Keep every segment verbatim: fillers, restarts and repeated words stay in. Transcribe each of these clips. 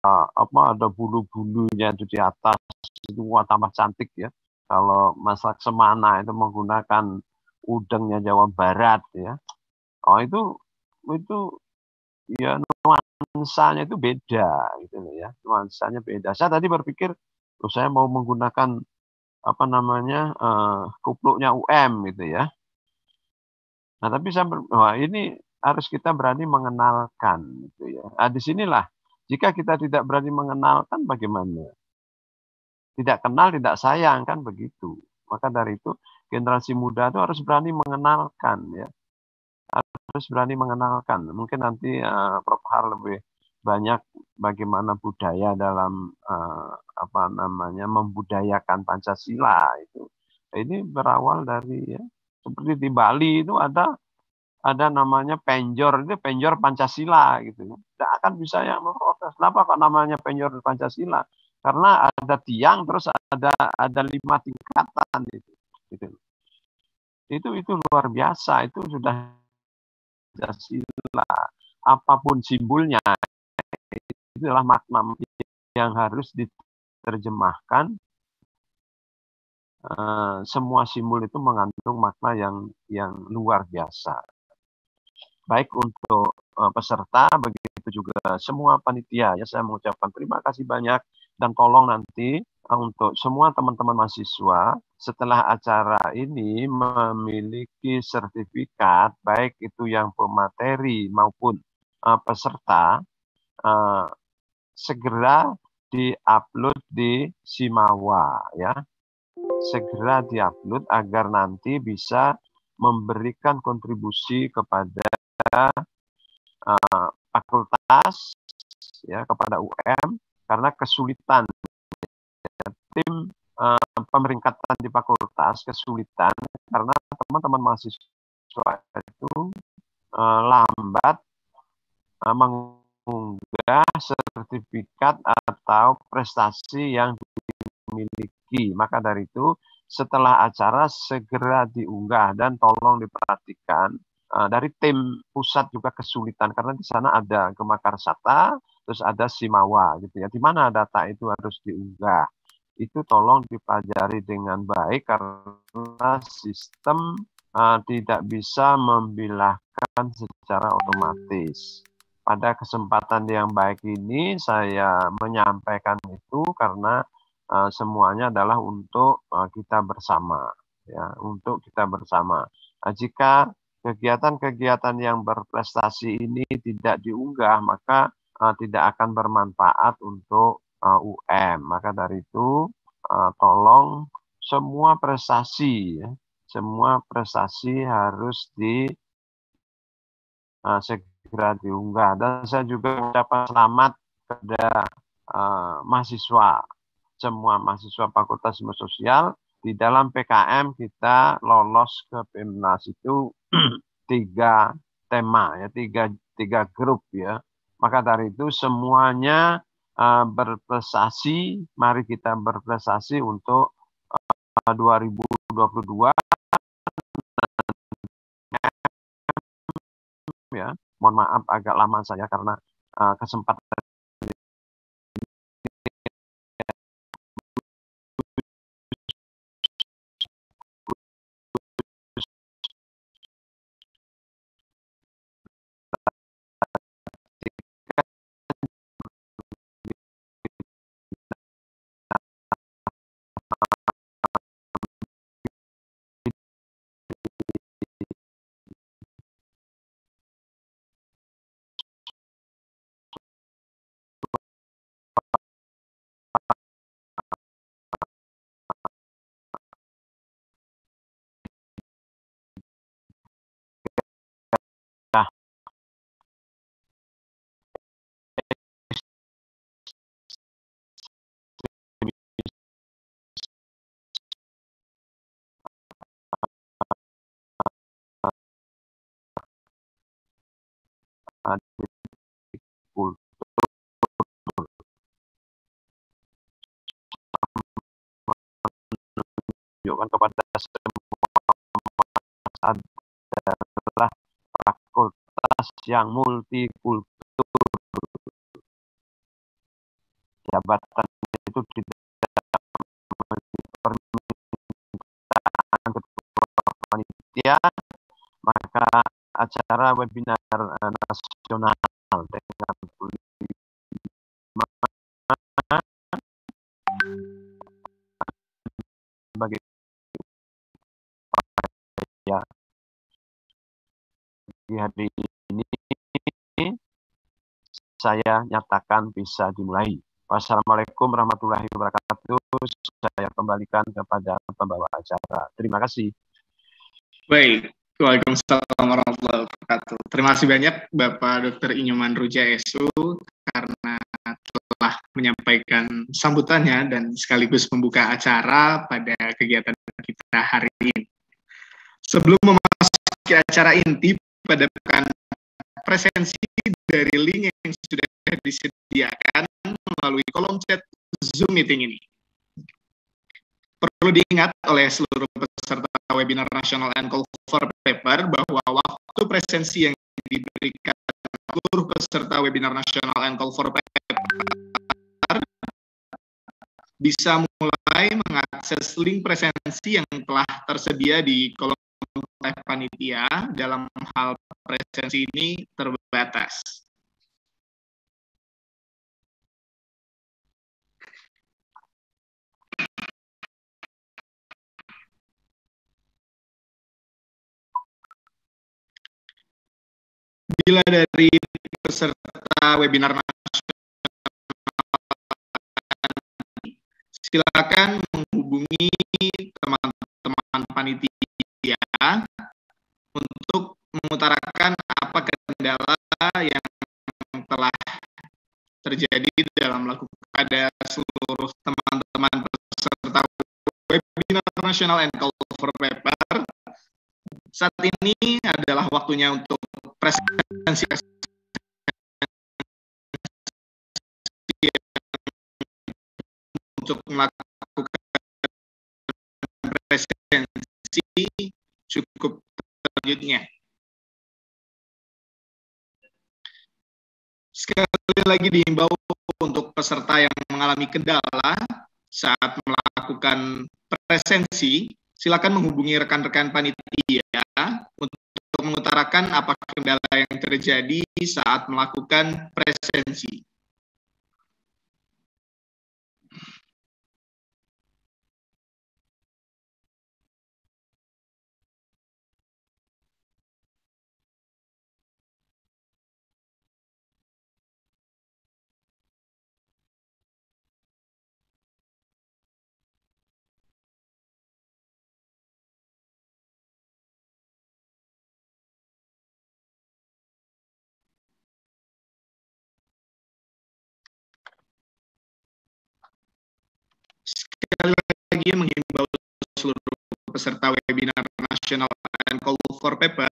apa ada bulu-bulunya itu di atas itu wah tambah cantik ya. Kalau masak semana itu menggunakan udangnya Jawa Barat ya. Oh itu itu ya nuansanya itu beda gitu loh ya. Nuansanya beda. Saya tadi berpikir oh, saya mau menggunakan apa namanya uh, kupluknya U M gitu ya. Nah tapi saya ber, wah ini harus kita berani mengenalkan gitu ya. Nah, disinilah jika kita tidak berani mengenalkan bagaimana? Tidak kenal, tidak sayang, kan begitu. Maka dari itu generasi muda itu harus berani mengenalkan ya. Harus berani mengenalkan. Mungkin nanti uh, Prof Har lebih banyak bagaimana budaya dalam uh, apa namanya membudayakan Pancasila itu. Ini berawal dari ya seperti di Bali itu ada ada namanya penjor, itu penjor Pancasila gitu. Tidak akan bisa yang memprotes. Kenapa kok namanya penjor Pancasila? Karena ada tiang terus ada ada lima tingkatan itu. Gitu. Itu itu luar biasa, itu sudah Pancasila. Apapun simbolnya, itulah makna yang harus diterjemahkan. Uh, semua simbol itu mengandung makna yang yang luar biasa. Baik untuk uh, peserta, begitu juga semua panitia. Ya, saya mengucapkan terima kasih banyak dan tolong nanti uh, untuk semua teman-teman mahasiswa setelah acara ini memiliki sertifikat, baik itu yang pemateri maupun uh, peserta, uh, segera di-upload di Simawa ya. Segera di-upload agar nanti bisa memberikan kontribusi kepada uh, fakultas ya kepada U M karena kesulitan ya, tim uh, pemeringkatan di fakultas kesulitan karena teman-teman mahasiswa itu uh, lambat uh, mengunggah sertifikat atau prestasi yang dimiliki. Maka dari itu setelah acara segera diunggah dan tolong diperhatikan uh, dari tim pusat juga kesulitan karena di sana ada Gemakarsata, terus ada Simawa gitu ya. Di mana data itu harus diunggah. Itu tolong dipelajari dengan baik karena sistem uh, tidak bisa membilahkan secara otomatis. Pada kesempatan yang baik ini saya menyampaikan itu karena uh, semuanya adalah untuk uh, kita bersama ya, untuk kita bersama. Nah, jika kegiatan-kegiatan yang berprestasi ini tidak diunggah, maka uh, tidak akan bermanfaat untuk uh, U M. Maka dari itu uh, tolong semua prestasi ya, semua prestasi harus di uh, segera diunggah. Dan saya juga mengucapkan selamat kepada uh, mahasiswa, semua mahasiswa Fakultas Ilmu Sosial. Di dalam P K M kita lolos ke PIMNAS itu tiga tema ya, tiga tiga grup ya. Maka dari itu semuanya uh, berprestasi, mari kita berprestasi untuk uh, dua ribu dua puluh dua ya. Mohon maaf agak lama saya karena uh, kesempatan menunjukkan kepada semua adalah fakultas yang multikultur. jabatan itu tidak permintaan ketua panitia, maka acara webinar uh, nasional dengan sebagai ya di hari ini saya nyatakan bisa dimulai. Wassalamualaikum warahmatullahi wabarakatuh. Saya kembalikan kepada pembawa acara. Terima kasih. Baik, Waalaikumsalam warahmatullahi wabarakatuh. Terima kasih banyak Bapak Doktor Inyoman Ruja S U karena telah menyampaikan sambutannya dan sekaligus membuka acara pada kegiatan kita hari ini. Sebelum memasuki acara inti pada pekan presensi dari link yang sudah disediakan melalui kolom chat Zoom meeting ini. Perlu diingat oleh seluruh peserta webinar nasional and call for paper bahwa waktu presensi yang diberikan seluruh peserta webinar nasional and call for paper bisa mulai mengakses link presensi yang telah tersedia di kolom panitia. Dalam hal presensi ini terbatas. Bila dari peserta webinar nasional, silakan menghubungi teman-teman panitia untuk mengutarakan apa kendala yang telah terjadi dalam melakukan pada seluruh teman-teman peserta webinar nasional and call for paper. Saat ini adalah waktunya untuk presensi untuk melakukan presensi cukup selanjutnya. Sekali lagi dihimbau untuk peserta yang mengalami kendala saat melakukan presensi, silakan menghubungi rekan-rekan panitia untuk mengutarakan apa kendala yang terjadi saat melakukan presensi. Sekali lagi menghimbau seluruh peserta webinar nasional and call for paper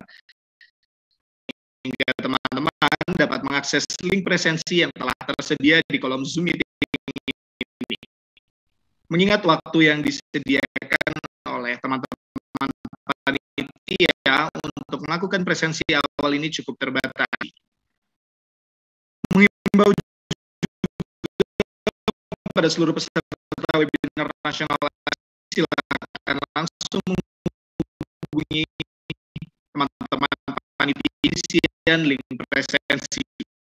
hingga teman-teman dapat mengakses link presensi yang telah tersedia di kolom Zoom meeting ini. Mengingat waktu yang disediakan oleh teman-teman panitia untuk melakukan presensi awal ini cukup terbatas. Mengimbau pada seluruh peserta webinar nasional, silakan langsung menghubungi teman-teman panitia dan link presensi.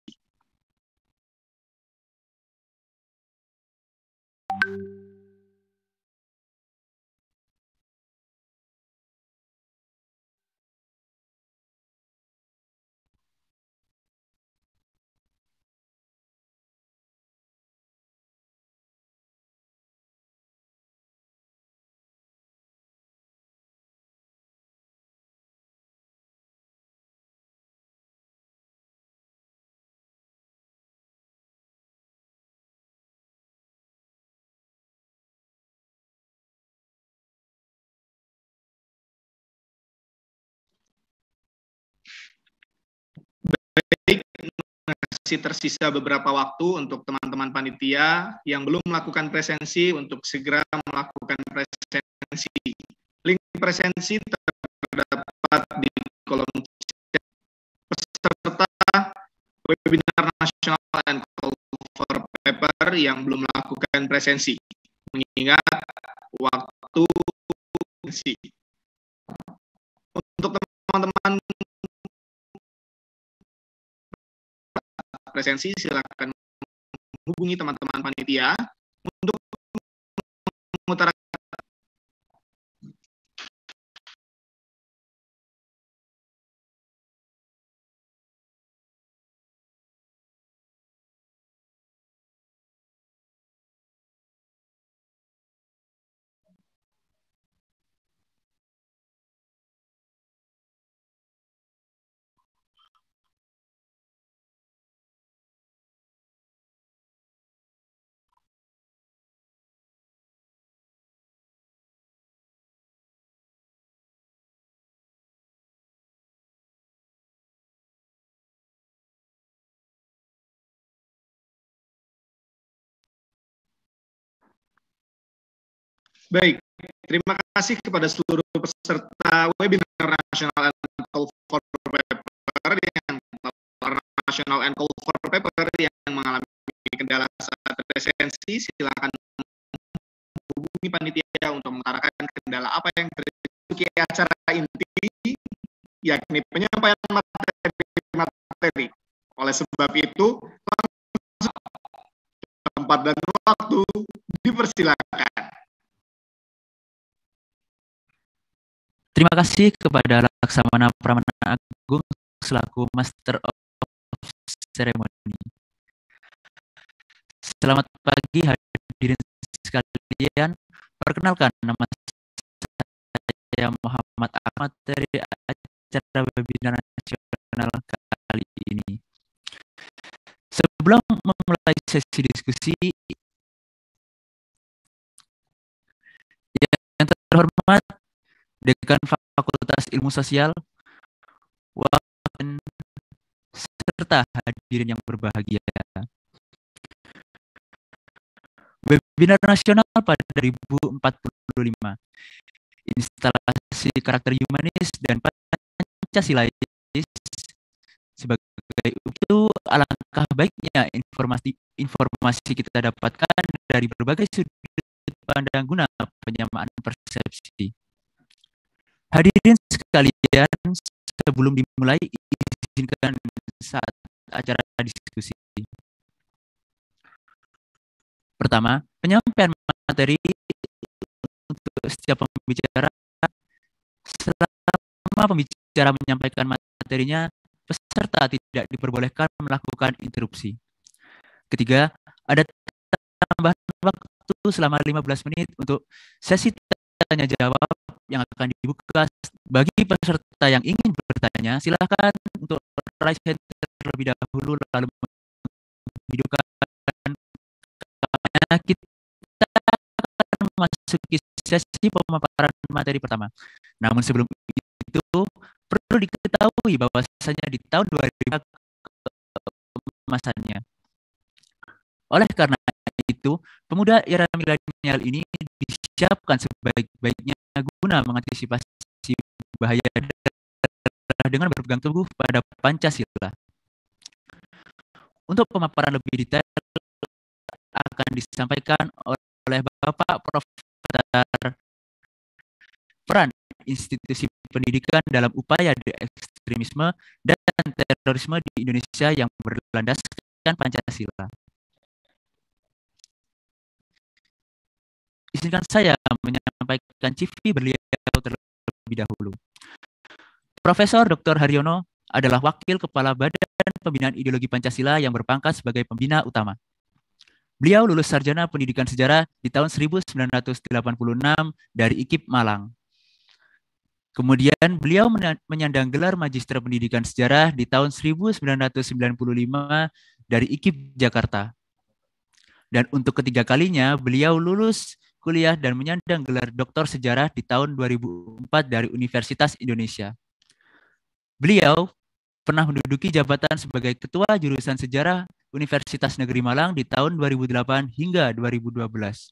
Baik, masih tersisa beberapa waktu untuk teman-teman panitia yang belum melakukan presensi untuk segera melakukan presensi. Link presensi terdapat di kolom chat. Peserta webinar nasional and call for paper yang belum melakukan presensi, mengingat waktu presensi. Untuk teman-teman presensi, silakan hubungi teman-teman panitia untuk mengutarakan. Baik, terima kasih kepada seluruh peserta webinar nasional and call for paper yang nasional and call for paper yang mengalami kendala saat presensi. Silakan hubungi panitia untuk mengutarakan kendala apa yang terjadi acara inti, yakni penyampaian materi-materi. Oleh sebab itu, tempat dan waktu dipersilakan. Terima kasih kepada Laksamana Pramana Agung selaku Master of Ceremony. Selamat pagi hadirin sekalian. Perkenalkan, nama saya Muhammad Ahmad dari acara webinar nasional kali ini. Sebelum memulai sesi diskusi, yang terhormat Dekan Fakultas Ilmu Sosial, Wamen, serta hadirin yang berbahagia. Webinar nasional pada dua ribu empat puluh lima, instalasi karakter humanis dan Pancasilais. Sebagai itu, alangkah baiknya informasi informasi kita dapatkan dari berbagai sudut pandang guna penyamaan persepsi. Hadirin sekalian, sebelum dimulai, izinkan saat acara diskusi. Pertama, penyampaian materi untuk setiap pembicara. Selama pembicara menyampaikan materinya, peserta tidak diperbolehkan melakukan interupsi. Ketiga, ada tambahan waktu selama lima belas menit untuk sesi tanya jawab yang akan dibuka bagi peserta yang ingin bertanya. Silakan untuk raise hand terlebih dahulu lalu menghidupkan kameranya. Kita akan memasuki sesi pemaparan materi pertama. Namun sebelum itu perlu diketahui bahwasanya di tahun dua ribu kemasannya. Oleh karena itu, pemuda era milenial ini disiapkan sebaik-baiknya guna mengantisipasi bahaya dengan berpegang teguh pada Pancasila. Untuk pemaparan lebih detail akan disampaikan oleh Bapak Profesor Peran Institusi Pendidikan dalam upaya de-ekstremisme dan terorisme di Indonesia yang berlandaskan Pancasila. Izinkan saya menyampaikan C V beliau terlebih dahulu. Profesor Doktor Haryono adalah Wakil Kepala Badan Pembinaan Ideologi Pancasila yang berpangkat sebagai pembina utama. Beliau lulus sarjana pendidikan sejarah di tahun seribu sembilan ratus delapan puluh enam dari I K I P Malang. Kemudian beliau menyandang gelar Magister Pendidikan Sejarah di tahun seribu sembilan ratus sembilan puluh lima dari I K I P Jakarta. Dan untuk ketiga kalinya beliau lulus kuliah dan menyandang gelar Doktor Sejarah di tahun dua ribu empat dari Universitas Indonesia. Beliau pernah menduduki jabatan sebagai Ketua Jurusan Sejarah Universitas Negeri Malang di tahun dua ribu delapan hingga dua ribu dua belas.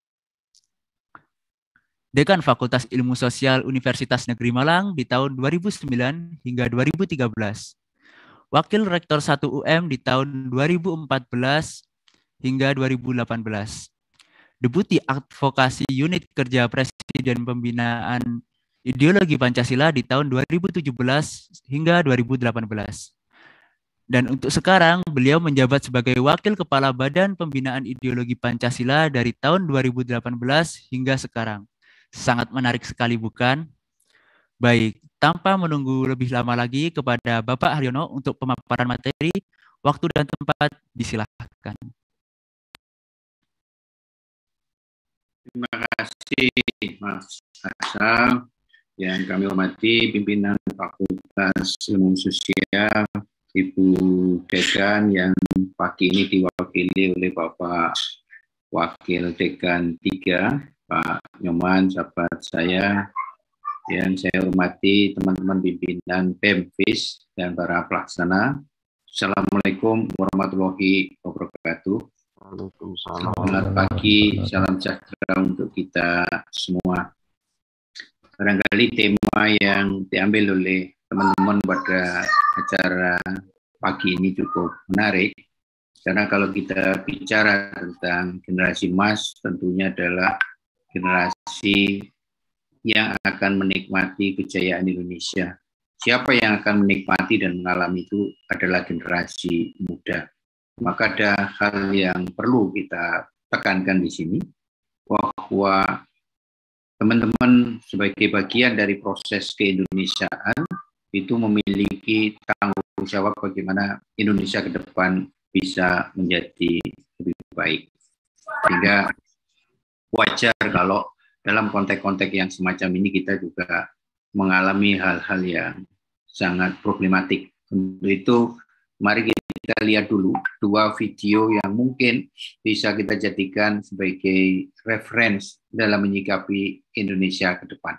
Dekan Fakultas Ilmu Sosial Universitas Negeri Malang di tahun dua ribu sembilan hingga dua ribu tiga belas. Wakil Rektor satu U M di tahun dua ribu empat belas hingga dua ribu delapan belas. Deputi Advokasi Unit Kerja Presiden Pembinaan Ideologi Pancasila di tahun dua ribu tujuh belas hingga dua ribu delapan belas. Dan untuk sekarang, beliau menjabat sebagai Wakil Kepala Badan Pembinaan Ideologi Pancasila dari tahun dua ribu delapan belas hingga sekarang. Sangat menarik sekali, bukan? Baik, tanpa menunggu lebih lama lagi kepada Bapak Haryono untuk pemaparan materi, waktu dan tempat disilahkan. Terima kasih, Mas Hasan. Yang kami hormati pimpinan Fakultas Ilmu Sosial, Ibu Dekan yang pagi ini diwakili oleh Bapak Wakil Dekan tiga, Pak Nyoman, sahabat saya. Yang saya hormati teman-teman pimpinan B E M F I S dan para pelaksana. Assalamualaikum warahmatullahi wabarakatuh. Waalaikumsalam. Selamat pagi, salam sejahtera untuk kita semua. Barangkali tema yang diambil oleh teman-teman pada acara pagi ini cukup menarik, karena kalau kita bicara tentang generasi emas, tentunya adalah generasi yang akan menikmati kejayaan Indonesia. Siapa yang akan menikmati dan mengalami itu adalah generasi muda. Maka ada hal yang perlu kita tekankan di sini, bahwa teman-teman sebagai bagian dari proses keindonesiaan itu memiliki tanggung jawab bagaimana Indonesia ke depan bisa menjadi lebih baik. Sehingga wajar kalau dalam konteks-konteks yang semacam ini kita juga mengalami hal-hal yang sangat problematik. Untuk itu, mari kita lihat dulu dua video yang mungkin bisa kita jadikan sebagai referensi dalam menyikapi Indonesia ke depan.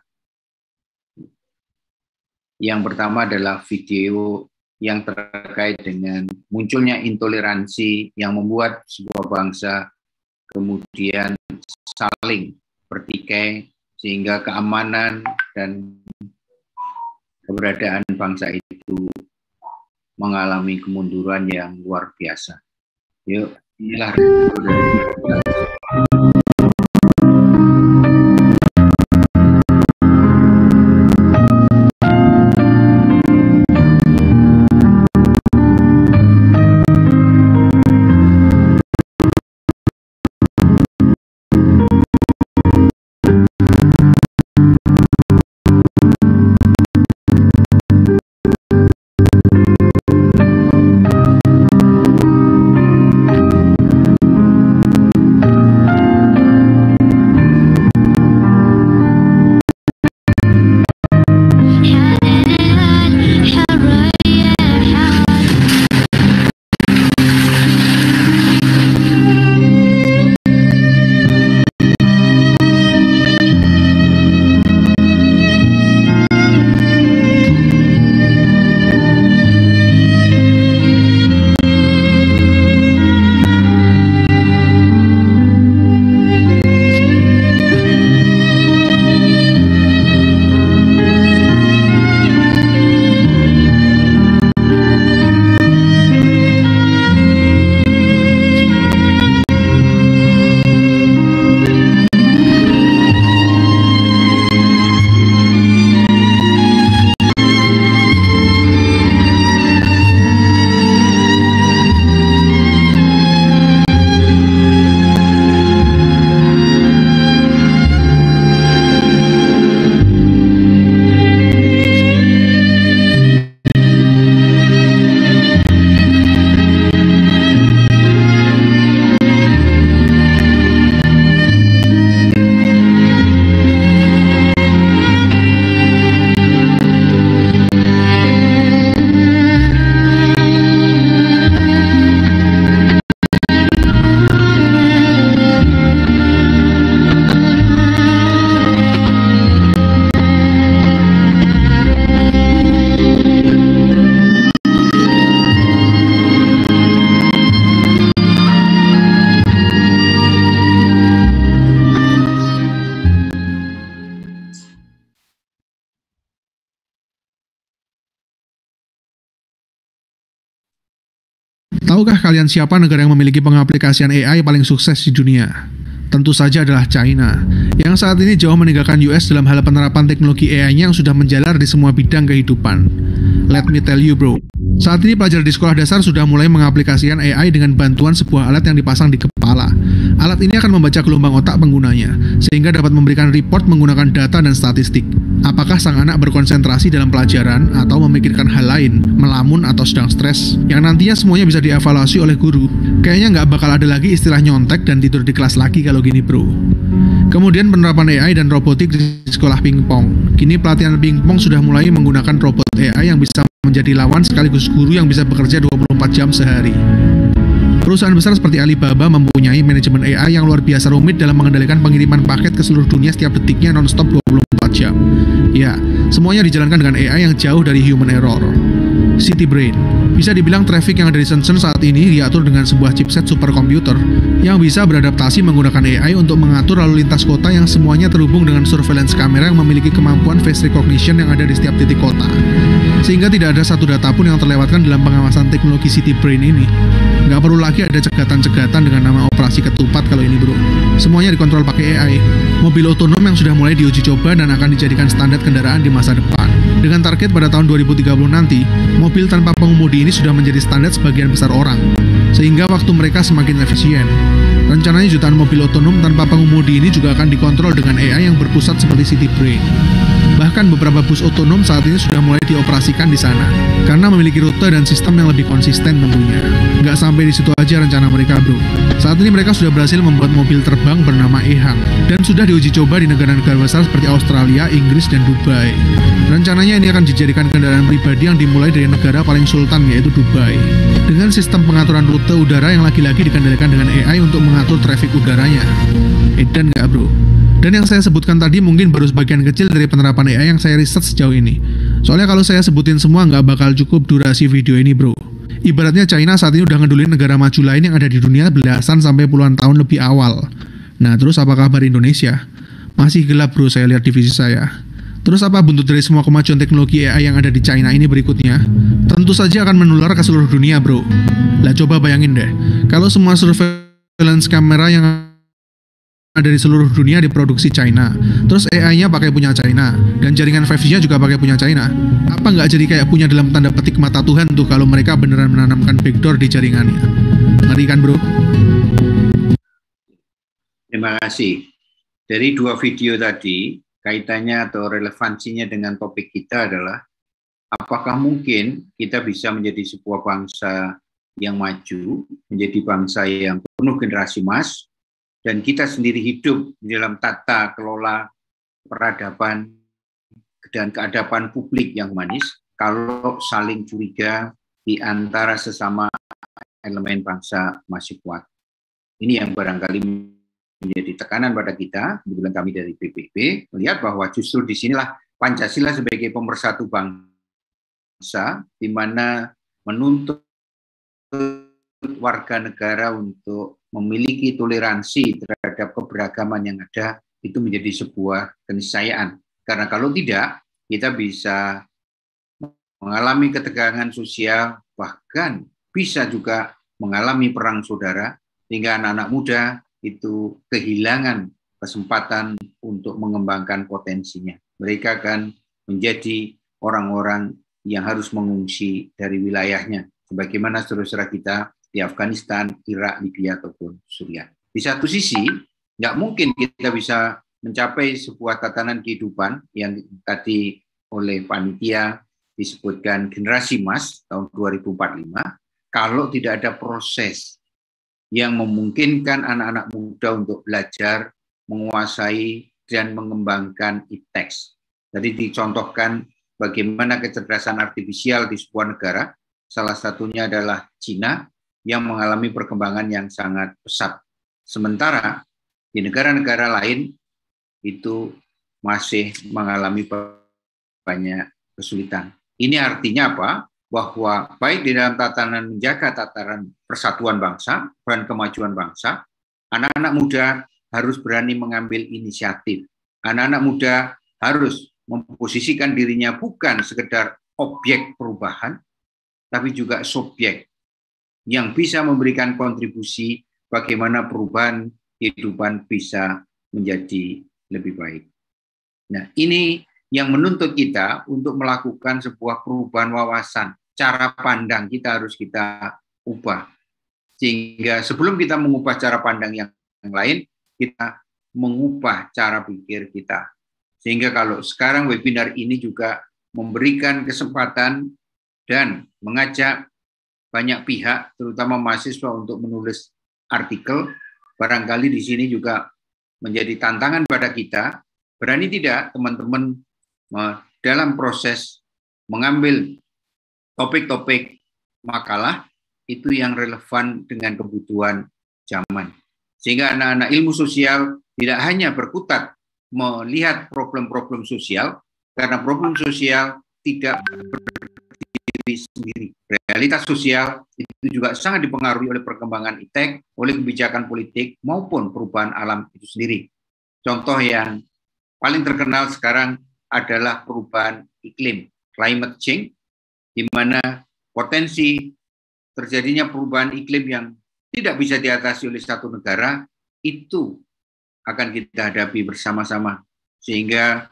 Yang pertama adalah video yang terkait dengan munculnya intoleransi yang membuat sebuah bangsa kemudian saling bertikai sehingga keamanan dan keberadaan bangsa itu mengalami kemunduran yang luar biasa. Yuk, inilah Tahukah kalian siapa negara yang memiliki pengaplikasian A I paling sukses di dunia? Tentu saja adalah China, yang saat ini jauh meninggalkan U S dalam hal penerapan teknologi A I-nya yang sudah menjalar di semua bidang kehidupan. Let me tell you bro, saat ini pelajar di sekolah dasar sudah mulai mengaplikasikan A I dengan bantuan sebuah alat yang dipasang di kepala. Alat ini akan membaca gelombang otak penggunanya, sehingga dapat memberikan report menggunakan data dan statistik. Apakah sang anak berkonsentrasi dalam pelajaran atau memikirkan hal lain, melamun atau sedang stres, yang nantinya semuanya bisa dievaluasi oleh guru. Kayaknya nggak bakal ada lagi istilah nyontek dan tidur di kelas lagi kalau gini bro. Kemudian penerapan A I dan robotik di sekolah pingpong. Kini pelatihan pingpong sudah mulai menggunakan robot A I yang bisa menjadi lawan sekaligus guru yang bisa bekerja dua puluh empat jam sehari. Perusahaan besar seperti Alibaba mempunyai manajemen A I yang luar biasa rumit dalam mengendalikan pengiriman paket ke seluruh dunia setiap detiknya non-stop dua puluh empat jam. Ya, semuanya dijalankan dengan A I yang jauh dari human error. City Brain. Bisa dibilang traffic yang ada di Shenzhen saat ini diatur dengan sebuah chipset superkomputer yang bisa beradaptasi menggunakan A I untuk mengatur lalu lintas kota yang semuanya terhubung dengan surveillance kamera yang memiliki kemampuan face recognition yang ada di setiap titik kota. Sehingga tidak ada satu data pun yang terlewatkan dalam pengawasan teknologi City Brain ini. Nggak perlu lagi ada cegatan-cegatan dengan nama operasi ketupat kalau ini bro. Semuanya dikontrol pakai A I. Mobil otonom yang sudah mulai diuji coba dan akan dijadikan standar kendaraan di masa depan. Dengan target pada tahun dua ribu tiga puluh nanti, mobil tanpa pengemudi ini sudah menjadi standar sebagian besar orang, sehingga waktu mereka semakin efisien. Rencananya jutaan mobil otonom tanpa pengemudi ini juga akan dikontrol dengan A I yang berpusat seperti City Brain. Bahkan beberapa bus otonom saat ini sudah mulai dioperasikan di sana, karena memiliki rute dan sistem yang lebih konsisten tentunya. Nggak sampai di situ aja rencana mereka bro. Saat ini mereka sudah berhasil membuat mobil terbang bernama E-Hang, dan sudah diuji coba di negara-negara besar seperti Australia, Inggris, dan Dubai. Rencananya ini akan dijadikan kendaraan pribadi yang dimulai dari negara paling sultan yaitu Dubai. Dengan sistem pengaturan rute udara yang lagi-lagi dikendalikan dengan A I untuk mengatur trafik udaranya. Edan nggak bro? Dan yang saya sebutkan tadi mungkin baru sebagian kecil dari penerapan A I yang saya riset sejauh ini. Soalnya kalau saya sebutin semua nggak bakal cukup durasi video ini bro. Ibaratnya China saat ini udah ngedulin negara maju lain yang ada di dunia belasan sampai puluhan tahun lebih awal. Nah terus apa kabar Indonesia? Masih gelap bro saya lihat divisi saya. Terus apa buntut dari semua kemajuan teknologi A I yang ada di China ini berikutnya? Tentu saja akan menular ke seluruh dunia bro. Lah coba bayangin deh, kalau semua surveillance kamera yang ada di seluruh dunia diproduksi China, terus A I-nya pakai punya China, dan jaringan lima G-nya juga pakai punya China. Apa nggak jadi kayak punya dalam tanda petik mata Tuhan tuh kalau mereka beneran menanamkan backdoor di jaringannya? Ngeri kan bro? Terima kasih. Dari dua video tadi, kaitannya atau relevansinya dengan topik kita adalah apakah mungkin kita bisa menjadi sebuah bangsa yang maju, menjadi bangsa yang penuh generasi emas, dan kita sendiri hidup di dalam tata kelola peradaban dan keadaban publik yang manis kalau saling curiga di antara sesama elemen bangsa masih kuat. Ini yang barangkali menjadi tekanan pada kita, kebetulan kami dari P B B, melihat bahwa justru disinilah Pancasila sebagai pemersatu bangsa, di mana menuntut warga negara untuk memiliki toleransi terhadap keberagaman yang ada, itu menjadi sebuah keniscayaan. Karena kalau tidak, kita bisa mengalami ketegangan sosial, bahkan bisa juga mengalami perang saudara, sehingga anak-anak muda itu kehilangan kesempatan untuk mengembangkan potensinya. Mereka akan menjadi orang-orang yang harus mengungsi dari wilayahnya, sebagaimana saudara-saudara kita di Afghanistan, Irak, Libya, ataupun Suriah. Di satu sisi, nggak mungkin kita bisa mencapai sebuah tatanan kehidupan yang tadi oleh panitia disebutkan generasi emas tahun dua ribu empat puluh lima, kalau tidak ada proses yang memungkinkan anak-anak muda untuk belajar, menguasai, dan mengembangkan e-text. Tadi dicontohkan bagaimana kecerdasan artifisial di sebuah negara, salah satunya adalah Cina, yang mengalami perkembangan yang sangat pesat. Sementara di negara-negara lain itu masih mengalami banyak kesulitan. Ini artinya apa? Bahwa baik di dalam tatanan menjaga tataran persatuan bangsa dan kemajuan bangsa, anak-anak muda harus berani mengambil inisiatif. Anak-anak muda harus memposisikan dirinya bukan sekedar objek perubahan, tapi juga subjek yang bisa memberikan kontribusi bagaimana perubahan kehidupan bisa menjadi lebih baik. Nah, ini yang menuntut kita untuk melakukan sebuah perubahan wawasan, cara pandang kita harus kita ubah. Sehingga sebelum kita mengubah cara pandang yang lain, kita mengubah cara pikir kita. Sehingga kalau sekarang webinar ini juga memberikan kesempatan dan mengajak banyak pihak, terutama mahasiswa untuk menulis artikel, barangkali di sini juga menjadi tantangan pada kita. Berani tidak teman-teman dalam proses mengambil topik-topik makalah itu yang relevan dengan kebutuhan zaman. Sehingga anak-anak ilmu sosial tidak hanya berkutat melihat problem-problem sosial, karena problem sosial tidak berdiri sendiri. Realitas sosial itu juga sangat dipengaruhi oleh perkembangan iptek, oleh kebijakan politik, maupun perubahan alam itu sendiri. Contoh yang paling terkenal sekarang adalah perubahan iklim, climate change, di mana potensi terjadinya perubahan iklim yang tidak bisa diatasi oleh satu negara, itu akan kita hadapi bersama-sama. Sehingga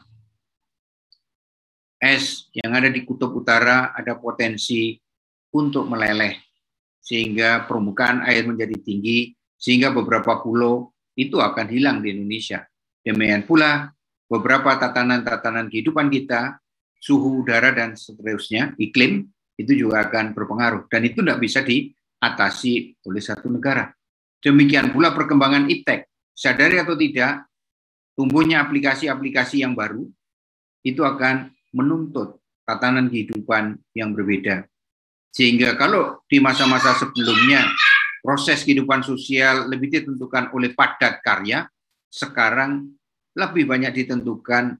es yang ada di kutub utara ada potensi untuk meleleh, sehingga permukaan air menjadi tinggi, sehingga beberapa pulau itu akan hilang di Indonesia. Demikian pula beberapa tatanan-tatanan kehidupan kita, suhu udara dan seterusnya, iklim, itu juga akan berpengaruh. Dan itu tidak bisa diatasi oleh satu negara. Demikian pula perkembangan iptek. Sadari atau tidak, tumbuhnya aplikasi-aplikasi yang baru, itu akan menuntut tatanan kehidupan yang berbeda. Sehingga kalau di masa-masa sebelumnya, proses kehidupan sosial lebih ditentukan oleh padat karya, sekarang lebih banyak ditentukan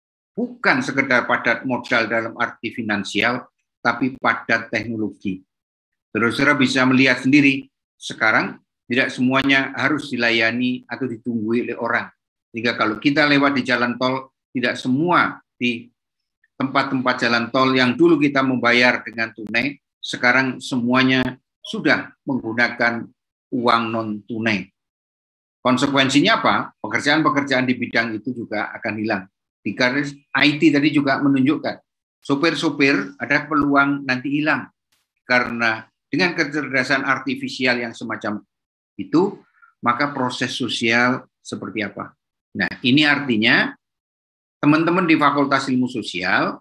bukan sekedar padat modal dalam arti finansial, tapi padat teknologi. Saudara-saudara bisa melihat sendiri, sekarang tidak semuanya harus dilayani atau ditunggu oleh orang. Sehingga kalau kita lewat di jalan tol, tidak semua di tempat-tempat jalan tol yang dulu kita membayar dengan tunai, sekarang semuanya sudah menggunakan uang non-tunai. Konsekuensinya apa? Pekerjaan-pekerjaan di bidang itu juga akan hilang. Di garis I T tadi juga menunjukkan, sopir-sopir ada peluang nanti hilang. Karena dengan kecerdasan artifisial yang semacam itu, maka proses sosial seperti apa? Nah, ini artinya teman-teman di Fakultas Ilmu Sosial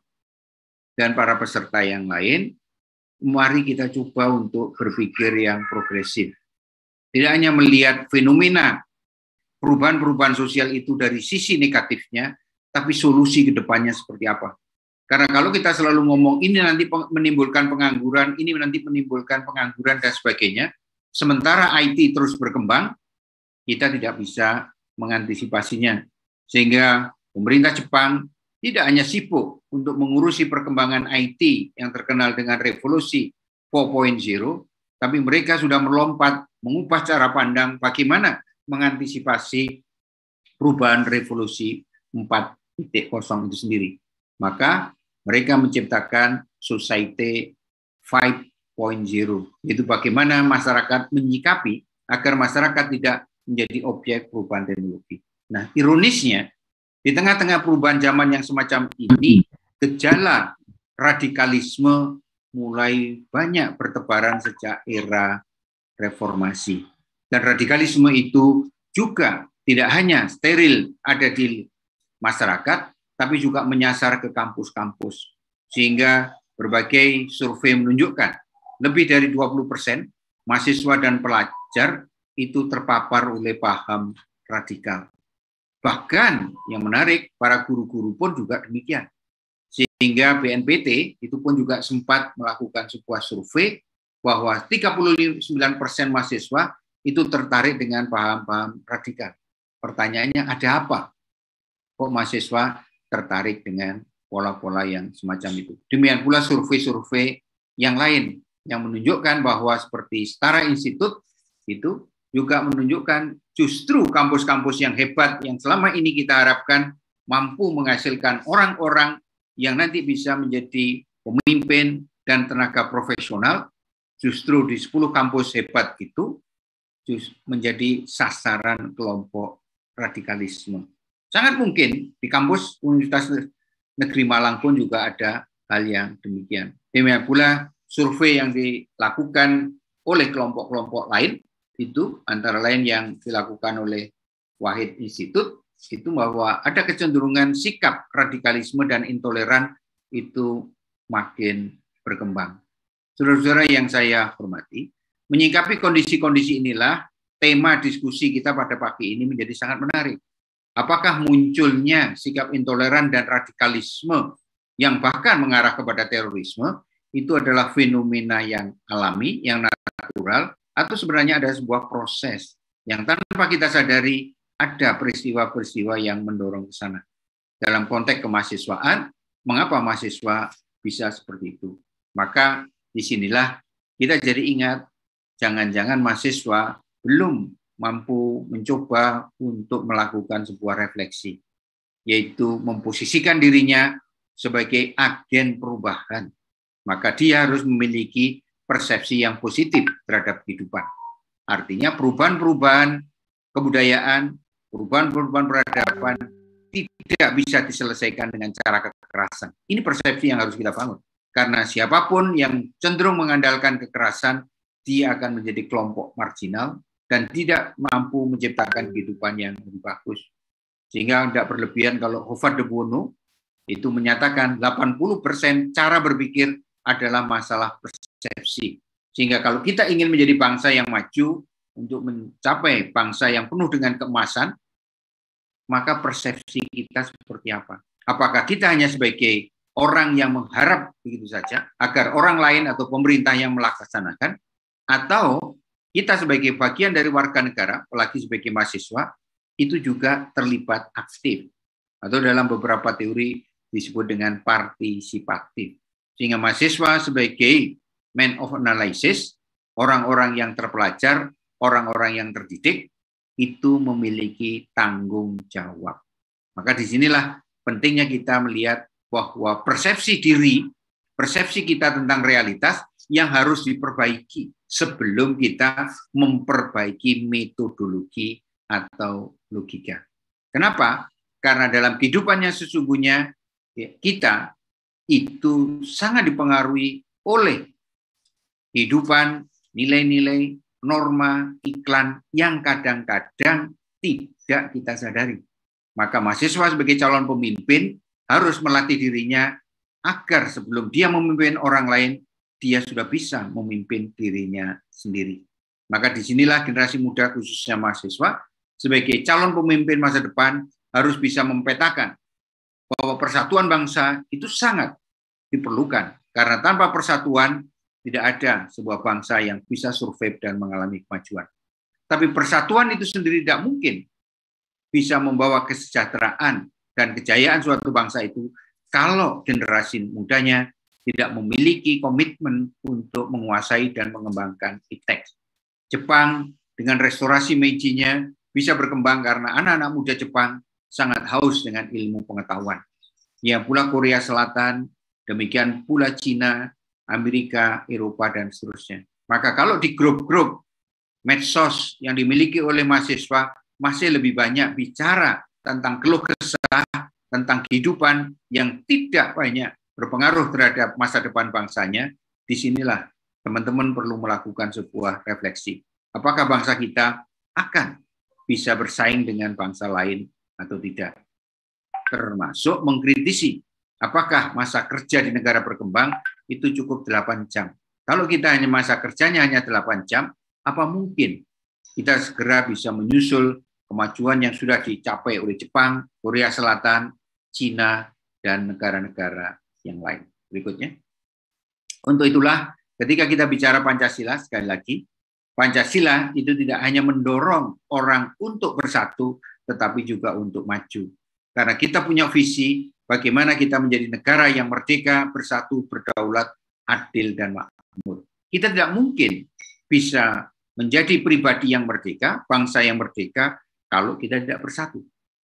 dan para peserta yang lain, mari kita coba untuk berpikir yang progresif. Tidak hanya melihat fenomena perubahan-perubahan sosial itu dari sisi negatifnya, tapi solusi ke depannya seperti apa. Karena kalau kita selalu ngomong ini nanti menimbulkan pengangguran, ini nanti menimbulkan pengangguran dan sebagainya, sementara I T terus berkembang, kita tidak bisa mengantisipasinya. Sehingga pemerintah Jepang tidak hanya sibuk untuk mengurusi perkembangan I T yang terkenal dengan revolusi empat titik nol, tapi mereka sudah melompat mengubah cara pandang bagaimana mengantisipasi perubahan revolusi empat titik nol itu sendiri. Maka mereka menciptakan Society lima titik nol, yaitu bagaimana masyarakat menyikapi agar masyarakat tidak menjadi objek perubahan teknologi. Nah, ironisnya, di tengah-tengah perubahan zaman yang semacam ini, gejala radikalisme mulai banyak bertebaran sejak era reformasi. Dan radikalisme itu juga tidak hanya steril ada di masyarakat, tapi juga menyasar ke kampus-kampus. Sehingga berbagai survei menunjukkan lebih dari dua puluh persen mahasiswa dan pelajar itu terpapar oleh paham radikal. Bahkan yang menarik, para guru-guru pun juga demikian. Sehingga B N P T itu pun juga sempat melakukan sebuah survei bahwa tiga puluh sembilan persen mahasiswa itu tertarik dengan paham-paham radikal. Pertanyaannya, ada apa? Kok mahasiswa tertarik dengan pola-pola yang semacam itu? Demikian pula survei-survei yang lain yang menunjukkan bahwa seperti Setara Institute itu juga menunjukkan justru kampus-kampus yang hebat yang selama ini kita harapkan mampu menghasilkan orang-orang yang nanti bisa menjadi pemimpin dan tenaga profesional, justru di sepuluh kampus hebat itu menjadi sasaran kelompok radikalisme. Sangat mungkin di kampus Universitas Negeri Malang pun juga ada hal yang demikian. Demikian pula survei yang dilakukan oleh kelompok-kelompok lain, itu antara lain yang dilakukan oleh Wahid Institute, itu bahwa ada kecenderungan sikap radikalisme dan intoleran itu makin berkembang. Saudara-saudara yang saya hormati, menyikapi kondisi-kondisi inilah tema diskusi kita pada pagi ini menjadi sangat menarik. Apakah munculnya sikap intoleran dan radikalisme yang bahkan mengarah kepada terorisme itu adalah fenomena yang alami, yang natural, atau sebenarnya ada sebuah proses yang tanpa kita sadari ada peristiwa-peristiwa yang mendorong ke sana. Dalam konteks kemahasiswaan, mengapa mahasiswa bisa seperti itu? Maka disinilah kita jadi ingat, jangan-jangan mahasiswa belum mampu mencoba untuk melakukan sebuah refleksi, yaitu memposisikan dirinya sebagai agen perubahan. Maka dia harus memiliki persepsi yang positif terhadap kehidupan. Artinya perubahan-perubahan kebudayaan, perubahan-perubahan peradaban tidak bisa diselesaikan dengan cara kekerasan. Ini persepsi yang harus kita bangun. Karena siapapun yang cenderung mengandalkan kekerasan, dia akan menjadi kelompok marginal dan tidak mampu menciptakan kehidupan yang lebih bagus. Sehingga tidak berlebihan kalau Howard de Bono itu menyatakan delapan puluh persen cara berpikir adalah masalah persepsi. Sehingga kalau kita ingin menjadi bangsa yang maju, untuk mencapai bangsa yang penuh dengan keemasan, maka persepsi kita seperti apa? Apakah kita hanya sebagai orang yang mengharap begitu saja, agar orang lain atau pemerintah yang melaksanakan, atau kita sebagai bagian dari warga negara, apalagi sebagai mahasiswa, itu juga terlibat aktif. Atau dalam beberapa teori disebut dengan partisipatif. Sehingga mahasiswa sebagai man of analysis, orang-orang yang terpelajar, orang-orang yang terdidik, itu memiliki tanggung jawab. Maka disinilah pentingnya kita melihat bahwa persepsi diri, persepsi kita tentang realitas yang harus diperbaiki sebelum kita memperbaiki metodologi atau logika. Kenapa? Karena dalam kehidupannya sesungguhnya kita itu sangat dipengaruhi oleh kehidupan, nilai-nilai, norma, iklan yang kadang-kadang tidak kita sadari. Maka mahasiswa sebagai calon pemimpin harus melatih dirinya agar sebelum dia memimpin orang lain, dia sudah bisa memimpin dirinya sendiri. Maka disinilah generasi muda khususnya mahasiswa sebagai calon pemimpin masa depan harus bisa mempetakan bahwa persatuan bangsa itu sangat diperlukan. Karena tanpa persatuan tidak ada sebuah bangsa yang bisa survive dan mengalami kemajuan. Tapi persatuan itu sendiri tidak mungkin bisa membawa kesejahteraan dan kejayaan suatu bangsa itu kalau generasi mudanya tidak memiliki komitmen untuk menguasai dan mengembangkan iptek. Jepang dengan restorasi Meiji-nya bisa berkembang karena anak-anak muda Jepang sangat haus dengan ilmu pengetahuan. Ya pula Korea Selatan, demikian pula Cina, Amerika, Eropa, dan seterusnya. Maka kalau di grup-grup medsos yang dimiliki oleh mahasiswa masih lebih banyak bicara tentang keluh kesah, tentang kehidupan yang tidak banyak berpengaruh terhadap masa depan bangsanya, disinilah teman-teman perlu melakukan sebuah refleksi. Apakah bangsa kita akan bisa bersaing dengan bangsa lain atau tidak? Termasuk mengkritisi apakah masa kerja di negara berkembang itu cukup delapan jam. Kalau kita hanya masa kerjanya hanya delapan jam, apa mungkin kita segera bisa menyusul kemajuan yang sudah dicapai oleh Jepang, Korea Selatan, Cina, dan negara-negara yang lain. Berikutnya. Untuk itulah ketika kita bicara Pancasila, sekali lagi, Pancasila itu tidak hanya mendorong orang untuk bersatu, tetapi juga untuk maju. Karena kita punya visi bagaimana kita menjadi negara yang merdeka, bersatu, berdaulat, adil, dan makmur. Kita tidak mungkin bisa menjadi pribadi yang merdeka, bangsa yang merdeka, kalau kita tidak bersatu.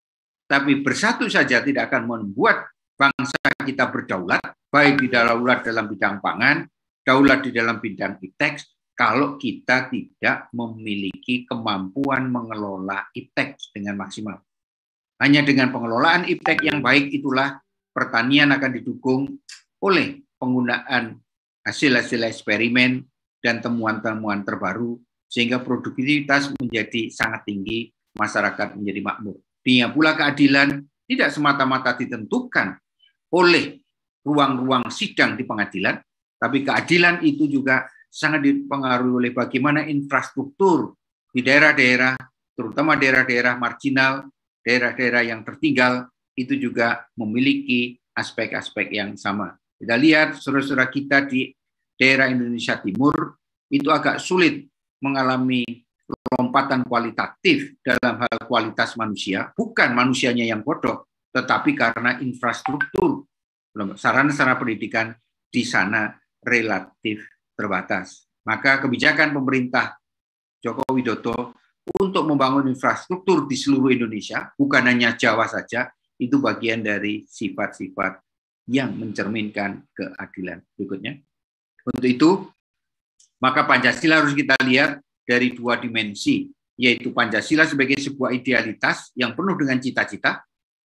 Tapi bersatu saja tidak akan membuat bangsa kita berdaulat, baik di daulat dalam bidang pangan, daulat di dalam bidang iptek kalau kita tidak memiliki kemampuan mengelola iptek dengan maksimal. Hanya dengan pengelolaan iptek yang baik itulah pertanian akan didukung oleh penggunaan hasil-hasil eksperimen dan temuan-temuan terbaru sehingga produktivitas menjadi sangat tinggi, masyarakat menjadi makmur. Demikian pula keadilan tidak semata-mata ditentukan oleh ruang-ruang sidang di pengadilan, tapi keadilan itu juga sangat dipengaruhi oleh bagaimana infrastruktur di daerah-daerah, terutama daerah-daerah marginal, daerah-daerah yang tertinggal, itu juga memiliki aspek-aspek yang sama. Kita lihat saudara-saudara kita di daerah Indonesia Timur, itu agak sulit mengalami lompatan kualitatif dalam hal kualitas manusia, bukan manusianya yang bodoh, tetapi karena infrastruktur, sarana-sarana pendidikan di sana relatif terbatas. Maka kebijakan pemerintah Joko Widodo untuk membangun infrastruktur di seluruh Indonesia, bukan hanya Jawa saja, itu bagian dari sifat-sifat yang mencerminkan keadilan. Berikutnya. Untuk itu, maka Pancasila harus kita lihat dari dua dimensi, yaitu Pancasila sebagai sebuah idealitas yang penuh dengan cita-cita,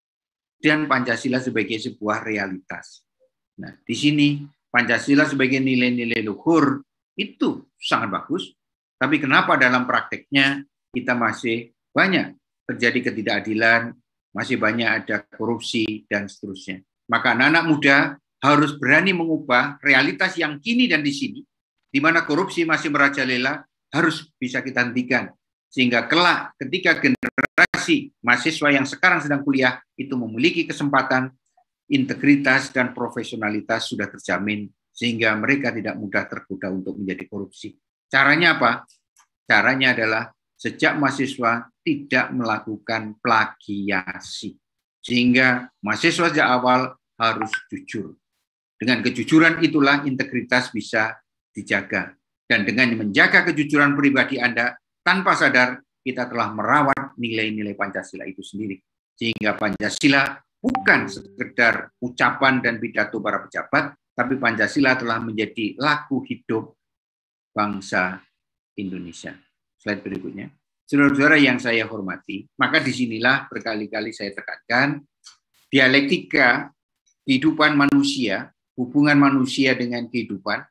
dan Pancasila sebagai sebuah realitas. Nah, di sini Pancasila sebagai nilai-nilai luhur itu sangat bagus, tapi kenapa dalam prakteknya kita masih banyak terjadi ketidakadilan, masih banyak ada korupsi, dan seterusnya. Maka anak-anak muda harus berani mengubah realitas yang kini dan di sini, di mana korupsi masih merajalela, harus bisa kita hentikan. Sehingga kelak ketika generasi mahasiswa yang sekarang sedang kuliah itu memiliki kesempatan, integritas dan profesionalitas sudah terjamin, sehingga mereka tidak mudah tergoda untuk menjadi korupsi. Caranya apa? Caranya adalah sejak mahasiswa tidak melakukan plagiasi. Sehingga mahasiswa sejak awal harus jujur. Dengan kejujuran itulah integritas bisa dijaga. Dan dengan menjaga kejujuran pribadi Anda, tanpa sadar kita telah merawat nilai-nilai Pancasila itu sendiri. Sehingga Pancasila bukan sekedar ucapan dan pidato para pejabat, tapi Pancasila telah menjadi laku hidup bangsa Indonesia. Slide berikutnya. Saudara-saudara yang saya hormati, maka disinilah berkali-kali saya tekankan, dialektika kehidupan manusia, hubungan manusia dengan kehidupan,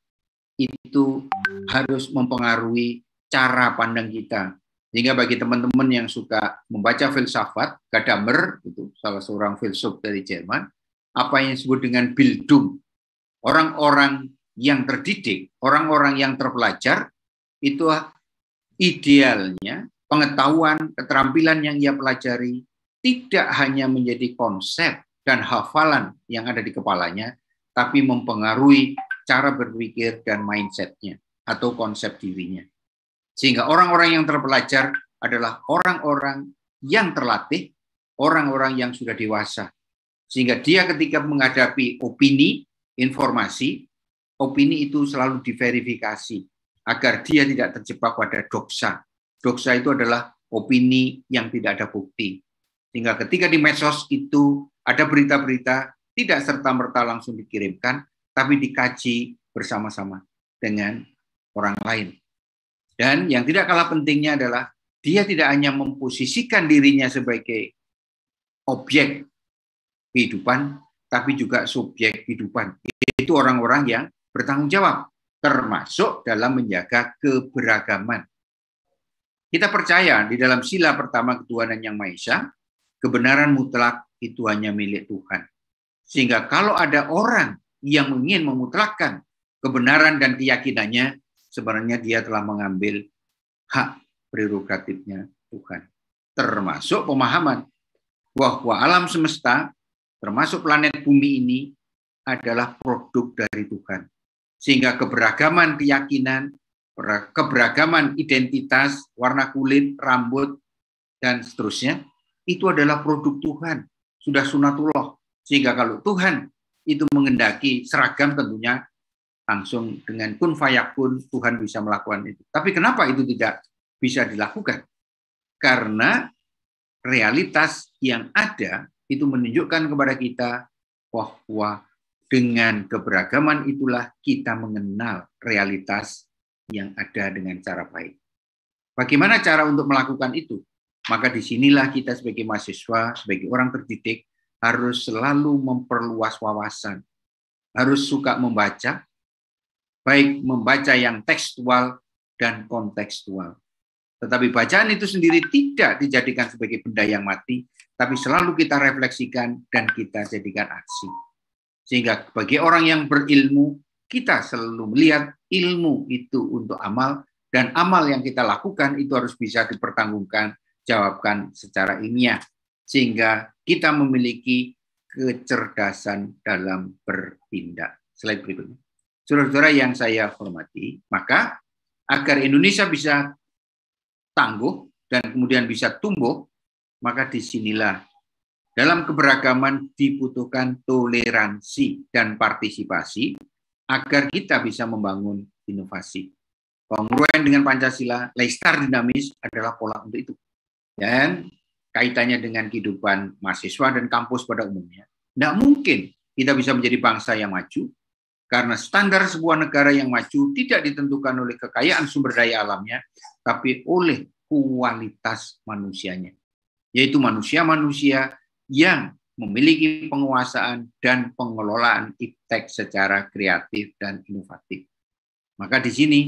itu harus mempengaruhi cara pandang kita. Sehingga bagi teman-teman yang suka membaca filsafat, Gadamer, itu salah seorang filsuf dari Jerman, apa yang disebut dengan Bildung, orang-orang yang terdidik, orang-orang yang terpelajar, itu idealnya pengetahuan, keterampilan yang ia pelajari tidak hanya menjadi konsep dan hafalan yang ada di kepalanya, tapi mempengaruhi cara berpikir dan mindset-nya atau konsep dirinya. Sehingga orang-orang yang terpelajar adalah orang-orang yang terlatih, orang-orang yang sudah dewasa. Sehingga dia ketika menghadapi opini, informasi, opini itu selalu diverifikasi agar dia tidak terjebak pada doksa. Doksa itu adalah opini yang tidak ada bukti. Sehingga ketika di medsos itu ada berita-berita tidak serta-merta langsung dikirimkan, tapi dikaji bersama-sama dengan orang lain. Dan yang tidak kalah pentingnya adalah dia tidak hanya memposisikan dirinya sebagai objek kehidupan, tapi juga subjek kehidupan. Itu orang-orang yang bertanggung jawab, termasuk dalam menjaga keberagaman. Kita percaya di dalam sila pertama ketuhanan yang Maha Esa, kebenaran mutlak itu hanya milik Tuhan. Sehingga kalau ada orang yang ingin memutlakkan kebenaran dan keyakinannya, sebenarnya dia telah mengambil hak prerogatifnya Tuhan. Termasuk pemahaman bahwa alam semesta, termasuk planet bumi ini, adalah produk dari Tuhan. Sehingga keberagaman keyakinan, keberagaman identitas, warna kulit, rambut, dan seterusnya, itu adalah produk Tuhan. Sudah sunatullah. Sehingga kalau Tuhan itu mengendaki seragam, tentunya langsung dengan kun fayakun Tuhan bisa melakukan itu. Tapi kenapa itu tidak bisa dilakukan? Karena realitas yang ada itu menunjukkan kepada kita bahwa dengan keberagaman itulah kita mengenal realitas yang ada dengan cara baik. Bagaimana cara untuk melakukan itu? Maka disinilah kita sebagai mahasiswa, sebagai orang terdidik, harus selalu memperluas wawasan. Harus suka membaca, baik membaca yang tekstual dan kontekstual. Tetapi bacaan itu sendiri tidak dijadikan sebagai benda yang mati, tapi selalu kita refleksikan dan kita jadikan aksi. Sehingga bagi orang yang berilmu, kita selalu melihat ilmu itu untuk amal, dan amal yang kita lakukan itu harus bisa dipertanggungjawabkan jawabkan secara ilmiah. Sehingga kita memiliki kecerdasan dalam bertindak. Slide berikutnya. Saudara-saudara yang saya hormati, maka agar Indonesia bisa tangguh dan kemudian bisa tumbuh, maka disinilah dalam keberagaman dibutuhkan toleransi dan partisipasi agar kita bisa membangun inovasi. Kongruent dengan Pancasila, Leicester dinamis adalah pola untuk itu. Dan kaitannya dengan kehidupan mahasiswa dan kampus pada umumnya. Tidak mungkin kita bisa menjadi bangsa yang maju, karena standar sebuah negara yang maju tidak ditentukan oleh kekayaan sumber daya alamnya, tapi oleh kualitas manusianya. Yaitu manusia-manusia yang memiliki penguasaan dan pengelolaan iptek secara kreatif dan inovatif. Maka di sini,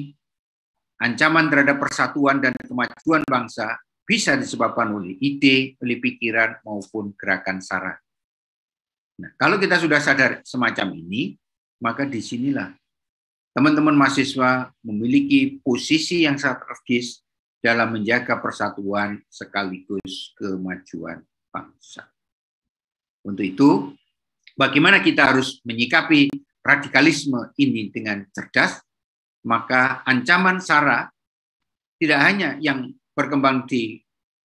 ancaman terhadap persatuan dan kemajuan bangsa bisa disebabkan oleh ide, oleh pikiran, maupun gerakan SARA. Nah, kalau kita sudah sadar semacam ini, maka disinilah teman-teman mahasiswa memiliki posisi yang strategis dalam menjaga persatuan sekaligus kemajuan bangsa. Untuk itu, bagaimana kita harus menyikapi radikalisme ini dengan cerdas? Maka ancaman SARA tidak hanya yang berkembang di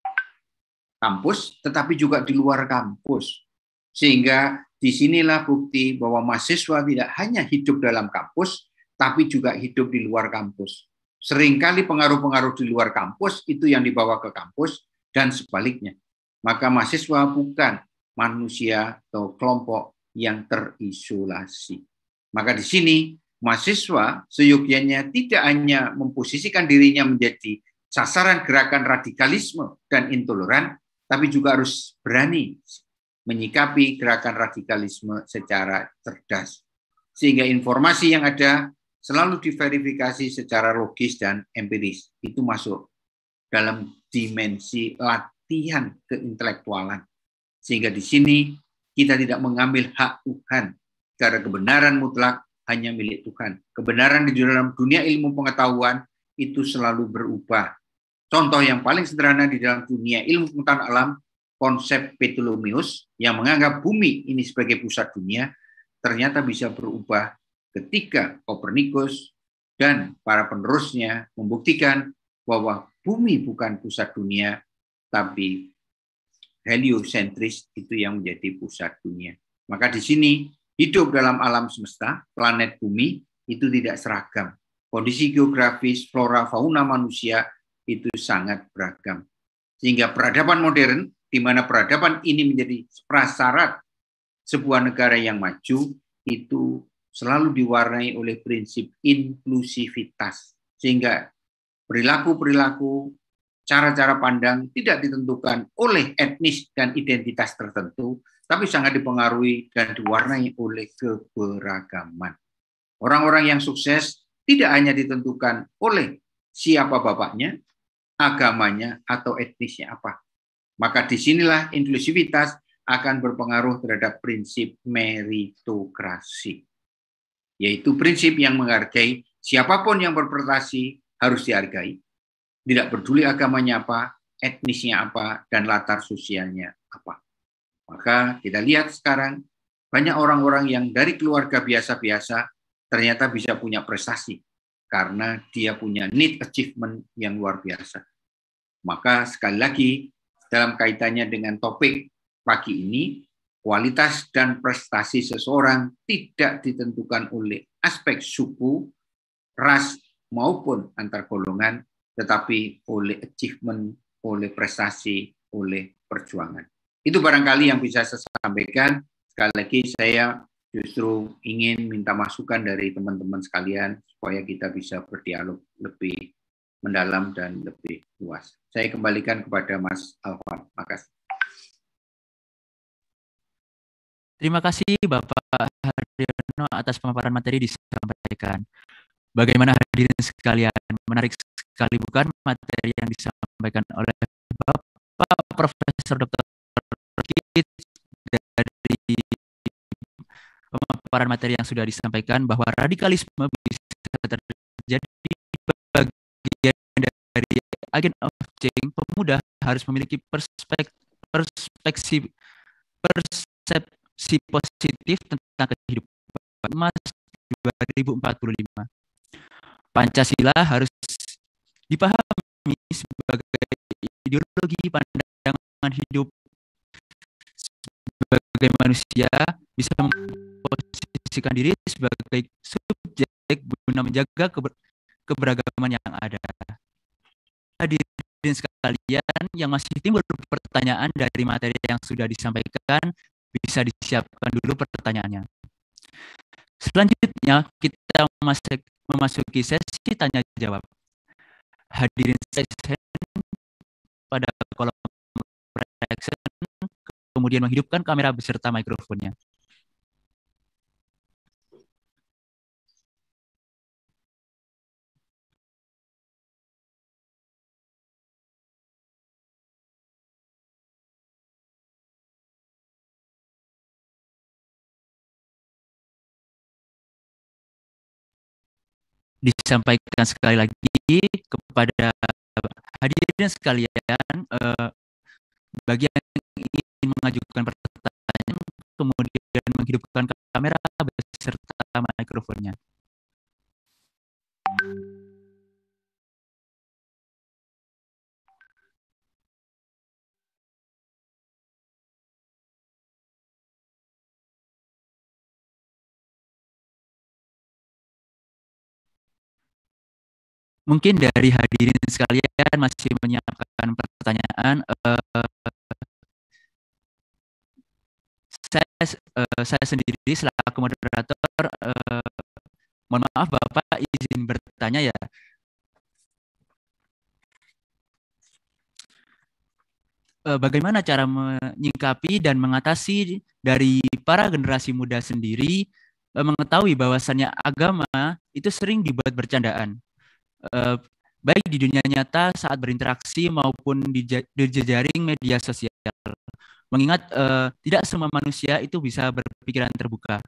kampus, tetapi juga di luar kampus. Sehingga disinilah bukti bahwa mahasiswa tidak hanya hidup dalam kampus, tapi juga hidup di luar kampus. Seringkali pengaruh-pengaruh di luar kampus itu yang dibawa ke kampus, dan sebaliknya. Maka mahasiswa bukan manusia atau kelompok yang terisolasi. Maka di sini mahasiswa seyogyanya tidak hanya memposisikan dirinya menjadi sasaran gerakan radikalisme dan intoleran, tapi juga harus berani menyikapi gerakan radikalisme secara cerdas. Sehingga informasi yang ada selalu diverifikasi secara logis dan empiris. Itu masuk dalam dimensi latihan keintelektualan. Sehingga di sini kita tidak mengambil hak Tuhan, karena kebenaran mutlak hanya milik Tuhan. Kebenaran di dalam dunia ilmu pengetahuan itu selalu berubah. Contoh yang paling sederhana di dalam dunia ilmu pengetahuan alam, konsep Ptolemeus yang menganggap bumi ini sebagai pusat dunia, ternyata bisa berubah ketika Kopernikus dan para penerusnya membuktikan bahwa bumi bukan pusat dunia, tapi heliosentris itu yang menjadi pusat dunia. Maka di sini hidup dalam alam semesta, planet bumi itu tidak seragam. Kondisi geografis, flora, fauna manusia itu sangat beragam. Sehingga peradaban modern, di mana peradaban ini menjadi prasyarat sebuah negara yang maju, itu selalu diwarnai oleh prinsip inklusivitas. Sehingga perilaku-perilaku, cara-cara pandang tidak ditentukan oleh etnis dan identitas tertentu, tapi sangat dipengaruhi dan diwarnai oleh keberagaman. Orang-orang yang sukses tidak hanya ditentukan oleh siapa bapaknya, agamanya, atau etnisnya apa. Maka disinilah inklusivitas akan berpengaruh terhadap prinsip meritokrasi, yaitu prinsip yang menghargai siapapun yang berprestasi harus dihargai. Tidak peduli agamanya apa, etnisnya apa, dan latar sosialnya apa. Maka kita lihat sekarang banyak orang-orang yang dari keluarga biasa-biasa ternyata bisa punya prestasi karena dia punya need achievement yang luar biasa. Maka sekali lagi dalam kaitannya dengan topik pagi ini, kualitas dan prestasi seseorang tidak ditentukan oleh aspek suku, ras, maupun antar golongan, tetapi oleh achievement, oleh prestasi, oleh perjuangan. Itu barangkali yang bisa saya sampaikan. Sekali lagi saya justru ingin minta masukan dari teman-teman sekalian supaya kita bisa berdialog lebih mendalam dan lebih luas. Saya kembalikan kepada Mas Alvan. Makasih. Terima kasih Bapak Haryono atas pemaparan materi disampaikan. Bagaimana hadirin sekalian, menarik sekali bukan materi yang disampaikan oleh Bapak Profesor Doktor Kitts dari pemaparan materi yang sudah disampaikan bahwa radikalisme bisa terjadi bagian dari agent of change. Pemuda harus memiliki perspektif perspektif persepsi positif tentang kehidupan. Mas dua ribu empat puluh lima. Pancasila harus dipahami sebagai ideologi pandangan hidup sebagai manusia bisa memposisikan diri sebagai subjek guna menjaga keber keberagaman yang ada. Hadirin sekalian, yang masih timbul pertanyaan dari materi yang sudah disampaikan, bisa disiapkan dulu pertanyaannya. Selanjutnya, kita memasuki sesi tanya jawab. Hadirin sekalian, pada kolom reaction, kemudian menghidupkan kamera beserta mikrofonnya. Disampaikan sekali lagi kepada hadirin sekalian, eh, bagi yang ingin mengajukan pertanyaan, kemudian menghidupkan kamera beserta mikrofonnya. Mungkin dari hadirin sekalian masih menyiapkan pertanyaan. Uh, saya, uh, saya sendiri selaku moderator, uh, mohon maaf Bapak, izin bertanya ya. Uh, bagaimana cara menyikapi dan mengatasi dari para generasi muda sendiri uh, mengetahui bahwasannya agama itu sering dibuat bercandaan. Uh, baik di dunia nyata saat berinteraksi maupun di, di jejaring media sosial. Mengingat uh, tidak semua manusia itu bisa berpikiran terbuka.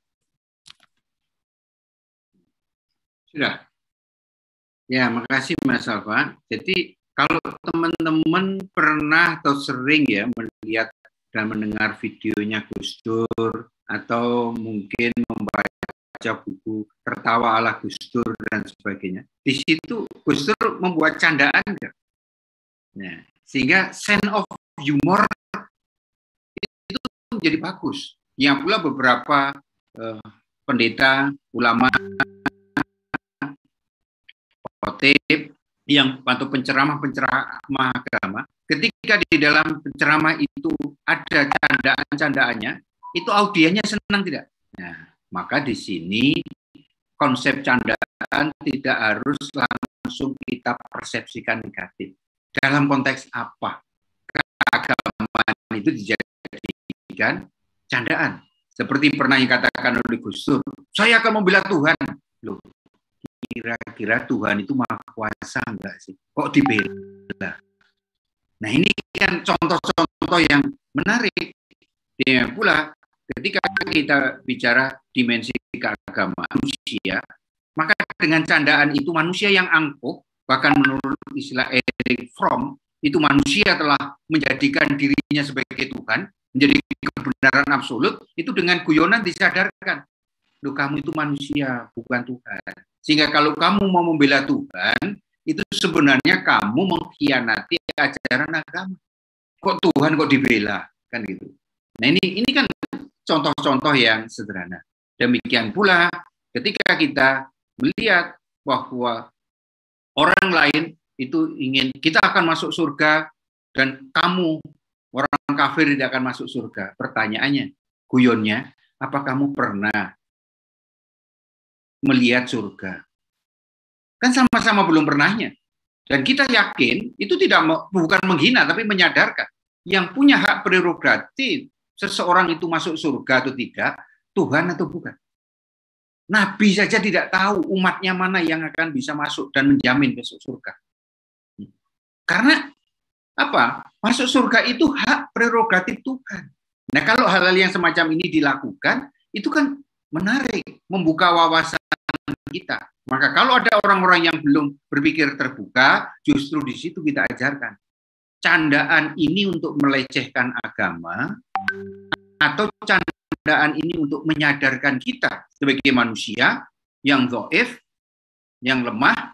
Sudah. Ya, makasih Mas Alfa. Jadi kalau teman-teman pernah atau sering ya melihat dan mendengar videonya Gus Dur atau mungkin membaca baca buku Tertawa ala Gus Dur dan sebagainya. Di situ Gus Dur membuat candaan, nah, sehingga sense of humor itu menjadi bagus. Yang pula beberapa eh, pendeta, ulama, khotib yang atau penceramah-penceramah agama, ketika di dalam penceramah itu ada candaan-candaannya, itu audiennya senang tidak? Nah, maka di sini konsep candaan tidak harus langsung kita persepsikan negatif. Dalam konteks apa? Keagamaan itu dijadikan candaan. Seperti pernah dikatakan oleh Gus Dur, saya akan membela Tuhan. Loh, kira-kira Tuhan itu maha kuasa enggak sih? Kok dibela? Nah, ini kan contoh-contoh yang menarik. Ya pula ketika kita bicara dimensi keagamaan manusia, maka dengan candaan itu manusia yang angkuh, bahkan menurut istilah Erich Fromm, itu manusia telah menjadikan dirinya sebagai Tuhan, menjadi kebenaran absolut, itu dengan guyonan disadarkan. Loh, kamu itu manusia, bukan Tuhan. Sehingga kalau kamu mau membela Tuhan, itu sebenarnya kamu mengkhianati ajaran agama. Kok Tuhan kok dibela? Kan gitu. Nah ini ini kan contoh-contoh yang sederhana. Demikian pula ketika kita melihat bahwa orang lain itu ingin kita akan masuk surga dan kamu orang kafir tidak akan masuk surga. Pertanyaannya, guyonnya, apa kamu pernah melihat surga? Kan sama-sama belum pernahnya. Dan kita yakin itu tidak bukan menghina, tapi menyadarkan. Yang punya hak prerogatif seseorang itu masuk surga atau tidak, Tuhan atau bukan. Nabi saja tidak tahu umatnya mana yang akan bisa masuk dan menjamin masuk surga. Karena apa? Masuk surga itu hak prerogatif Tuhan. Nah, kalau hal-hal yang semacam ini dilakukan, itu kan menarik, membuka wawasan kita. Maka kalau ada orang-orang yang belum berpikir terbuka, justru di situ kita ajarkan. Candaan ini untuk melecehkan agama, atau candaan ini untuk menyadarkan kita sebagai manusia yang dhaif, yang lemah,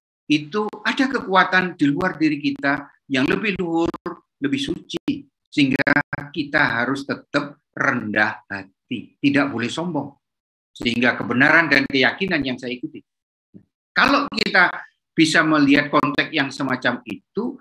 itu ada kekuatan di luar diri kita yang lebih luhur, lebih suci, sehingga kita harus tetap rendah hati, tidak boleh sombong, sehingga kebenaran dan keyakinan yang saya ikuti. Kalau kita bisa melihat konteks yang semacam itu,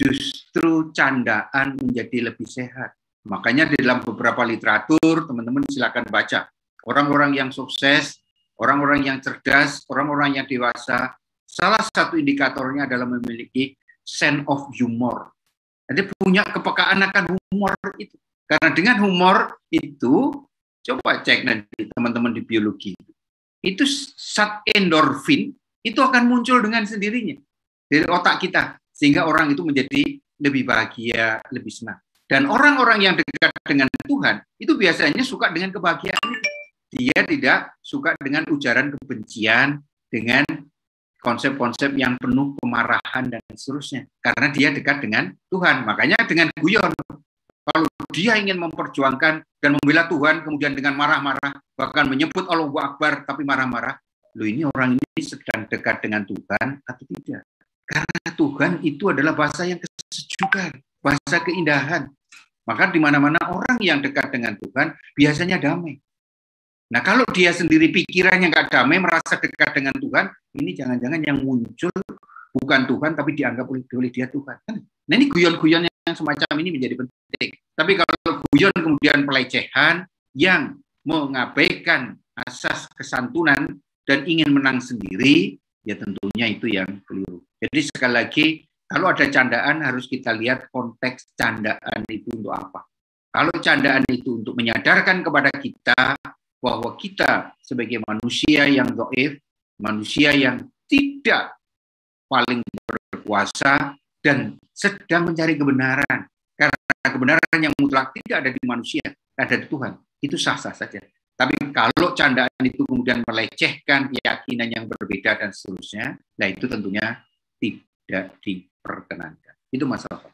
justru candaan menjadi lebih sehat. Makanya di dalam beberapa literatur, teman-teman silakan baca. Orang-orang yang sukses, orang-orang yang cerdas, orang-orang yang dewasa, salah satu indikatornya adalah memiliki sense of humor. Jadi punya kepekaan akan humor itu. Karena dengan humor itu, coba cek nanti teman-teman di biologi. Itu zat endorfin, itu akan muncul dengan sendirinya dari otak kita. Sehingga orang itu menjadi lebih bahagia, lebih senang. Dan orang-orang yang dekat dengan Tuhan, itu biasanya suka dengan kebahagiaan. Dia tidak suka dengan ujaran kebencian, dengan konsep-konsep yang penuh kemarahan dan seterusnya. Karena dia dekat dengan Tuhan. Makanya dengan guyon. Kalau dia ingin memperjuangkan dan membela Tuhan, kemudian dengan marah-marah, bahkan menyebut Allahu Akbar, tapi marah-marah, loh ini orang ini sedang dekat dengan Tuhan atau tidak? Karena Tuhan itu adalah bahasa yang kesejukan, bahasa keindahan. Maka di mana-mana orang yang dekat dengan Tuhan biasanya damai. Nah, kalau dia sendiri pikirannya nggak damai, merasa dekat dengan Tuhan, ini jangan-jangan yang muncul bukan Tuhan, tapi dianggap oleh, oleh dia Tuhan. Nah, ini guyon-guyon yang semacam ini menjadi penting. Tapi kalau guyon kemudian pelecehan yang mengabaikan asas kesantunan dan ingin menang sendiri, ya tentunya itu yang keliru. Jadi sekali lagi, kalau ada candaan harus kita lihat konteks candaan itu untuk apa. Kalau candaan itu untuk menyadarkan kepada kita bahwa kita sebagai manusia yang dhaif, manusia yang tidak paling berkuasa dan sedang mencari kebenaran. Karena kebenaran yang mutlak tidak ada di manusia, ada di Tuhan. Itu sah-sah saja. Tapi kalau candaan itu kemudian melecehkan keyakinan yang berbeda dan seterusnya, nah itu tentunya tidak diperkenankan. Itu masalah.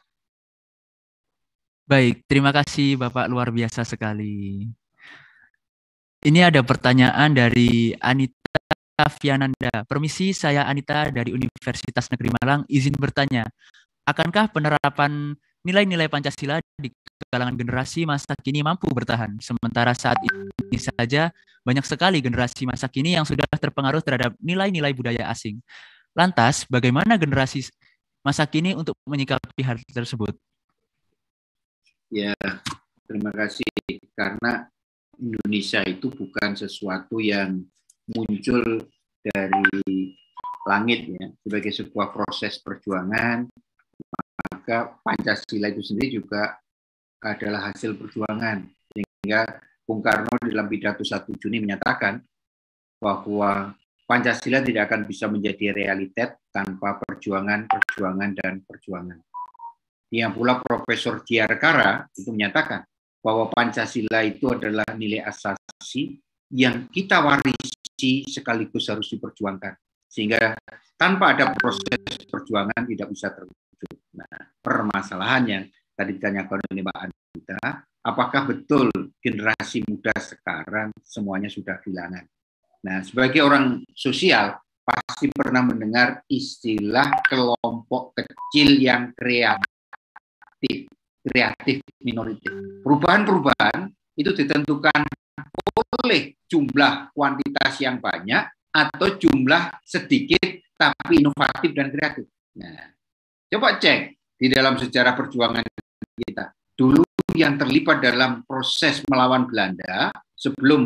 Baik, terima kasih Bapak, luar biasa sekali. Ini ada pertanyaan dari Anita Fiananda. Permisi, saya Anita dari Universitas Negeri Malang, izin bertanya, akankah penerapan nilai-nilai Pancasila di kalangan generasi masa kini mampu bertahan? Sementara saat ini saja banyak sekali generasi masa kini yang sudah terpengaruh terhadap nilai-nilai budaya asing. Lantas, bagaimana generasi masa kini untuk menyikapi hal tersebut? Ya, terima kasih. Karena Indonesia itu bukan sesuatu yang muncul dari langit ya, sebagai sebuah proses perjuangan, maka Pancasila itu sendiri juga adalah hasil perjuangan. Sehingga Bung Karno dalam pidato satu Juni menyatakan bahwa Pancasila tidak akan bisa menjadi realitas tanpa perjuangan, perjuangan, dan perjuangan. Yang pula Profesor Diarkara itu menyatakan bahwa Pancasila itu adalah nilai asasi yang kita warisi sekaligus harus diperjuangkan. Sehingga tanpa ada proses perjuangan tidak bisa terwujud. Nah, permasalahan yang tadi ditanyakan oleh Mbak Anita, apakah betul generasi muda sekarang semuanya sudah kehilangan? Nah, sebagai orang sosial, pasti pernah mendengar istilah kelompok kecil yang kreatif, kreatif minority. Perubahan-perubahan itu ditentukan oleh jumlah kuantitas yang banyak atau jumlah sedikit tapi inovatif dan kreatif. Nah, coba cek di dalam sejarah perjuangan kita. Dulu yang terlibat dalam proses melawan Belanda sebelum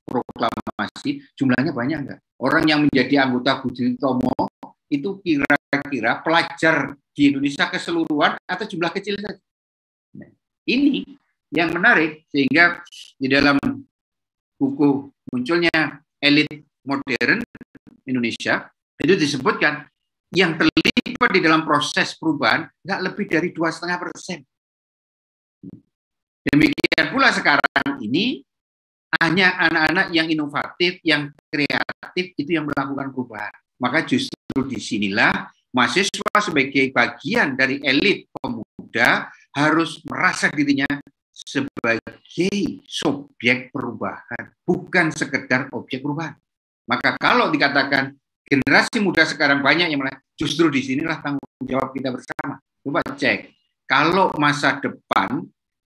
proklamasi, jumlahnya banyak nggak? Orang yang menjadi anggota Budi Utomo itu kira-kira pelajar di Indonesia keseluruhan atau jumlah kecil saja. Nah, ini yang menarik, sehingga di dalam buku munculnya Elit Modern Indonesia itu disebutkan yang terlibat di dalam proses perubahan nggak lebih dari dua setengah persen. Demikian pula sekarang ini hanya anak-anak yang inovatif, yang kreatif itu yang melakukan perubahan. Maka justru disinilah mahasiswa sebagai bagian dari elit pemuda harus merasa dirinya sebagai subjek perubahan, bukan sekedar objek perubahan. Maka kalau dikatakan generasi muda sekarang banyak yang mulai, justru disinilah tanggung jawab kita bersama. Coba cek, kalau masa depan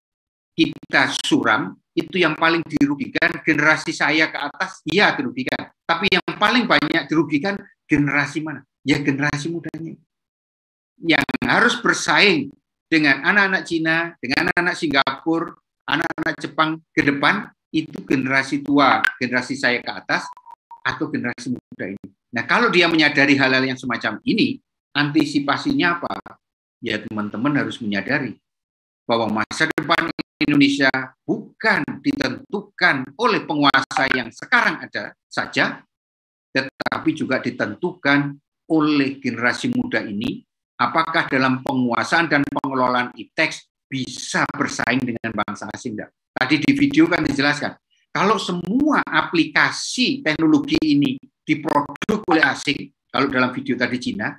kita suram, itu yang paling dirugikan generasi saya ke atas, ya dirugikan. Tapi yang paling banyak dirugikan generasi mana? Ya generasi mudanya. Yang harus bersaing dengan anak-anak Cina, dengan anak-anak Singapura, anak-anak Jepang ke depan, itu generasi tua, generasi saya ke atas, atau generasi muda ini. Nah, kalau dia menyadari hal-hal yang semacam ini, antisipasinya apa? Ya teman-teman harus menyadari bahwa masa depan Indonesia bukan ditentukan oleh penguasa yang sekarang ada saja, tetapi juga ditentukan oleh generasi muda ini, apakah dalam penguasaan dan pengelolaan I T E X bisa bersaing dengan bangsa asing. Tadi di video kan dijelaskan, kalau semua aplikasi teknologi ini diproduk oleh asing, kalau dalam video tadi Cina,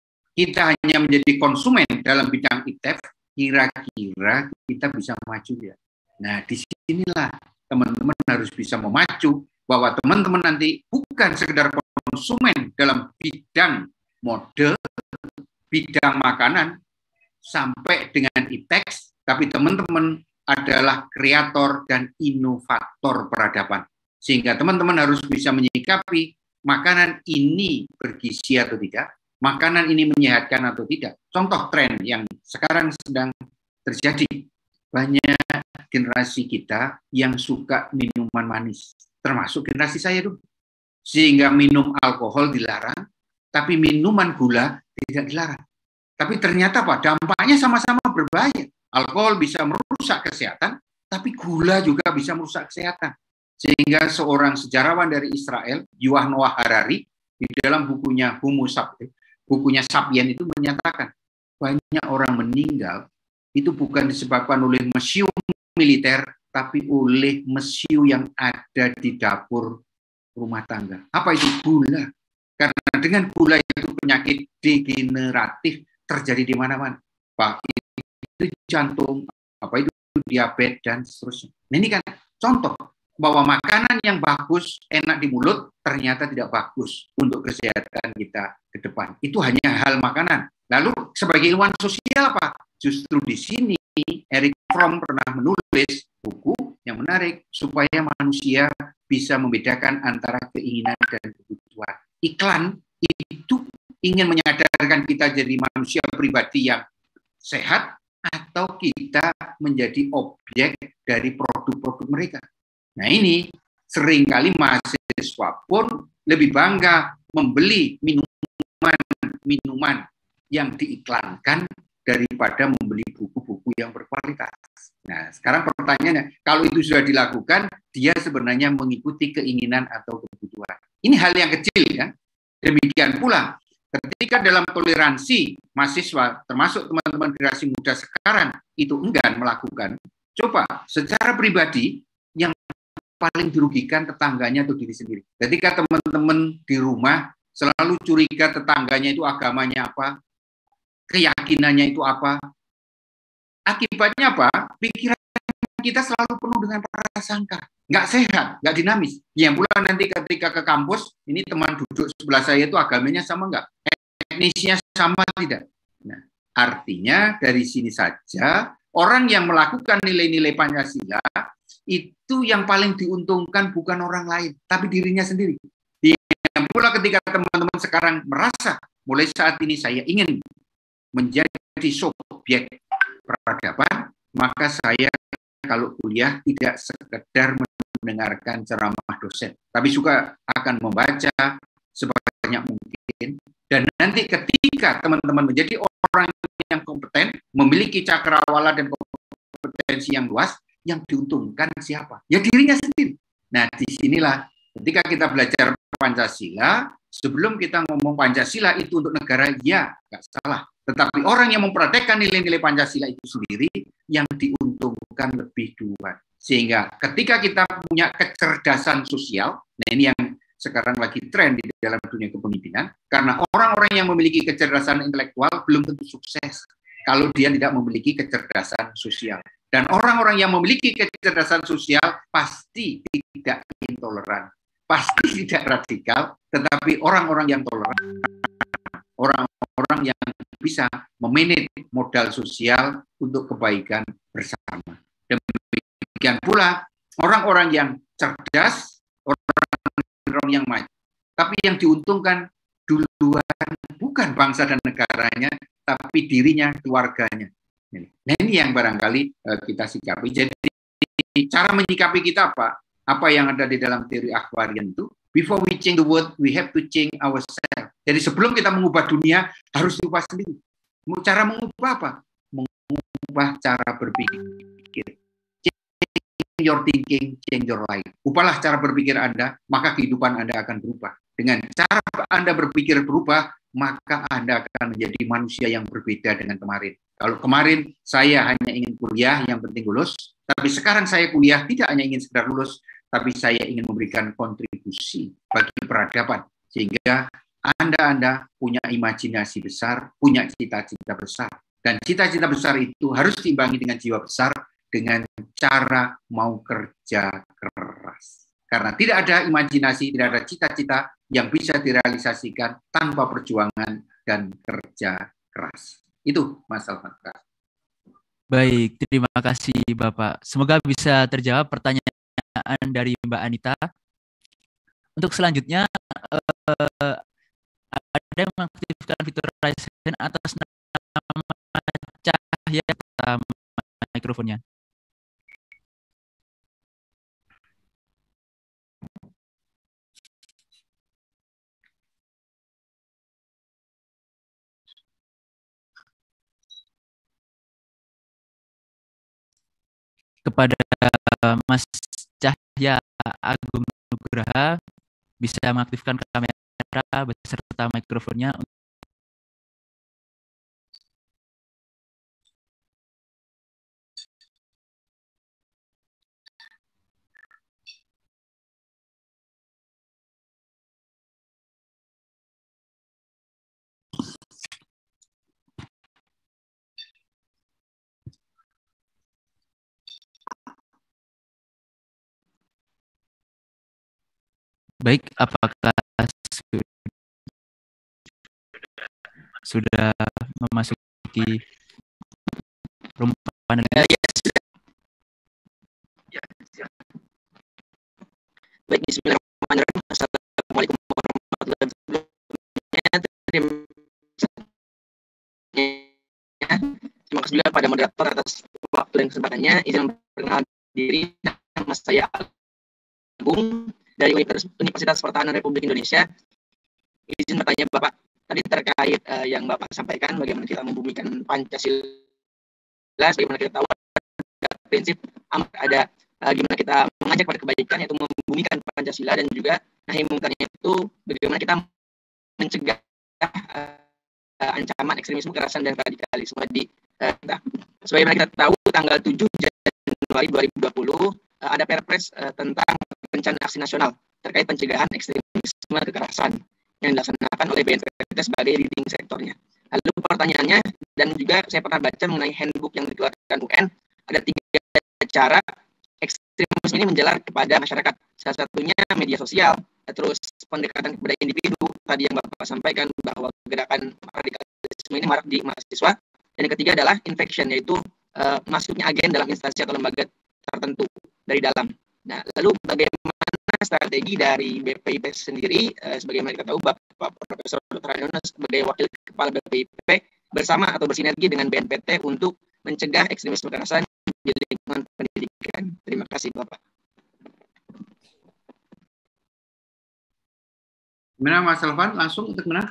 kita hanya menjadi konsumen dalam bidang I T E X, kira-kira kita bisa maju ya. Nah, disinilah teman-teman harus bisa memacu bahwa teman-teman nanti bukan sekedar konsumen dalam bidang mode, bidang makanan, sampai dengan I T E X, tapi teman-teman adalah kreator dan inovator peradaban. Sehingga teman-teman harus bisa menyikapi makanan ini bergizi atau tidak, makanan ini menyehatkan atau tidak. Contoh tren yang sekarang sedang terjadi, banyak generasi kita yang suka minuman manis, termasuk generasi saya dulu. Sehingga minum alkohol dilarang, tapi minuman gula tidak dilarang. Tapi ternyata Pak, dampaknya sama-sama berbahaya. Alkohol bisa merusak kesehatan, tapi gula juga bisa merusak kesehatan. Sehingga seorang sejarawan dari Israel, Yuval Noah Harari, di dalam bukunya Homo Sapiens, bukunya Sapien itu menyatakan, banyak orang meninggal itu bukan disebabkan oleh mesiu militer, tapi oleh mesiu yang ada di dapur rumah tangga. Apa itu? Gula. Karena dengan gula itu penyakit degeneratif terjadi di mana-mana. Pak, itu jantung, apa itu diabetes dan seterusnya. Nah, ini kan contoh bahwa makanan yang bagus, enak di mulut, ternyata tidak bagus untuk kesehatan kita ke depan. Itu hanya hal makanan. Lalu sebagai ilmuwan sosial apa? Justru di sini Eric Fromm pernah menulis buku yang menarik supaya manusia bisa membedakan antara keinginan dan kebutuhan. Iklan itu ingin menyadarkan kita jadi manusia pribadi yang sehat atau kita menjadi objek dari produk-produk mereka. Nah ini seringkali mahasiswa pun lebih bangga membeli minuman-minuman yang diiklankan daripada membeli buku-buku yang berkualitas. Nah sekarang pertanyaannya, kalau itu sudah dilakukan, dia sebenarnya mengikuti keinginan atau kebutuhan. Ini hal yang kecil kan. Demikian pula ketika dalam toleransi mahasiswa, termasuk teman-teman generasi muda sekarang, itu enggan melakukan, coba secara pribadi, yang paling dirugikan tetangganya atau diri sendiri. Ketika teman-teman di rumah selalu curiga tetangganya itu agamanya apa, keyakinannya itu apa, akibatnya apa? Pikiran kita selalu penuh dengan prasangka, nggak sehat, nggak dinamis. Yang pula nanti ketika ke kampus, ini teman duduk sebelah saya itu agamanya sama nggak? Etnisnya sama tidak? Nah, artinya dari sini saja orang yang melakukan nilai-nilai Pancasila itu yang paling diuntungkan bukan orang lain, tapi dirinya sendiri. Yang pula ketika teman-teman sekarang merasa mulai saat ini saya ingin menjadi subjek peradaban, maka saya kalau kuliah tidak sekedar mendengarkan ceramah dosen, tapi juga akan membaca sebanyak mungkin. Dan nanti ketika teman-teman menjadi orang yang kompeten, memiliki cakrawala dan kompetensi yang luas, yang diuntungkan siapa? Ya dirinya sendiri. Nah, disinilah ketika kita belajar Pancasila, sebelum kita ngomong Pancasila itu untuk negara, ya nggak salah. Tetapi orang yang mempraktekkan nilai-nilai Pancasila itu sendiri yang diuntungkan lebih duluan. Sehingga ketika kita punya kecerdasan sosial, nah ini yang sekarang lagi tren di dalam dunia kepemimpinan, karena orang-orang yang memiliki kecerdasan intelektual belum tentu sukses kalau dia tidak memiliki kecerdasan sosial. Dan orang-orang yang memiliki kecerdasan sosial pasti tidak intoleran, pasti tidak radikal, tetapi orang-orang yang toleran, orang-orang yang bisa memanage modal sosial untuk kebaikan bersama. Demikian pula orang-orang yang cerdas, orang-orang yang maju. Tapi yang diuntungkan duluan bukan bangsa dan negaranya, tapi dirinya, keluarganya. Nah ini yang barangkali uh, kita sikapi. Jadi cara menyikapi kita apa? Apa yang ada di dalam teori Aquarian itu? Before we change the world, we have to change ourselves. Jadi sebelum kita mengubah dunia, harus diubah sendiri. Cara mengubah apa? Mengubah cara berpikir. Change your thinking, change your life. Ubahlah cara berpikir Anda, maka kehidupan Anda akan berubah. Dengan cara Anda berpikir berubah, maka Anda akan menjadi manusia yang berbeda dengan kemarin. Kalau kemarin saya hanya ingin kuliah, yang penting lulus. Tapi sekarang saya kuliah tidak hanya ingin sekedar lulus, tapi saya ingin memberikan kontribusi bagi peradaban. Sehingga Anda-Anda punya imajinasi besar, punya cita-cita besar. Dan cita-cita besar itu harus diimbangi dengan jiwa besar, dengan cara mau kerja keras. Karena tidak ada imajinasi, tidak ada cita-cita yang bisa direalisasikan tanpa perjuangan dan kerja keras. Itu Mas Alfatra. Baik, terima kasih Bapak. Semoga bisa terjawab pertanyaan dari Mbak Anita. Untuk selanjutnya, eh, ada yang mengaktifkan fitur raise hand atas nama Cahya pertama mikrofonnya. Kepada Mas Cahya Agung Nugraha, bisa mengaktifkan kamera beserta mikrofonnya. Baik, apakah sudah memasuki room panel? Ya, ya, sudah. Ya, ya. Baik, bismillahirrahmanirrahim. Assalamualaikum warahmatullahi wabarakatuh. Terima kasih juga pada moderator atas waktu dan kesempatannya. Izin memperkenalkan diri, nama saya Agung dari Universitas Pertahanan Republik Indonesia. Izin bertanya Bapak, tadi terkait uh, yang Bapak sampaikan, bagaimana kita membumikan Pancasila, bagaimana kita tahu ada prinsip ada uh, gimana kita mengajak pada kebaikan, yaitu membumikan Pancasila, dan juga nahi mungkarnya itu bagaimana kita mencegah uh, uh, ancaman ekstremisme, kekerasan, dan radikalisme di uh, kita. Sebagaimana kita tahu, tanggal tujuh Januari dua ribu dua puluh uh, ada Perpres uh, tentang rencana aksi nasional terkait pencegahan ekstremisme kekerasan yang dilaksanakan oleh B N P T sebagai leading sektornya. Lalu pertanyaannya, dan juga saya pernah baca mengenai handbook yang dikeluarkan U N, ada tiga cara ekstremisme ini menjalar kepada masyarakat. Salah satunya media sosial, terus pendekatan kepada individu, tadi yang Bapak sampaikan bahwa gerakan radikalisme ini marak di mahasiswa. Dan yang ketiga adalah infection, yaitu uh, masuknya agen dalam instansi atau lembaga tertentu dari dalam. Nah, lalu bagaimana strategi dari B P I P sendiri, eh, sebagaimana kita tahu Bapak Profesor Doktor Haryono sebagai Wakil Kepala B P I P bersama atau bersinergi dengan B N P T untuk mencegah ekstremisme kekerasan di lingkungan pendidikan. Terima kasih Bapak. Gimana Mas Elvan, langsung untuk mana?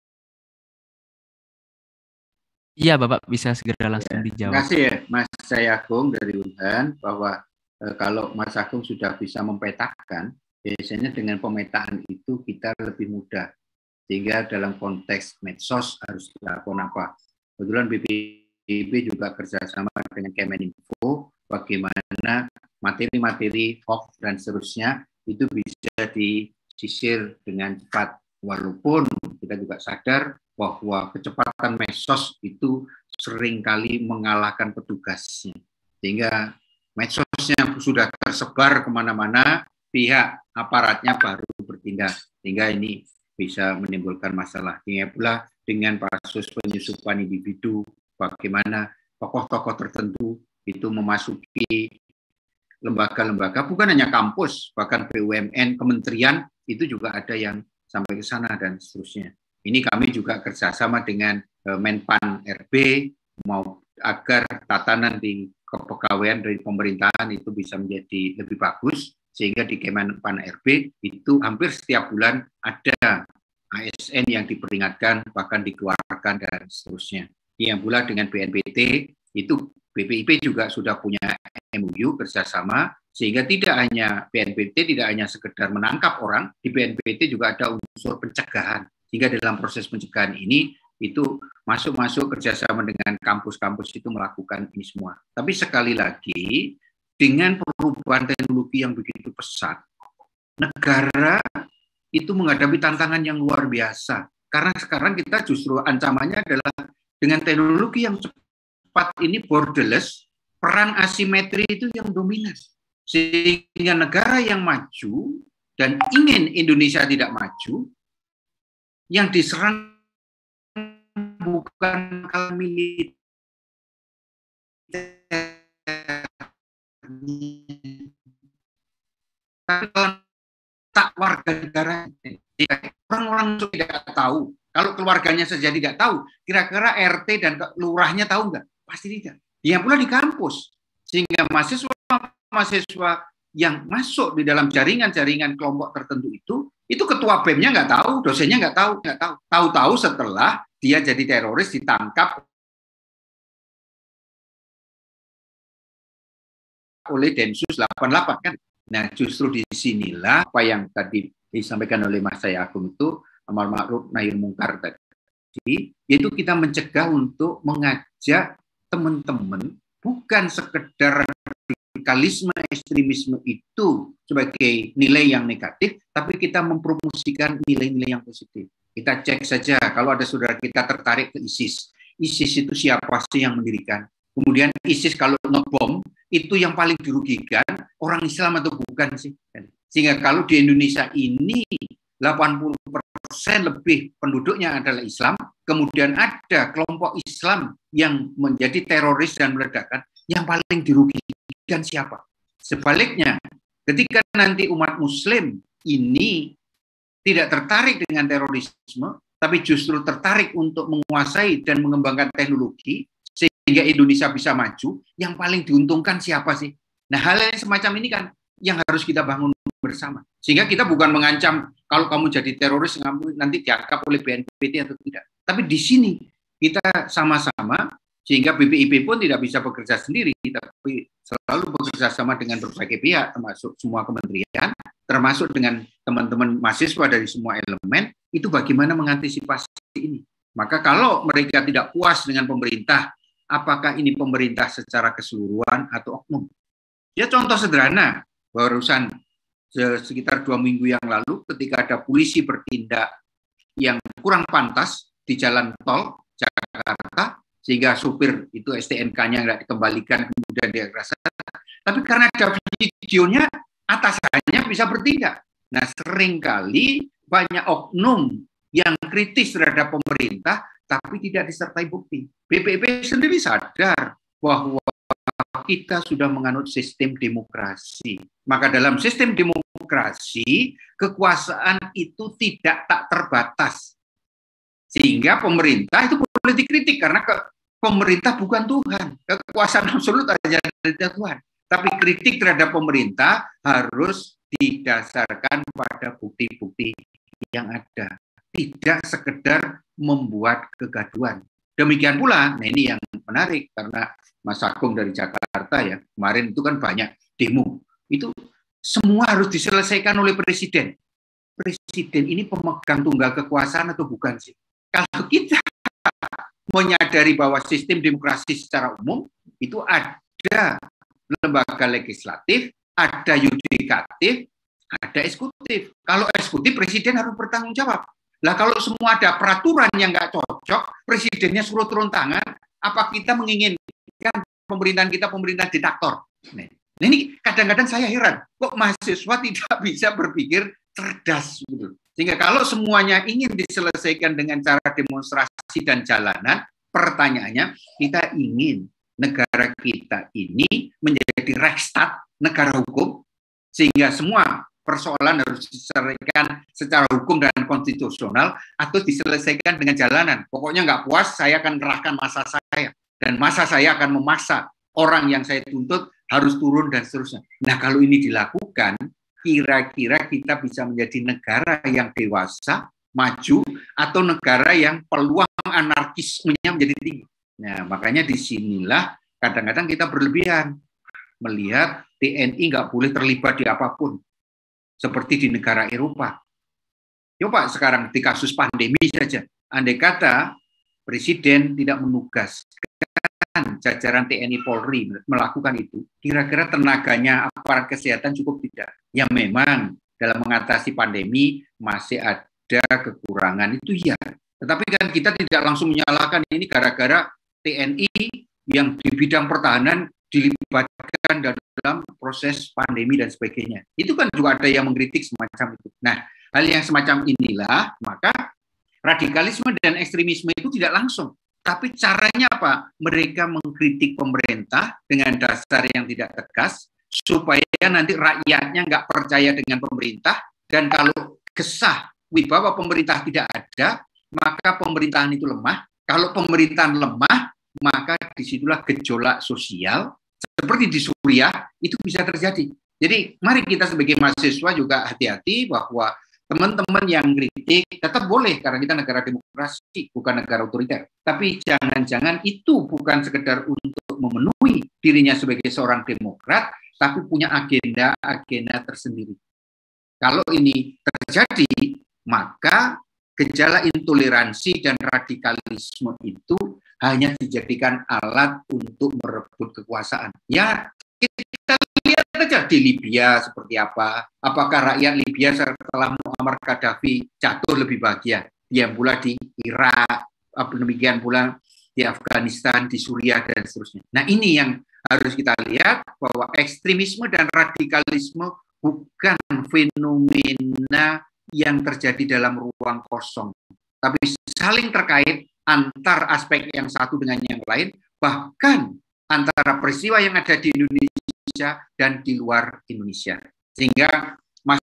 Iya Bapak, bisa segera langsung Ya, terima dijawab. kasih ya Mas Saya Agung dari Unhan, bahwa eh, kalau Mas Agung sudah bisa mempetakan, biasanya dengan pemetaan itu kita lebih mudah. Sehingga dalam konteks medsos harus dilakukan apa. Kebetulan B P I B juga kerjasama dengan Kemeninfo, bagaimana materi-materi hoax dan seterusnya itu bisa disisir dengan cepat. Walaupun kita juga sadar bahwa kecepatan medsos itu seringkali mengalahkan petugasnya. Sehingga medsosnya sudah tersebar kemana-mana, pihak aparatnya baru bertindak. Sehingga ini bisa menimbulkan masalah. Hingga pula dengan kasus penyusupan individu, bagaimana tokoh-tokoh tertentu itu memasuki lembaga-lembaga, bukan hanya kampus, bahkan B U M N, kementerian, itu juga ada yang sampai ke sana dan seterusnya. Ini kami juga kerjasama dengan Menpan R B, mau agar tatanan di kepegawaian dari pemerintahan itu bisa menjadi lebih bagus, sehingga di Kemenpan R B itu hampir setiap bulan ada A S N yang diperingatkan, bahkan dikeluarkan dan seterusnya. Yang pula dengan B N P T, itu B P I P juga sudah punya M O U kerjasama, sehingga tidak hanya B N P T tidak hanya sekedar menangkap orang, di B N P T juga ada unsur pencegahan. Sehingga dalam proses pencegahan ini, itu masuk-masuk kerjasama dengan kampus-kampus itu melakukan ini semua. Tapi sekali lagi, dengan perubahan teknologi yang begitu pesat, negara itu menghadapi tantangan yang luar biasa. Karena sekarang kita justru ancamannya adalah dengan teknologi yang cepat ini borderless, peran asimetri itu yang dominan. Sehingga negara yang maju dan ingin Indonesia tidak maju, yang diserang bukan kalah militer, tak warga negara. Orang-orang tidak tahu. Kalau keluarganya saja tidak tahu, kira-kira R T dan lurahnya tahu nggak? Pasti tidak. Yang pula di kampus. Sehingga mahasiswa-mahasiswa yang masuk di dalam jaringan-jaringan kelompok tertentu itu, itu ketua B E M-nya nggak tahu, dosennya nggak tahu, nggak tahu. Tahu-tahu setelah dia jadi teroris, ditangkap oleh Densus delapan puluh delapan kan. Nah, justru disinilah apa yang tadi disampaikan oleh Mas Saya Agung itu, amar ma'ruf nahi mungkar tadi, yaitu kita mencegah untuk mengajak teman-teman bukan sekedar radikalisme, ekstremisme itu sebagai nilai yang negatif, tapi kita mempromosikan nilai-nilai yang positif. Kita cek saja kalau ada saudara kita tertarik ke ISIS. ISIS itu siapa sih yang mendirikan? Kemudian ISIS kalau ngebom, itu yang paling dirugikan orang Islam atau bukan sih? Sehingga kalau di Indonesia ini delapan puluh persen lebih penduduknya adalah Islam, kemudian ada kelompok Islam yang menjadi teroris dan meledakkan, yang paling dirugikan siapa? Sebaliknya, ketika nanti umat Muslim ini tidak tertarik dengan terorisme, tapi justru tertarik untuk menguasai dan mengembangkan teknologi, sehingga Indonesia bisa maju, yang paling diuntungkan siapa sih? Nah, hal yang semacam ini kan yang harus kita bangun bersama. Sehingga kita bukan mengancam kalau kamu jadi teroris nanti diangkat oleh B N P T atau tidak. Tapi di sini kita sama-sama, sehingga B P I P pun tidak bisa bekerja sendiri, tapi selalu bekerja sama dengan berbagai pihak, termasuk semua kementerian, termasuk dengan teman-teman mahasiswa dari semua elemen, itu bagaimana mengantisipasi ini. Maka kalau mereka tidak puas dengan pemerintah, apakah ini pemerintah secara keseluruhan atau oknum? Ya contoh sederhana, barusan sekitar dua minggu yang lalu ketika ada polisi bertindak yang kurang pantas di jalan tol Jakarta, sehingga supir itu S T N K-nya nggak dikembalikan, kemudian dia rasa. Tapi karena ada videonya, atasannya bisa bertindak. Nah, seringkali banyak oknum yang kritis terhadap pemerintah, tapi tidak disertai bukti. B P I P sendiri sadar bahwa kita sudah menganut sistem demokrasi. Maka dalam sistem demokrasi, kekuasaan itu tidak tak terbatas. Sehingga pemerintah itu boleh dikritik, karena ke, pemerintah bukan Tuhan. Kekuasaan absolut hanya dari Tuhan. Tapi kritik terhadap pemerintah harus didasarkan pada bukti-bukti yang ada, tidak sekedar membuat kegaduhan. Demikian pula, nah ini yang menarik karena Mas Agung dari Jakarta ya, kemarin itu kan banyak demo. Itu semua harus diselesaikan oleh presiden. Presiden ini pemegang tunggal kekuasaan atau bukan sih? Kalau kita menyadari bahwa sistem demokrasi secara umum itu ada lembaga legislatif, ada yudikatif, ada eksekutif. Kalau eksekutif, presiden harus bertanggung jawab. Lah kalau semua ada peraturan yang nggak cocok, presidennya suruh turun tangan, apa kita menginginkan pemerintahan kita pemerintahan diktator? Nah, ini kadang-kadang saya heran, kok mahasiswa tidak bisa berpikir cerdas gitu. Sehingga kalau semuanya ingin diselesaikan dengan cara demonstrasi dan jalanan, pertanyaannya kita ingin negara kita ini menjadi Rechtsstaat, negara hukum, sehingga semua persoalan harus diselesaikan secara hukum dan konstitusional atau diselesaikan dengan jalanan. Pokoknya nggak puas, saya akan kerahkan massa saya. Dan massa saya akan memaksa orang yang saya tuntut harus turun dan seterusnya. Nah kalau ini dilakukan, kira-kira kita bisa menjadi negara yang dewasa, maju, atau negara yang peluang anarkismenya menjadi tinggi. Nah makanya disinilah kadang-kadang kita berlebihan melihat T N I nggak boleh terlibat di apapun. Seperti di negara Eropa. Coba sekarang di kasus pandemi saja, andai kata presiden tidak menugaskan jajaran T N I Polri melakukan itu, kira-kira tenaganya aparat kesehatan cukup tidak? Ya memang dalam mengatasi pandemi masih ada kekurangan itu ya. Tetapi kan kita tidak langsung menyalahkan ini gara-gara T N I yang di bidang pertahanan dilibatkan dalam proses pandemi dan sebagainya. Itu kan juga ada yang mengkritik semacam itu. Nah, hal yang semacam inilah, maka radikalisme dan ekstremisme itu tidak langsung. Tapi caranya apa? Mereka mengkritik pemerintah dengan dasar yang tidak tegas, supaya nanti rakyatnya nggak percaya dengan pemerintah, dan kalau kesah wibawa pemerintah tidak ada, maka pemerintahan itu lemah. Kalau pemerintahan lemah, maka disitulah gejolak sosial seperti di Suriah itu bisa terjadi. Jadi mari kita sebagai mahasiswa juga hati-hati bahwa teman-teman yang kritik tetap boleh karena kita negara demokrasi bukan negara otoriter. Tapi jangan-jangan itu bukan sekedar untuk memenuhi dirinya sebagai seorang demokrat, tapi punya agenda-agenda tersendiri. Kalau ini terjadi, maka gejala intoleransi dan radikalisme itu hanya dijadikan alat untuk merebut kekuasaan. Ya, kita lihat saja di Libya seperti apa. Apakah rakyat Libya setelah Muammar Gaddafi jatuh lebih bahagia? Dia pula di Irak, demikian pula di Afghanistan, di Suriah, dan seterusnya. Nah, ini yang harus kita lihat bahwa ekstremisme dan radikalisme bukan fenomena yang terjadi dalam ruang kosong, tapi saling terkait antar aspek yang satu dengan yang lain, bahkan antara peristiwa yang ada di Indonesia dan di luar Indonesia. Sehingga Mas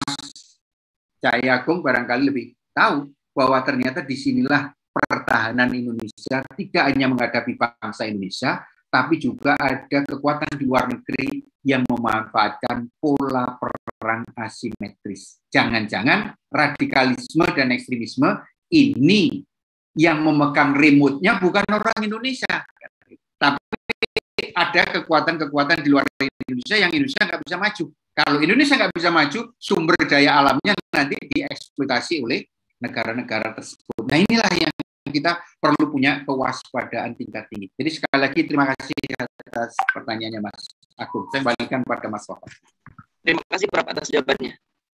Cahyagung barangkali lebih tahu bahwa ternyata disinilah pertahanan Indonesia tidak hanya menghadapi bangsa Indonesia, tapi juga ada kekuatan di luar negeri yang memanfaatkan pola perang asimetris. Jangan-jangan radikalisme dan ekstremisme ini yang memegang remote-nya bukan orang Indonesia, tapi ada kekuatan-kekuatan di luar Indonesia yang Indonesia nggak bisa maju. Kalau Indonesia nggak bisa maju, sumber daya alamnya nanti dieksploitasi oleh negara-negara tersebut. Nah inilah yang kita perlu punya kewaspadaan tingkat tinggi. Jadi sekali lagi terima kasih atas pertanyaannya Mas Agung. Saya balikkan pada Mas Wafa. Terima kasih Prof atas jawabannya.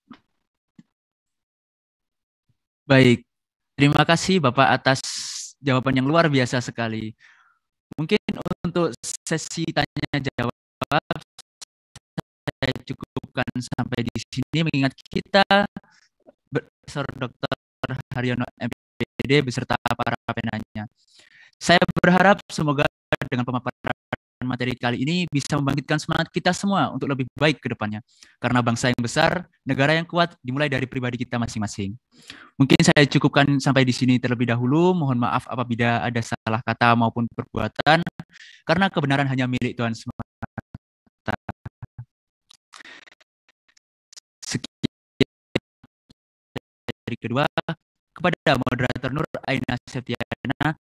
Baik, terima kasih Bapak atas jawaban yang luar biasa sekali. Mungkin untuk sesi tanya jawab saya cukupkan sampai di sini, mengingat kita Profesor Doktor Haryono M P D beserta para penanya. Saya berharap semoga dengan pemaparan materi kali ini bisa membangkitkan semangat kita semua untuk lebih baik ke depannya. Karena bangsa yang besar, negara yang kuat dimulai dari pribadi kita masing-masing. Mungkin saya cukupkan sampai di sini terlebih dahulu. Mohon maaf apabila ada salah kata maupun perbuatan, karena kebenaran hanya milik Tuhan semata. Sekian dari kedua kepada moderator Nur Aina Septiana.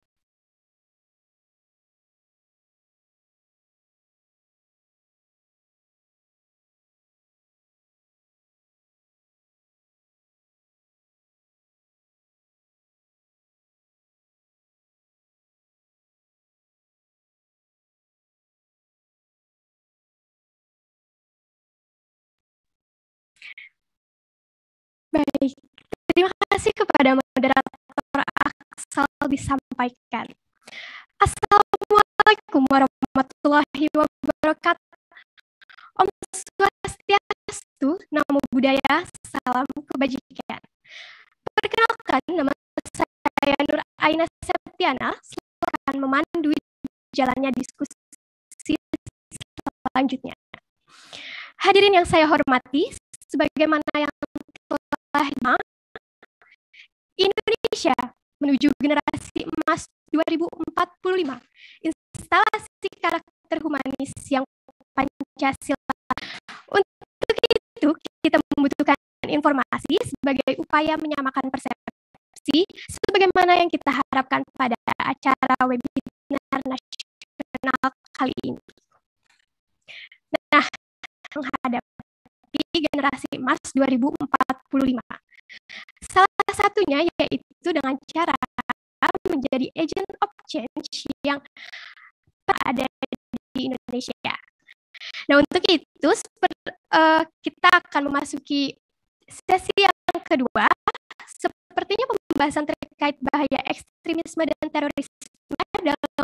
Baik, terima kasih kepada moderator Aksal disampaikan. Assalamualaikum warahmatullahi wabarakatuh. Om Swastiastu, Namo Buddhaya, salam kebajikan. Perkenalkan, nama saya Nur Aina Septiana, akan memandu jalannya diskusi selanjutnya. Hadirin yang saya hormati, sebagaimana yang telah Indonesia menuju generasi emas dua ribu empat puluh lima, instalasi karakter humanis yang Pancasila. Untuk itu, kita membutuhkan informasi sebagai upaya menyamakan persepsi sebagaimana yang kita harapkan pada acara webinar nasional kali ini. Nah, menghadapi generasi emas dua ribu empat puluh lima. Salah satunya yaitu dengan cara menjadi agent of change yang ada di Indonesia. Nah, untuk itu uh, kita akan memasuki sesi yang kedua. Sepertinya pembahasan terkait bahaya ekstremisme dan terorisme dalam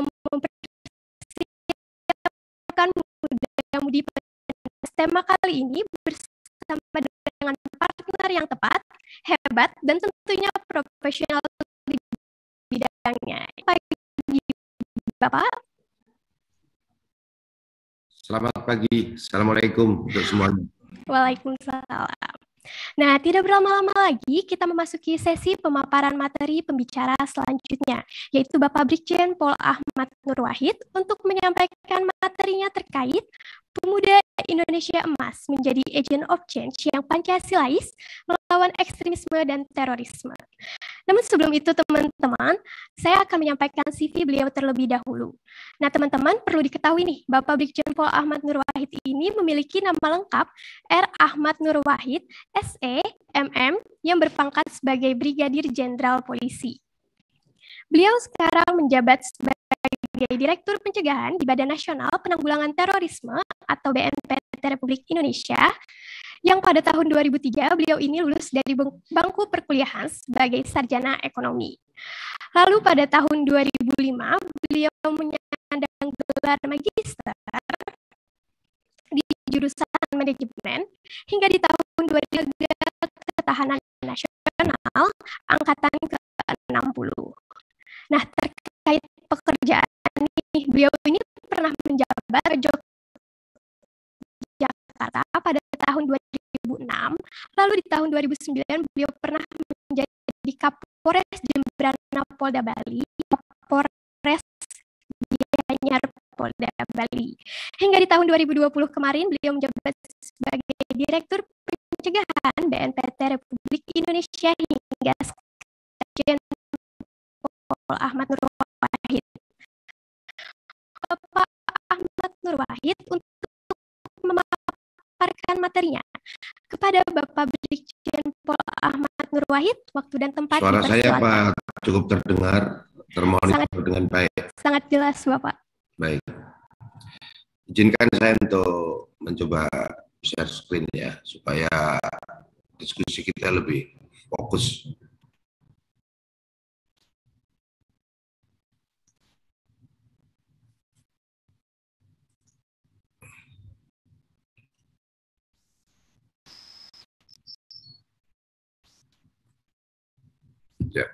mempersiapkan muda-mudi tema kali ini bersama dengan partner yang tepat, hebat, dan tentunya profesional di bidangnya. Pagi, Bapak. Selamat pagi. Assalamualaikum untuk semuanya. Waalaikumsalam. Nah, tidak berlama-lama lagi, kita memasuki sesi pemaparan materi pembicara selanjutnya, yaitu Bapak Brigjen Pol Ahmad Nur Wahid untuk menyampaikan materinya terkait Pemuda Indonesia Emas menjadi agent of change yang Pancasilais melawan ekstremisme dan terorisme. Namun sebelum itu teman-teman, saya akan menyampaikan C V beliau terlebih dahulu. Nah teman-teman perlu diketahui nih, Bapak Brigjen Pol Ahmad Nur Wahid ini memiliki nama lengkap R. Ahmad Nur Wahid, S E M M, yang berpangkat sebagai Brigadir Jenderal Polisi. Beliau sekarang menjabat sebagai Direktur Pencegahan di Badan Nasional Penanggulangan Terorisme atau B N P T Republik Indonesia, yang pada tahun dua ribu tiga beliau ini lulus dari bangku perkuliahan sebagai sarjana ekonomi. Lalu pada tahun dua ribu lima beliau menyandang gelar magister di jurusan manajemen hingga di tahun dua ribu tiga Ketahanan Nasional angkatan ke enam puluh. Nah, terkait pekerjaan ini, beliau ini pernah menjabat Yogyakarta pada tahun dua ribu enam, lalu di tahun dua ribu sembilan beliau pernah menjadi Kapolres Jembrana Polda Bali, Kapolres Gianyar Polda Bali. Hingga di tahun dua ribu dua puluh kemarin beliau menjabat sebagai Direktur Pencegahan B N P T Republik Indonesia hingga Sekjen Pol Ahmad Nur Wahid. Bapak Ahmad Nur Wahid untuk memaparkan materinya. Kepada Bapak Brigjen Pol Ahmad Nur Wahid, waktu dan tempat. Suara saya Pak cukup terdengar, termonitor dengan baik. Sangat jelas Bapak. Baik. Izinkan saya untuk mencoba share screen ya, supaya diskusi kita lebih fokus. Ya.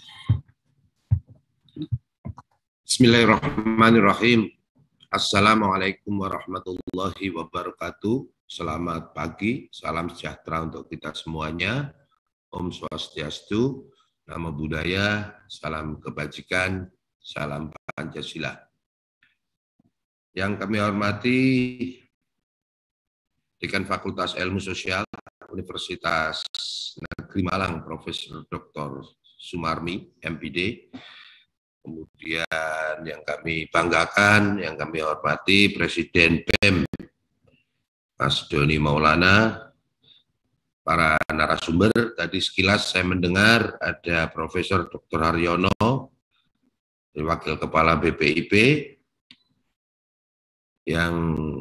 Bismillahirrahmanirrahim. Assalamualaikum warahmatullahi wabarakatuh. Selamat pagi, salam sejahtera untuk kita semuanya. Om Swastiastu, Namo Buddhaya, salam kebajikan, salam Pancasila. Yang kami hormati Dekan Fakultas Ilmu Sosial Universitas Negeri Malang, Profesor Doktor Sumarmi, M P D. Kemudian yang kami banggakan, yang kami hormati, Presiden B E M, Mas Doni Maulana, para narasumber. Tadi sekilas saya mendengar ada Profesor Doktor Haryono, Wakil Kepala B P I P, yang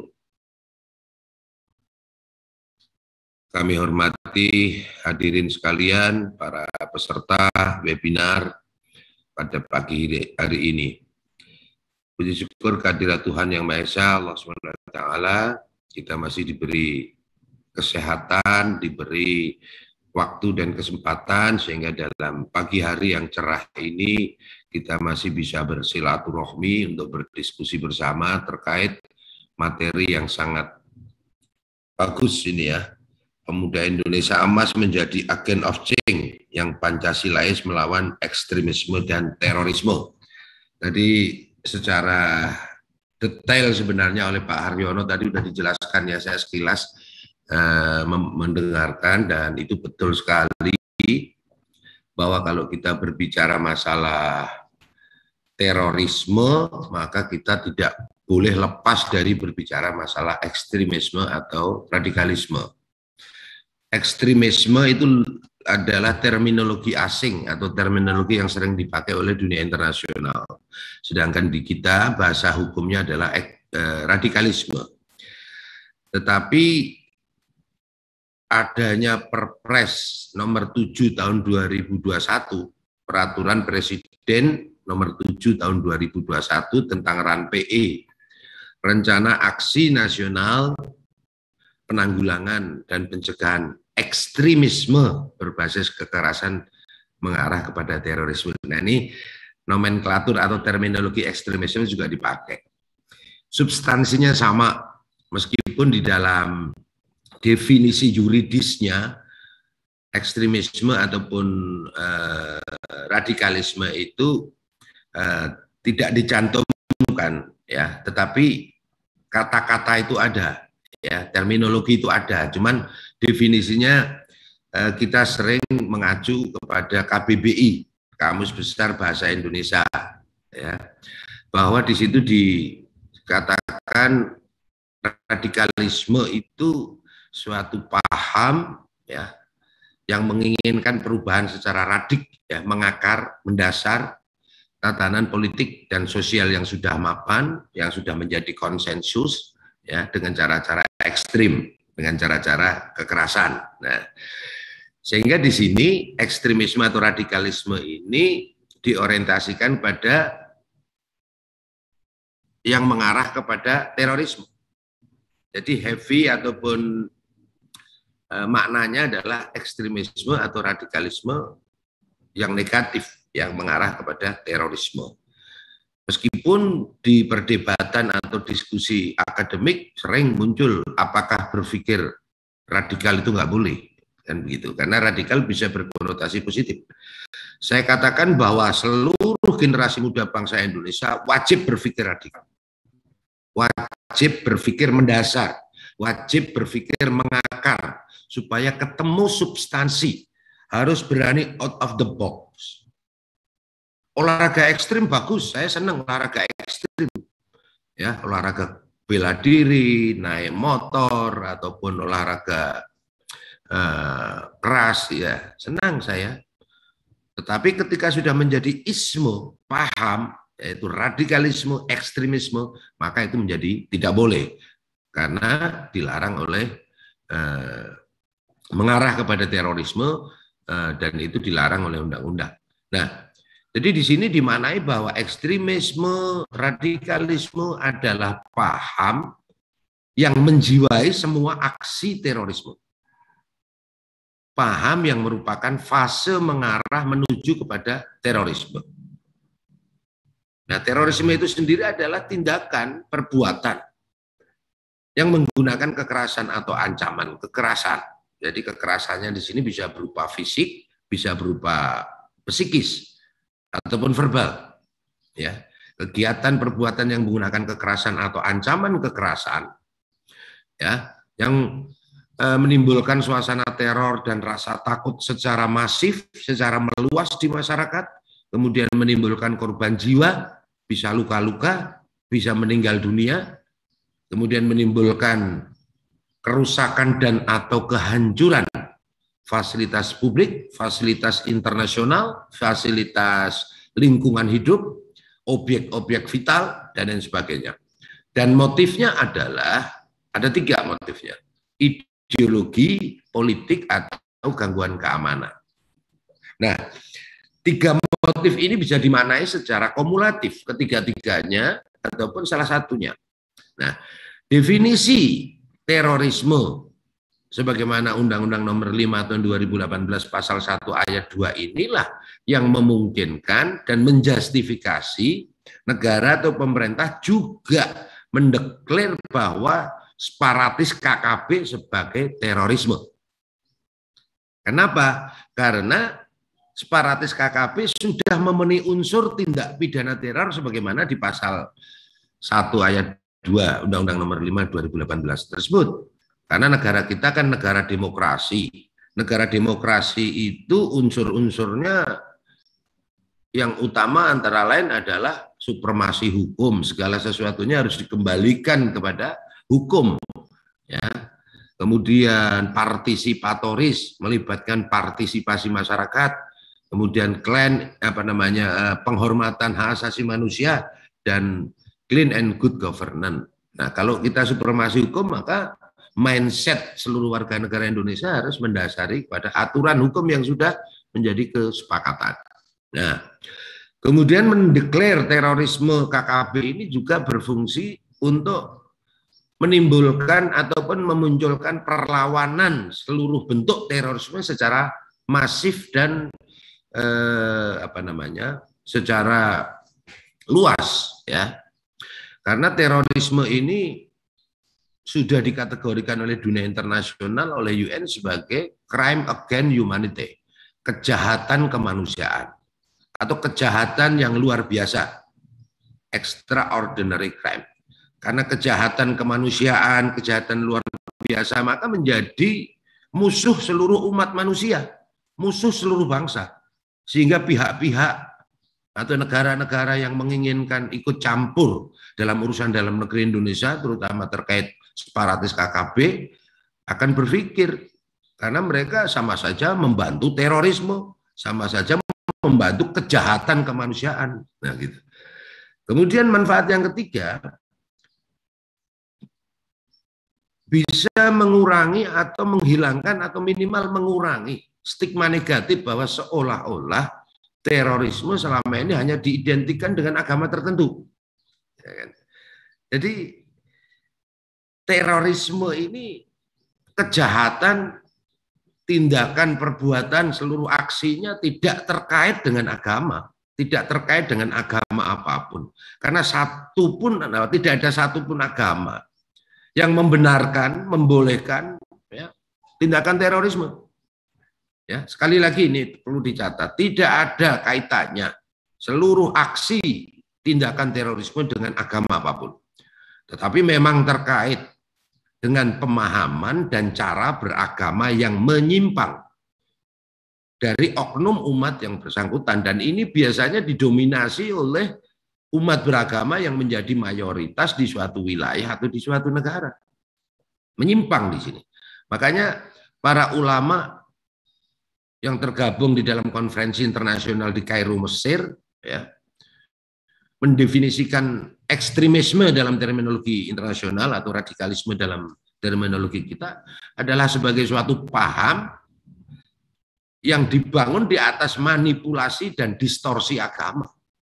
kami hormati hadirin sekalian, para peserta webinar pada pagi hari ini. Puji syukur kehadirat Tuhan Yang Maha Esa, Allah subhanahu wa taala, kita masih diberi kesehatan, diberi waktu dan kesempatan, sehingga dalam pagi hari yang cerah ini kita masih bisa bersilaturahmi untuk berdiskusi bersama terkait materi yang sangat bagus ini ya. Pemuda Indonesia Emas menjadi agen of change yang Pancasilais melawan ekstremisme dan terorisme. Tadi secara detail sebenarnya oleh Pak Haryono tadi sudah dijelaskan ya, saya sekilas eh, mendengarkan, dan itu betul sekali bahwa kalau kita berbicara masalah terorisme, maka kita tidak boleh lepas dari berbicara masalah ekstremisme atau radikalisme. Ekstremisme itu adalah terminologi asing atau terminologi yang sering dipakai oleh dunia internasional. Sedangkan di kita bahasa hukumnya adalah eh, radikalisme. Tetapi adanya Perpres nomor tujuh tahun dua ribu dua puluh satu, peraturan Presiden nomor tujuh tahun dua ribu dua puluh satu tentang R A N P E, Rencana Aksi Nasional Penanggulangan dan Pencegahan Ekstremisme berbasis kekerasan mengarah kepada terorisme. Nah, ini nomenklatur atau terminologi ekstremisme juga dipakai. Substansinya sama, meskipun di dalam definisi yuridisnya ekstremisme ataupun eh, radikalisme itu eh, tidak dicantumkan ya, tetapi kata-kata itu ada ya, terminologi itu ada, cuman definisinya eh, kita sering mengacu kepada K B B I, Kamus Besar Bahasa Indonesia ya, bahwa di situ dikatakan radikalisme itu suatu paham ya yang menginginkan perubahan secara radik ya, mengakar, mendasar tatanan politik dan sosial yang sudah mapan, yang sudah menjadi konsensus ya, dengan cara-cara ekstrim, dengan cara-cara kekerasan. Nah, sehingga di sini ekstremisme atau radikalisme ini diorientasikan pada yang mengarah kepada terorisme. Jadi heavy ataupun e, maknanya adalah ekstremisme atau radikalisme yang negatif, yang mengarah kepada terorisme. Meskipun di perdebatan atau diskusi akademik sering muncul apakah berpikir radikal itu nggak boleh, kan begitu, karena radikal bisa berkonotasi positif. Saya katakan bahwa seluruh generasi muda bangsa Indonesia wajib berpikir radikal, wajib berpikir mendasar, wajib berpikir mengakar, supaya ketemu substansi, harus berani out of the box. Olahraga ekstrim bagus, saya senang olahraga ekstrim, ya, olahraga bela diri, naik motor ataupun olahraga eh, keras, ya, senang saya. Tetapi ketika sudah menjadi isme, paham, yaitu radikalisme, ekstremisme, maka itu menjadi tidak boleh karena dilarang oleh eh, mengarah kepada terorisme eh, dan itu dilarang oleh undang-undang. Nah, jadi di sini dimaknai bahwa ekstremisme, radikalisme adalah paham yang menjiwai semua aksi terorisme. Paham yang merupakan fase mengarah menuju kepada terorisme. Nah, terorisme itu sendiri adalah tindakan, perbuatan yang menggunakan kekerasan atau ancaman kekerasan. Jadi kekerasannya di sini bisa berupa fisik, bisa berupa psikis, ataupun verbal, ya, kegiatan perbuatan yang menggunakan kekerasan atau ancaman kekerasan, ya, yang menimbulkan suasana teror dan rasa takut secara masif, secara meluas di masyarakat, kemudian menimbulkan korban jiwa, bisa luka-luka, bisa meninggal dunia, kemudian menimbulkan kerusakan dan atau kehancuran fasilitas publik, fasilitas internasional, fasilitas lingkungan hidup, objek-objek vital, dan lain sebagainya. Dan motifnya adalah, ada tiga motifnya, ideologi, politik, atau gangguan keamanan. Nah, tiga motif ini bisa dimaknai secara kumulatif, ketiga-tiganya, ataupun salah satunya. Nah, definisi terorisme sebagaimana Undang-Undang Nomor lima Tahun dua ribu delapan belas Pasal satu Ayat dua inilah yang memungkinkan dan menjustifikasi negara atau pemerintah juga mendeklar bahwa separatis K K B sebagai terorisme. Kenapa? Karena separatis K K B sudah memenuhi unsur tindak pidana teror sebagaimana di pasal satu ayat dua Undang-Undang Nomor lima dua ribu delapan belas tersebut. Karena negara kita kan negara demokrasi. Negara demokrasi itu unsur-unsurnya yang utama antara lain adalah supremasi hukum. Segala sesuatunya harus dikembalikan kepada hukum, ya. Kemudian partisipatoris, melibatkan partisipasi masyarakat, kemudian clean apa namanya penghormatan hak asasi manusia, dan clean and good governance. Nah, kalau kita supremasi hukum, maka mindset seluruh warga negara Indonesia harus mendasari pada aturan hukum yang sudah menjadi kesepakatan. Nah, kemudian mendeklar terorisme K K B ini juga berfungsi untuk menimbulkan ataupun memunculkan perlawanan seluruh bentuk terorisme secara masif dan eh, apa namanya secara luas, ya. Karena terorisme ini sudah dikategorikan oleh dunia internasional, oleh U N sebagai crime against humanity, kejahatan kemanusiaan atau kejahatan yang luar biasa, extraordinary crime. Karena kejahatan kemanusiaan, kejahatan luar biasa, maka menjadi musuh seluruh umat manusia, musuh seluruh bangsa. Sehingga pihak-pihak atau negara-negara yang menginginkan ikut campur dalam urusan dalam negeri Indonesia, terutama terkait separatis K K B, akan berpikir, karena mereka sama saja membantu terorisme, sama saja membantu kejahatan kemanusiaan. Nah, gitu. Kemudian manfaat yang ketiga, bisa mengurangi atau menghilangkan atau minimal mengurangi stigma negatif bahwa seolah-olah terorisme selama ini hanya diidentikan dengan agama tertentu. Ya kan? Jadi terorisme ini kejahatan, tindakan, perbuatan, seluruh aksinya tidak terkait dengan agama, tidak terkait dengan agama apapun. Karena satu pun, tidak ada satu pun agama yang membenarkan, membolehkan, ya, tindakan terorisme. Ya, sekali lagi ini perlu dicatat, tidak ada kaitannya seluruh aksi tindakan terorisme dengan agama apapun. Tetapi memang terkait dengan pemahaman dan cara beragama yang menyimpang dari oknum umat yang bersangkutan, dan ini biasanya didominasi oleh umat beragama yang menjadi mayoritas di suatu wilayah atau di suatu negara. Menyimpang di sini. Makanya para ulama yang tergabung di dalam konferensi internasional di Kairo, Mesir, ya, mendefinisikan ekstremisme dalam terminologi internasional atau radikalisme dalam terminologi kita adalah sebagai suatu paham yang dibangun di atas manipulasi dan distorsi agama.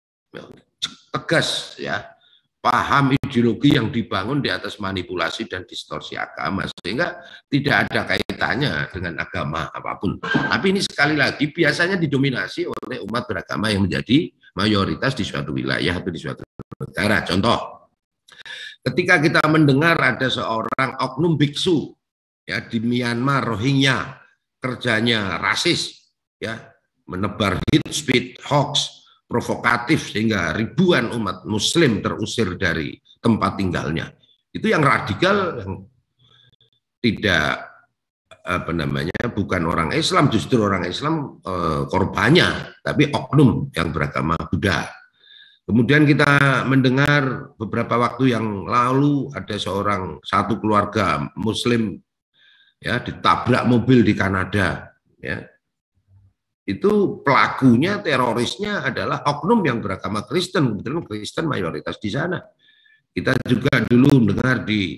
Tegas, ya, paham ideologi yang dibangun di atas manipulasi dan distorsi agama, sehingga tidak ada kaitannya dengan agama apapun. Tapi ini sekali lagi biasanya didominasi oleh umat beragama yang menjadi mayoritas di suatu wilayah atau di suatu negara. Contoh, ketika kita mendengar ada seorang oknum biksu, ya, di Myanmar, Rohingya, kerjanya rasis, ya, menebar hate speech, hoax, provokatif sehingga ribuan umat muslim terusir dari tempat tinggalnya. Itu yang radikal, yang tidak apa namanya, bukan orang Islam, justru orang Islam eh, korbannya, tapi oknum yang beragama Buddha. Kemudian kita mendengar beberapa waktu yang lalu ada seorang satu keluarga Muslim ya ditabrak mobil di Kanada. Ya, itu pelakunya, terorisnya adalah oknum yang beragama Kristen, kebetulan Kristen mayoritas di sana. Kita juga dulu mendengar di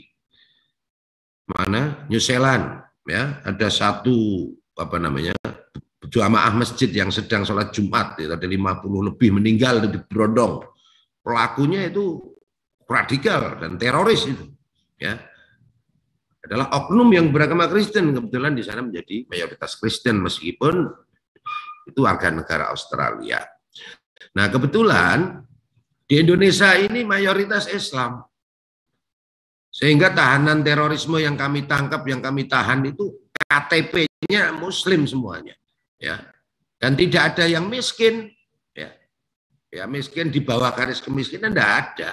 mana New Zealand, ya ada satu apa namanya jamaah masjid yang sedang sholat Jumat, ya, ada lima puluh lebih meninggal di Brondong. Pelakunya itu radikal dan teroris itu, ya adalah oknum yang beragama Kristen, kebetulan di sana menjadi mayoritas Kristen meskipun itu warga negara Australia. Nah kebetulan di Indonesia ini mayoritas Islam, sehingga tahanan terorisme yang kami tangkap, yang kami tahan itu K T P-nya Muslim semuanya, ya, dan tidak ada yang miskin, ya, ya miskin di bawah garis kemiskinan tidak ada,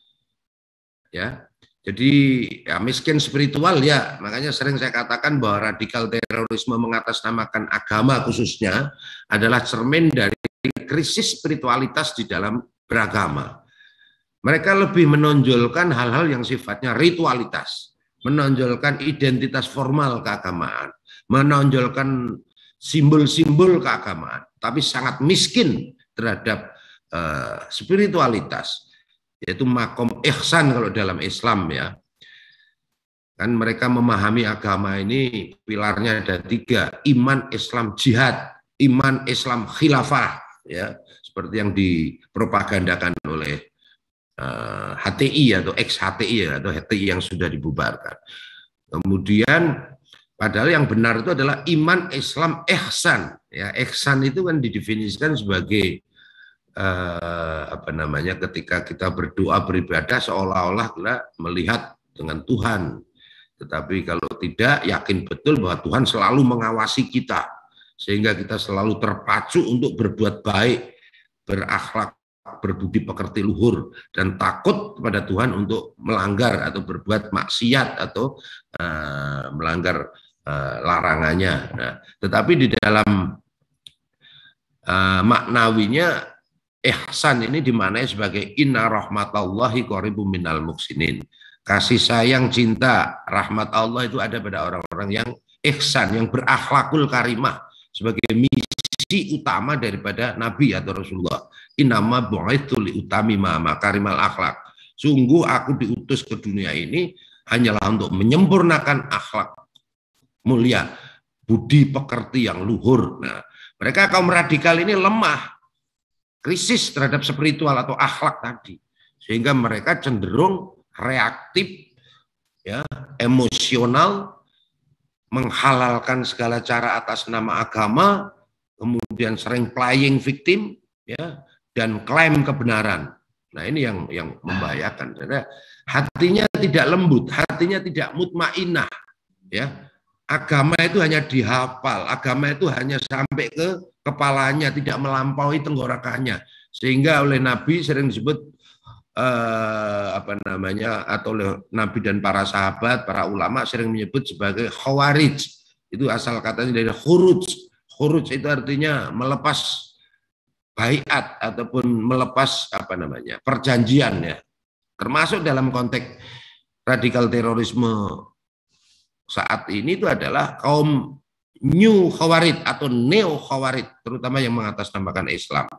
ya. Jadi ya miskin spiritual ya, makanya sering saya katakan bahwa radikal terorisme mengatasnamakan agama khususnya adalah cermin dari krisis spiritualitas di dalam beragama. Mereka lebih menonjolkan hal-hal yang sifatnya ritualitas, menonjolkan identitas formal keagamaan, menonjolkan simbol-simbol keagamaan, tapi sangat miskin terhadap uh, spiritualitas, yaitu makom ihsan kalau dalam Islam ya. Kan mereka memahami agama ini pilarnya ada tiga, iman, Islam, jihad, iman, Islam, khilafah, ya seperti yang dipropagandakan oleh uh, H T I atau ex H T I atau H T I yang sudah dibubarkan. Kemudian padahal yang benar itu adalah iman, Islam, ihsan. Ya, ihsan itu kan didefinisikan sebagai Uh, apa namanya ketika kita berdoa beribadah seolah-olah kita melihat dengan Tuhan, tetapi kalau tidak yakin betul bahwa Tuhan selalu mengawasi kita sehingga kita selalu terpacu untuk berbuat baik, berakhlak, berbudi pekerti luhur, dan takut kepada Tuhan untuk melanggar atau berbuat maksiat atau uh, melanggar uh, larangannya. Nah, tetapi di dalam uh, maknawinya ihsan ini dimaknai sebagai inna rahmatallahi qaribum minal muhsinin. Kasih sayang, cinta, rahmat Allah itu ada pada orang-orang yang ihsan, yang berakhlakul karimah, sebagai misi utama daripada Nabi atau Rasulullah. Innama bu'itsu li utami ma makarimal akhlak. Sungguh aku diutus ke dunia ini hanyalah untuk menyempurnakan akhlak mulia, budi pekerti yang luhur. Nah, mereka kaum radikal ini lemah, krisis terhadap spiritual atau akhlak tadi, sehingga mereka cenderung reaktif, ya, emosional, menghalalkan segala cara atas nama agama, kemudian sering playing victim, ya, dan klaim kebenaran. Nah ini yang yang membahayakan. Karena hatinya tidak lembut, hatinya tidak mutmainah, ya. Agama itu hanya dihafal, agama itu hanya sampai ke kepalanya, tidak melampaui tenggorokannya, sehingga oleh Nabi sering disebut eh, apa namanya, atau oleh Nabi dan para sahabat, para ulama sering menyebut sebagai khawarij. Itu asal katanya dari khuruj. Khuruj itu artinya melepas baiat ataupun melepas apa namanya perjanjian, ya. Termasuk dalam konteks radikal terorisme saat ini itu adalah kaum new khawarid atau neo khawarid, terutama yang mengatasnamakan Islam.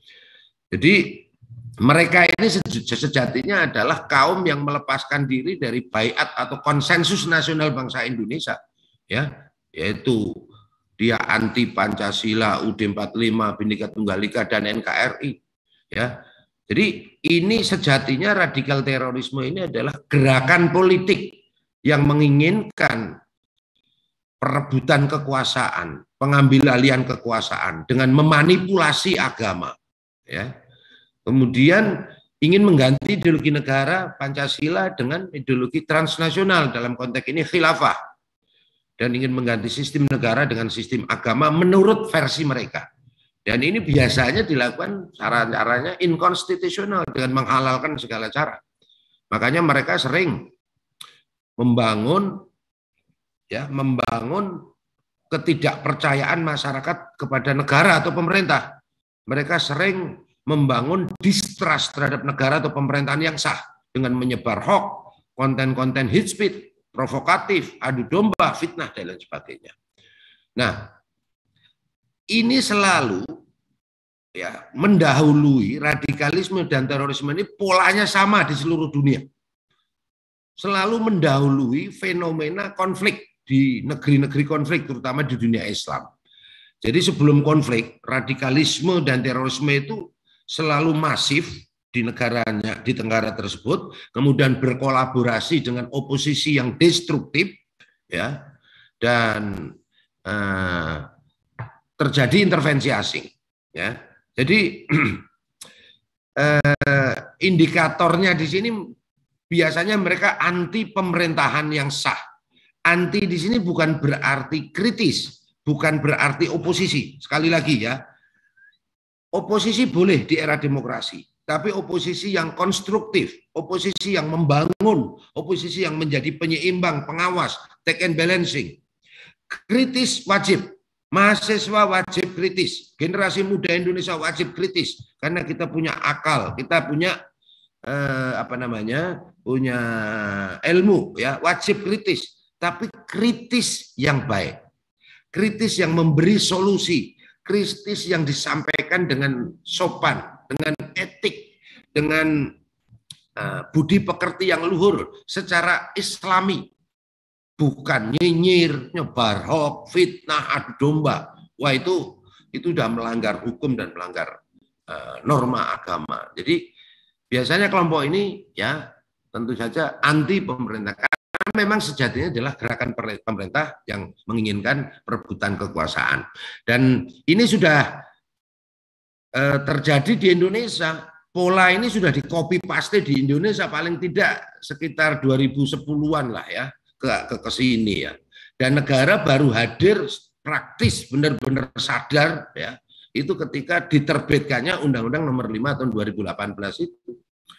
Jadi mereka ini sejatinya adalah kaum yang melepaskan diri dari baiat atau konsensus nasional bangsa Indonesia, ya, yaitu dia anti Pancasila, U D empat puluh lima, Bhinneka Tunggal Ika, dan N K R I, ya. Jadi ini sejatinya radikal terorisme ini adalah gerakan politik yang menginginkan perebutan kekuasaan, pengambil alihan kekuasaan dengan memanipulasi agama, ya. Kemudian ingin mengganti ideologi negara Pancasila dengan ideologi transnasional, dalam konteks ini khilafah, dan ingin mengganti sistem negara dengan sistem agama menurut versi mereka. Dan ini biasanya dilakukan cara-caranya inkonstitusional dengan menghalalkan segala cara. Makanya mereka sering membangun ya, membangun ketidakpercayaan masyarakat kepada negara atau pemerintah. Mereka sering membangun distrust terhadap negara atau pemerintahan yang sah dengan menyebar hoax, konten-konten hate speech, provokatif, adu domba, fitnah, dan lain sebagainya. Nah, ini selalu ya mendahului radikalisme dan terorisme ini, polanya sama di seluruh dunia. Selalu mendahului fenomena konflik di negeri-negeri konflik, terutama di dunia Islam. Jadi sebelum konflik, radikalisme dan terorisme itu selalu masif di negaranya, di negara tersebut, kemudian berkolaborasi dengan oposisi yang destruktif, ya, dan eh, terjadi intervensi asing, ya. Jadi eh, indikatornya di sini biasanya mereka anti pemerintahan yang sah. Anti di sini bukan berarti kritis, bukan berarti oposisi. Sekali lagi ya, oposisi boleh di era demokrasi, tapi oposisi yang konstruktif, oposisi yang membangun, oposisi yang menjadi penyeimbang, pengawas, check and balancing. Kritis wajib, mahasiswa wajib kritis, generasi muda Indonesia wajib kritis, karena kita punya akal, kita punya eh, apa namanya, punya ilmu, ya, wajib kritis. Tapi kritis yang baik, kritis yang memberi solusi, kritis yang disampaikan dengan sopan, dengan etik, dengan uh, budi pekerti yang luhur, secara islami, bukan nyinyir, nyebar hoax, fitnah, adu domba. Wah, itu itu sudah melanggar hukum dan melanggar uh, norma agama. Jadi biasanya kelompok ini ya tentu saja anti pemerintah. Memang sejatinya adalah gerakan pemerintah yang menginginkan perebutan kekuasaan. Dan ini sudah eh, terjadi di Indonesia. Pola ini sudah di copy paste di Indonesia paling tidak sekitar dua ribu sepuluhan lah ya, ke, ke, ke sini ya. Dan negara baru hadir praktis benar-benar sadar ya, itu ketika diterbitkannya Undang-Undang Nomor lima tahun dua ribu delapan belas itu.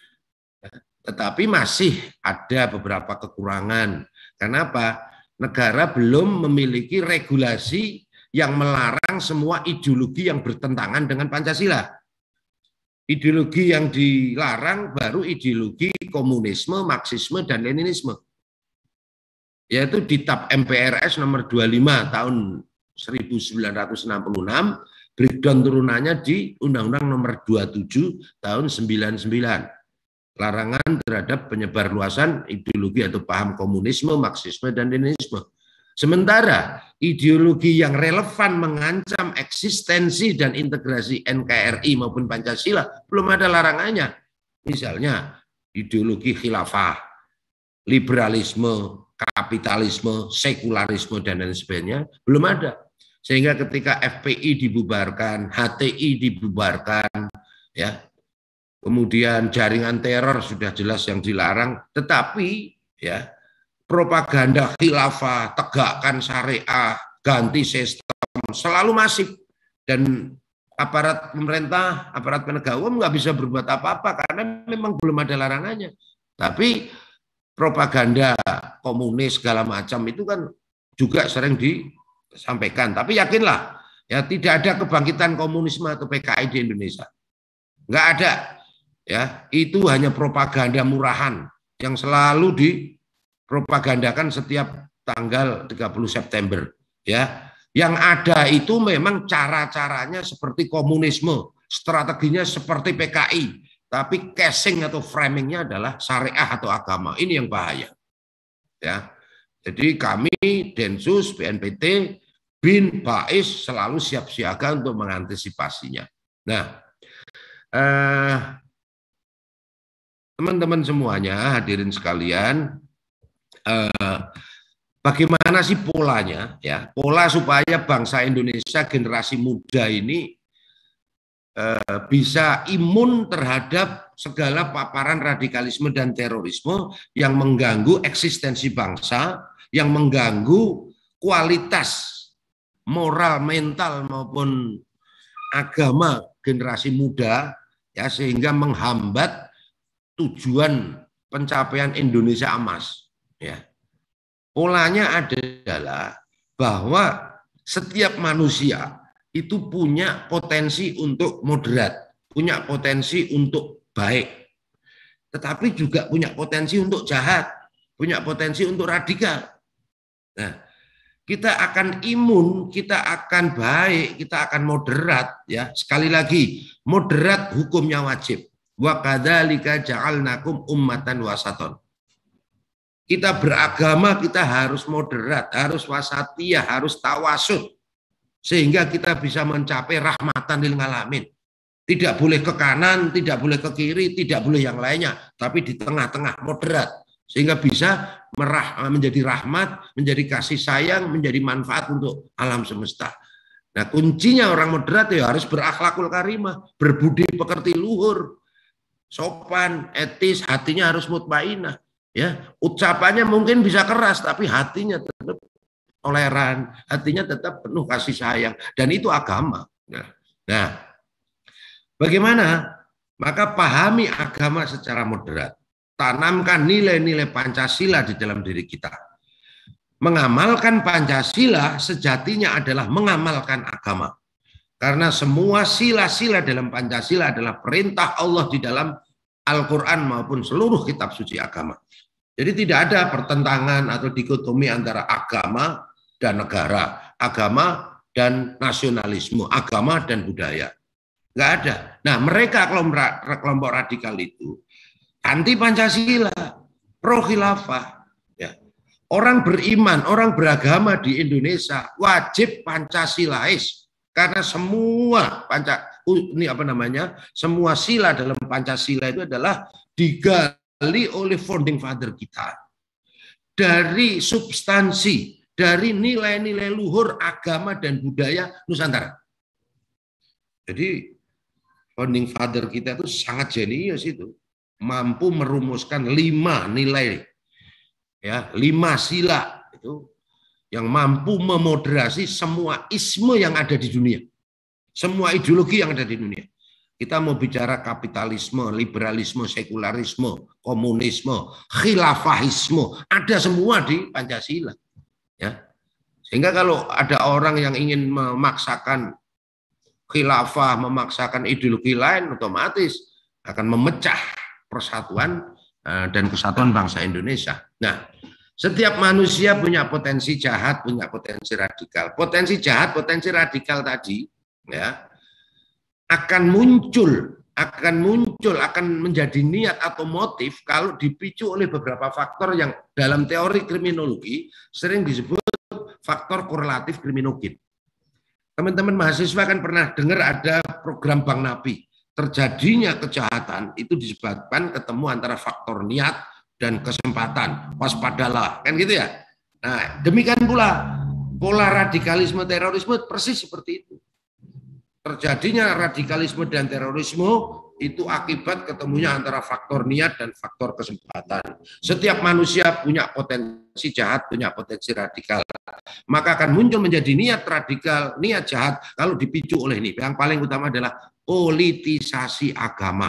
Tetapi masih ada beberapa kekurangan. Kenapa? Negara belum memiliki regulasi yang melarang semua ideologi yang bertentangan dengan Pancasila. Ideologi yang dilarang baru ideologi komunisme, Marxisme, dan Leninisme. Yaitu di T A P M P R S nomor dua puluh lima tahun seribu sembilan ratus enam puluh enam, breakdown turunannya di Undang-Undang Nomor dua puluh tujuh tahun sembilan puluh sembilan. Larangan terhadap penyebarluasan ideologi atau paham komunisme, Marxisme, dan Leninisme. Sementara ideologi yang relevan mengancam eksistensi dan integrasi N K R I maupun Pancasila belum ada larangannya. Misalnya ideologi khilafah, liberalisme, kapitalisme, sekularisme, dan lain sebagainya belum ada. Sehingga ketika F P I dibubarkan, H T I dibubarkan, ya, kemudian jaringan teror sudah jelas yang dilarang, tetapi ya propaganda khilafah, tegakkan syariah, ganti sistem selalu masif, dan aparat pemerintah, aparat penegak hukum nggak bisa berbuat apa-apa karena memang belum ada larangannya. Tapi propaganda komunis segala macam itu kan juga sering disampaikan. Tapi yakinlah ya, tidak ada kebangkitan komunisme atau P K I di Indonesia, nggak ada. Ya, itu hanya propaganda murahan yang selalu dipropagandakan setiap tanggal tiga puluh September. Ya, yang ada itu memang cara-caranya seperti komunisme, strateginya seperti P K I, tapi casing atau framingnya adalah syariah atau agama. Ini yang bahaya. Ya, jadi kami Densus, B N P T, B I N, Bais selalu siap siaga untuk mengantisipasinya. Nah, eh, teman-teman semuanya, hadirin sekalian, eh, bagaimana sih polanya? Ya, pola supaya bangsa Indonesia generasi muda ini eh, bisa imun terhadap segala paparan radikalisme dan terorisme yang mengganggu eksistensi bangsa, yang mengganggu kualitas moral, mental maupun agama generasi muda, ya, sehingga menghambat tujuan pencapaian Indonesia emas, ya. Polanya adalah bahwa setiap manusia itu punya potensi untuk moderat, punya potensi untuk baik, tetapi juga punya potensi untuk jahat, punya potensi untuk radikal. Nah, kita akan imun, kita akan baik, kita akan moderat, ya. Sekali lagi, moderat hukumnya wajib. Wa kadzalika ja'alnakum ummatan wasaton. Kita beragama, kita harus moderat, harus wasatiyah, harus tawasud, sehingga kita bisa mencapai rahmatan lil alamin. Tidak boleh ke kanan, tidak boleh ke kiri, tidak boleh yang lainnya, tapi di tengah-tengah moderat, sehingga bisa merah, menjadi rahmat, menjadi kasih sayang, menjadi manfaat untuk alam semesta. Nah, kuncinya orang moderat ya harus berakhlakul karimah, berbudi pekerti luhur, sopan, etis, hatinya harus mutmainah. Ya, ucapannya mungkin bisa keras, tapi hatinya tetap toleran, hatinya tetap penuh kasih sayang, dan itu agama. Nah, nah, bagaimana? Maka pahami agama secara moderat, tanamkan nilai-nilai Pancasila di dalam diri kita. Mengamalkan Pancasila sejatinya adalah mengamalkan agama, karena semua sila-sila dalam Pancasila adalah perintah Allah di dalam Al-Quran maupun seluruh kitab suci agama. Jadi tidak ada pertentangan atau dikotomi antara agama dan negara, agama dan nasionalisme, agama dan budaya. Nggak ada. Nah, mereka kelompok radikal itu anti Pancasila, pro khilafah. Ya. Orang beriman, orang beragama di Indonesia wajib Pancasilais, karena semua panca ini apa namanya, semua sila dalam Pancasila itu adalah digali oleh founding father kita dari substansi, dari nilai-nilai luhur agama dan budaya Nusantara. Jadi founding father kita itu sangat jenius, itu mampu merumuskan lima nilai, ya, lima sila itu yang mampu memoderasi semua isme yang ada di dunia, semua ideologi yang ada di dunia. Kita mau bicara kapitalisme, liberalisme, sekularisme, komunisme, khilafahisme, ada semua di Pancasila. Ya. Sehingga kalau ada orang yang ingin memaksakan khilafah, memaksakan ideologi lain, otomatis akan memecah persatuan dan kesatuan bangsa Indonesia. Nah, setiap manusia punya potensi jahat, punya potensi radikal. Potensi jahat, potensi radikal tadi, ya, akan muncul, akan muncul, akan menjadi niat atau motif kalau dipicu oleh beberapa faktor yang dalam teori kriminologi sering disebut faktor korelatif kriminogen. Teman-teman mahasiswa kan pernah dengar ada program Bank Napi. Terjadinya kejahatan itu disebabkan ketemu antara faktor niat dan kesempatan. Waspadalah, kan gitu ya. Nah, demikian pula pola radikalisme terorisme persis seperti itu. Terjadinya radikalisme dan terorisme itu akibat ketemunya antara faktor niat dan faktor kesempatan. Setiap manusia punya potensi jahat, punya potensi radikal. Maka akan muncul menjadi niat radikal, niat jahat kalau dipicu oleh ini. Yang paling utama adalah politisasi agama.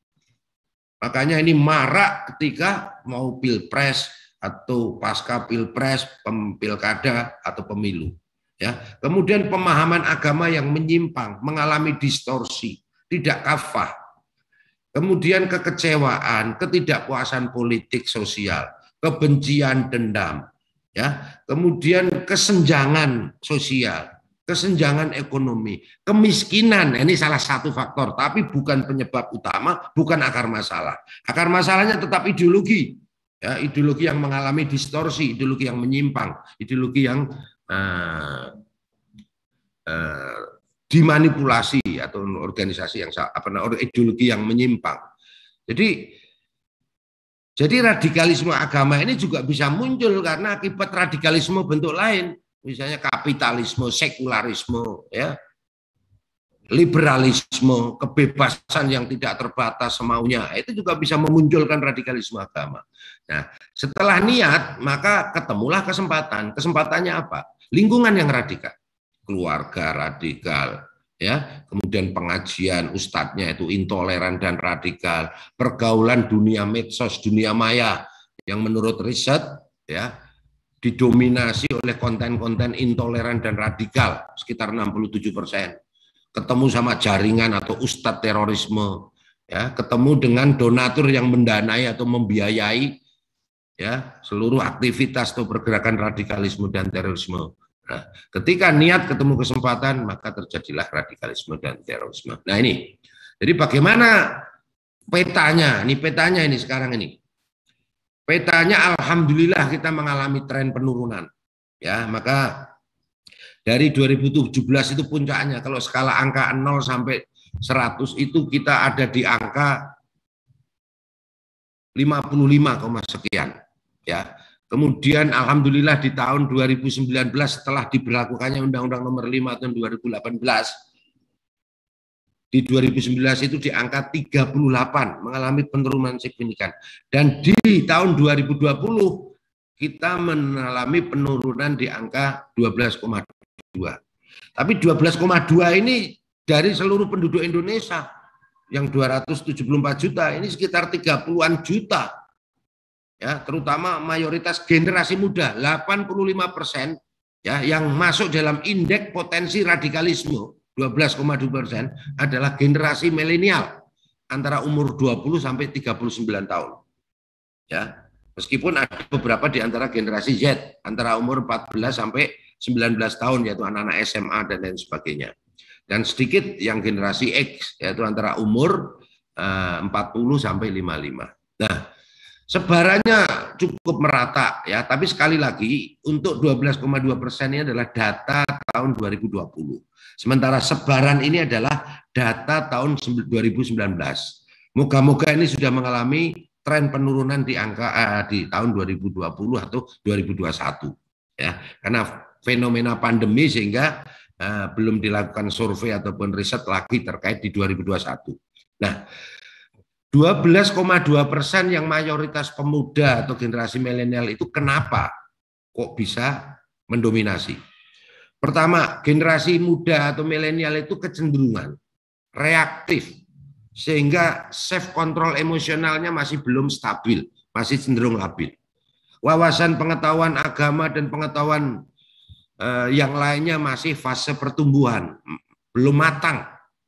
Makanya ini marak ketika mau pilpres atau pasca pilpres, pilkada atau pemilu. Ya, kemudian pemahaman agama yang menyimpang, mengalami distorsi, tidak kafah. Kemudian kekecewaan, ketidakpuasan politik sosial, kebencian, dendam, ya. Kemudian kesenjangan sosial, kesenjangan ekonomi, kemiskinan. Ini salah satu faktor, tapi bukan penyebab utama, bukan akar masalah. Akar masalahnya tetap ideologi, ya, ideologi yang mengalami distorsi, ideologi yang menyimpang, ideologi yang Uh, uh, dimanipulasi atau organisasi yang apa namanya ideologi yang menyimpang. Jadi jadi radikalisme agama ini juga bisa muncul karena akibat radikalisme bentuk lain, misalnya kapitalisme, sekularisme, ya, liberalisme, kebebasan yang tidak terbatas semaunya, itu juga bisa memunculkan radikalisme agama. Nah, setelah niat maka ketemulah kesempatan. Kesempatannya apa? Lingkungan yang radikal, keluarga radikal, ya, kemudian pengajian ustadznya itu intoleran dan radikal, pergaulan dunia medsos, dunia maya yang menurut riset, ya, didominasi oleh konten-konten intoleran dan radikal sekitar enam puluh tujuh persen. Ketemu sama jaringan atau ustadz terorisme, ya, ketemu dengan donatur yang mendanai atau membiayai ya seluruh aktivitas atau pergerakan radikalisme dan terorisme. Nah, ketika niat ketemu kesempatan, maka terjadilah radikalisme dan terorisme. Nah ini, jadi bagaimana petanya? Ini petanya ini sekarang ini. Petanya alhamdulillah kita mengalami tren penurunan. Ya, maka dari dua ribu tujuh belas itu puncaknya, kalau skala angka nol sampai seratus itu kita ada di angka lima puluh lima, sekian. Ya. Kemudian alhamdulillah di tahun dua ribu sembilan belas setelah diberlakukannya Undang-Undang Nomor lima tahun dua ribu delapan belas, di dua ribu sembilan belas itu di angka tiga puluh delapan, mengalami penurunan signifikan. Dan di tahun dua ribu dua puluh kita mengalami penurunan di angka dua belas koma dua. Tapi dua belas koma dua ini dari seluruh penduduk Indonesia yang dua ratus tujuh puluh empat juta, ini sekitar tiga puluhan juta. Ya, terutama mayoritas generasi muda, delapan puluh lima persen ya, yang masuk dalam indeks potensi radikalisme dua belas koma dua persen adalah generasi milenial antara umur dua puluh sampai tiga puluh sembilan tahun. Ya, meskipun ada beberapa di antara generasi Z antara umur empat belas sampai sembilan belas tahun, yaitu anak-anak S M A dan lain sebagainya. Dan sedikit yang generasi X, yaitu antara umur uh, empat puluh sampai lima puluh lima. Nah, sebarannya cukup merata ya, tapi sekali lagi untuk dua belas koma dua persen ini adalah data tahun dua ribu dua puluh. Sementara sebaran ini adalah data tahun dua ribu sembilan belas. Moga-moga ini sudah mengalami tren penurunan di angka eh, di tahun dua ribu dua puluh atau dua ribu dua puluh satu ya. Karena fenomena pandemi sehingga eh, belum dilakukan survei ataupun riset lagi terkait di dua ribu dua puluh satu. Nah, dua belas koma dua persen yang mayoritas pemuda atau generasi milenial itu kenapa kok bisa mendominasi? Pertama, generasi muda atau milenial itu kecenderungan reaktif, sehingga self control emosionalnya masih belum stabil, masih cenderung labil. Wawasan pengetahuan agama dan pengetahuan eh, yang lainnya masih fase pertumbuhan, belum matang.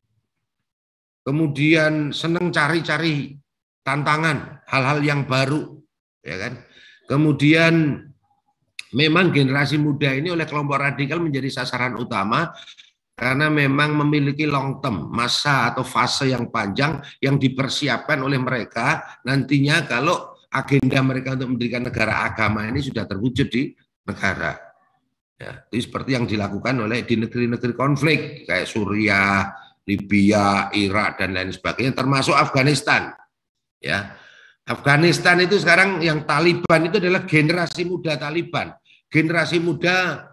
Kemudian senang cari-cari tantangan, hal-hal yang baru, ya kan. Kemudian memang generasi muda ini oleh kelompok radikal menjadi sasaran utama karena memang memiliki long term, masa atau fase yang panjang yang dipersiapkan oleh mereka nantinya kalau agenda mereka untuk mendirikan negara agama ini sudah terwujud di negara. Ya, itu seperti yang dilakukan oleh di negeri-negeri konflik kayak Suriah, Libya, Irak dan lain sebagainya, termasuk Afghanistan. Ya, Afghanistan itu sekarang yang Taliban itu adalah generasi muda Taliban, generasi muda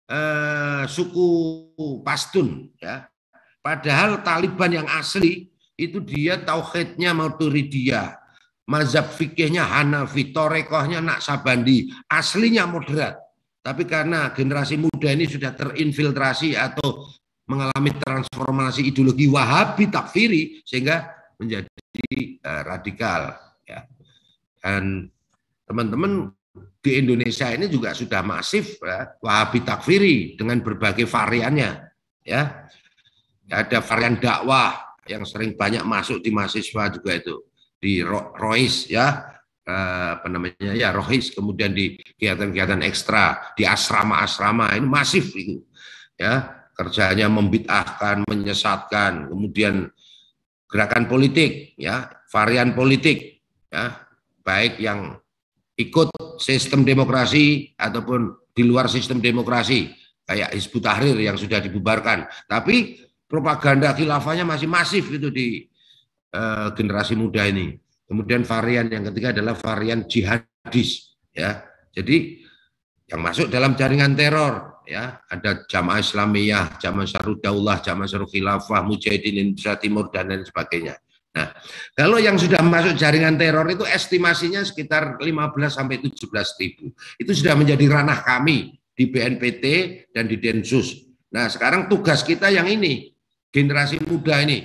eh, suku Pashtun. Ya, padahal Taliban yang asli itu dia tauhidnya Maturidiyah, mazhab fikihnya Hanafi, torekohnya Naqsabandi, aslinya moderat. Tapi karena generasi muda ini sudah terinfiltrasi atau mengalami transformasi ideologi Wahabi takfiri sehingga menjadi uh, radikal ya. Dan teman-teman di Indonesia ini juga sudah masif ya, Wahabi takfiri dengan berbagai variannya ya. Ada varian dakwah yang sering banyak masuk di mahasiswa juga itu di Rois ya, uh, apa namanya ya Rois, kemudian di kegiatan-kegiatan ekstra di asrama-asrama ini masif itu ya. Kerjanya membid'ahkan, menyesatkan, kemudian gerakan politik, ya, varian politik, ya, baik yang ikut sistem demokrasi ataupun di luar sistem demokrasi, kayak Hizbut Tahrir yang sudah dibubarkan. Tapi propaganda khilafahnya masih masif itu di uh, generasi muda ini. Kemudian varian yang ketiga adalah varian jihadis, ya. Jadi yang masuk dalam jaringan teror, ya, ada Jamaah Islamiyah, Jamaah Ansarud Daulah, Jamaah Ansarul Khilafah, Mujahidin Indonesia Timur dan lain sebagainya. Nah, kalau yang sudah masuk jaringan teror itu estimasinya sekitar lima belas sampai tujuh belas ribu. Itu sudah menjadi ranah kami di B N P T dan di Densus. Nah, sekarang tugas kita yang ini, generasi muda ini,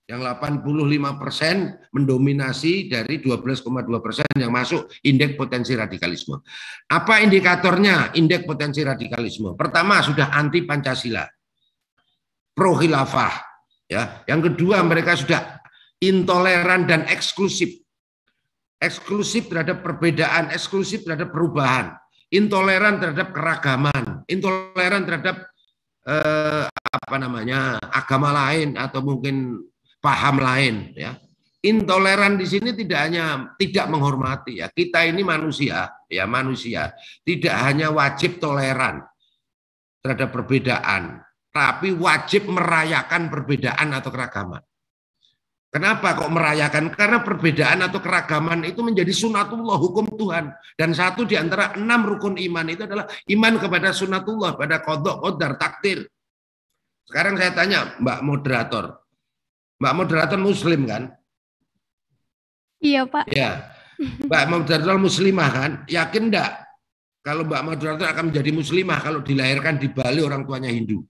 Yang delapan puluh lima persen mendominasi dari dua belas koma dua persen yang masuk indeks potensi radikalisme. Apa indikatornya indeks potensi radikalisme? Pertama, sudah anti Pancasila, pro khilafah. Ya. Yang kedua, mereka sudah intoleran dan eksklusif. Eksklusif terhadap perbedaan, eksklusif terhadap perubahan, intoleran terhadap keragaman, intoleran terhadap eh, apa namanya agama lain atau mungkin paham lain, ya. Intoleran di sini tidak hanya tidak menghormati, ya. Kita ini manusia, ya manusia. Tidak hanya wajib toleran terhadap perbedaan, tapi wajib merayakan perbedaan atau keragaman. Kenapa kok merayakan? Karena perbedaan atau keragaman itu menjadi sunatullah, hukum Tuhan. Dan satu di antara enam rukun iman itu adalah iman kepada sunatullah, pada qadha qadar, takdir. Sekarang saya tanya Mbak Moderator. Mbak Moderator Muslim kan? Iya Pak. Ya, Mbak Moderator Muslimah kan? Yakin enggak kalau Mbak Moderator akan menjadi Muslimah kalau dilahirkan di Bali orang tuanya Hindu?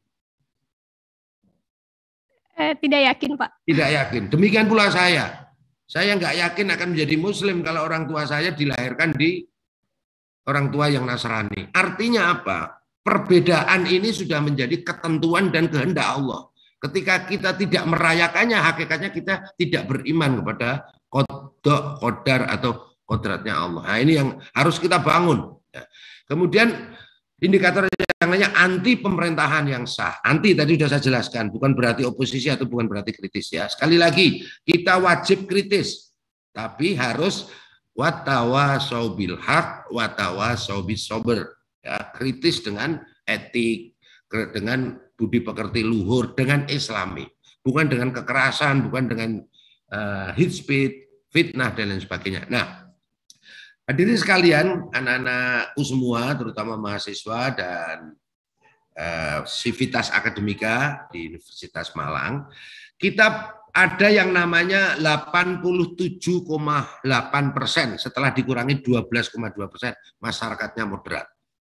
Eh, tidak yakin Pak. Tidak yakin. Demikian pula saya. Saya nggak yakin akan menjadi Muslim kalau orang tua saya dilahirkan di orang tua yang Nasrani. Artinya apa? Perbedaan ini sudah menjadi ketentuan dan kehendak Allah. Ketika kita tidak merayakannya, hakikatnya kita tidak beriman kepada qadha qadar atau kodratnya Allah. Nah, ini yang harus kita bangun. Kemudian indikator yang lainnya anti pemerintahan yang sah. Anti tadi sudah saya jelaskan, bukan berarti oposisi atau bukan berarti kritis ya. Sekali lagi, kita wajib kritis, tapi harus watawasau bil haq, watawasau bis sabr. Ya, kritis dengan etik, dengan budi pekerti luhur, dengan islami, bukan dengan kekerasan, bukan dengan uh, hate speech, fitnah dan lain sebagainya. Nah, hadirin sekalian, anak-anakku semua, terutama mahasiswa dan uh, Sivitas Akademika di Universitas Malang, kita ada yang namanya delapan puluh tujuh koma delapan persen setelah dikurangi dua belas koma dua persen masyarakatnya moderat.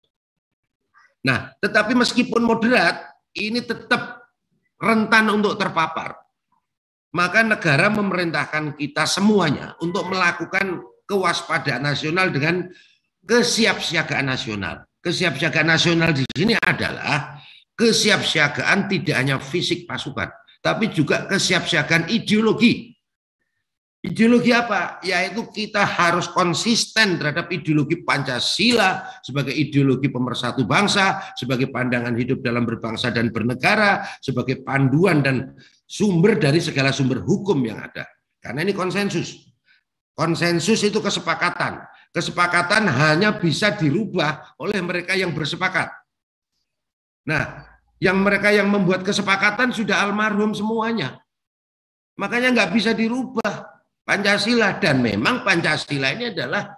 Nah, tetapi meskipun moderat, ini tetap rentan untuk terpapar. Maka negara memerintahkan kita semuanya untuk melakukan kewaspadaan nasional dengan kesiapsiagaan nasional. Kesiapsiagaan nasional di sini adalah kesiapsiagaan tidak hanya fisik pasukan, tapi juga kesiapsiagaan ideologi. Ideologi apa? Yaitu kita harus konsisten terhadap ideologi Pancasila sebagai ideologi pemersatu bangsa, sebagai pandangan hidup dalam berbangsa dan bernegara, sebagai panduan dan sumber dari segala sumber hukum yang ada. Karena ini konsensus. Konsensus itu kesepakatan. Kesepakatan hanya bisa dirubah oleh mereka yang bersepakat. Nah, yang mereka yang membuat kesepakatan sudah almarhum semuanya. Makanya nggak bisa dirubah Pancasila, dan memang Pancasila ini adalah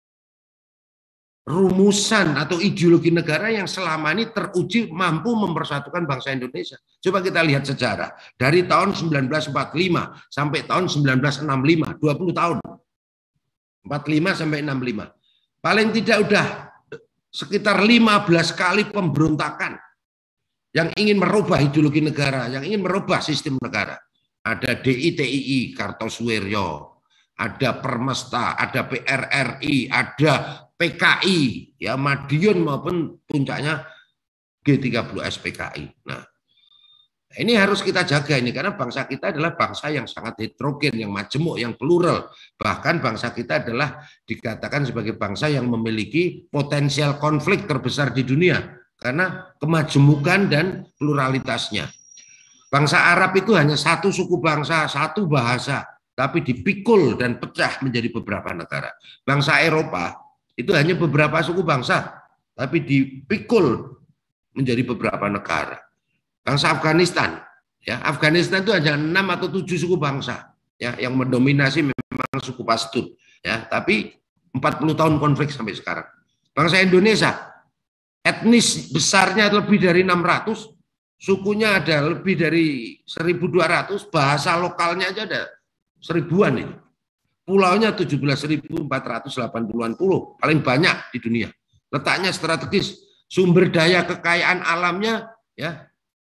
rumusan atau ideologi negara yang selama ini teruji mampu mempersatukan bangsa Indonesia. Coba kita lihat sejarah. Dari tahun seribu sembilan ratus empat puluh lima sampai tahun seribu sembilan ratus enam puluh lima, dua puluh tahun. empat puluh lima sampai enam puluh lima. Paling tidak udah sekitar lima belas kali pemberontakan yang ingin merubah ideologi negara, yang ingin merubah sistem negara. Ada D I T I I, Kartosuwiryo, ada Permesta, ada P R R I, ada P K I, ya Madiun maupun puncaknya G tiga puluh S P K I. Nah, ini harus kita jaga ini karena bangsa kita adalah bangsa yang sangat heterogen, yang majemuk, yang plural. Bahkan bangsa kita adalah dikatakan sebagai bangsa yang memiliki potensial konflik terbesar di dunia karena kemajemukan dan pluralitasnya. Bangsa Arab itu hanya satu suku bangsa, satu bahasa, tapi dipikul dan pecah menjadi beberapa negara. Bangsa Eropa itu hanya beberapa suku bangsa, tapi dipikul menjadi beberapa negara. Bangsa Afghanistan, ya Afghanistan itu hanya enam atau tujuh suku bangsa, ya yang mendominasi memang suku Pashtun, ya tapi empat puluh tahun konflik sampai sekarang. Bangsa Indonesia, etnis besarnya lebih dari enam ratus. Sukunya ada lebih dari seribu dua ratus, bahasa lokalnya aja ada seribuan ini. Pulaunya tujuh belas ribu empat ratus delapan puluhan pulau, paling banyak di dunia. Letaknya strategis, sumber daya kekayaan alamnya ya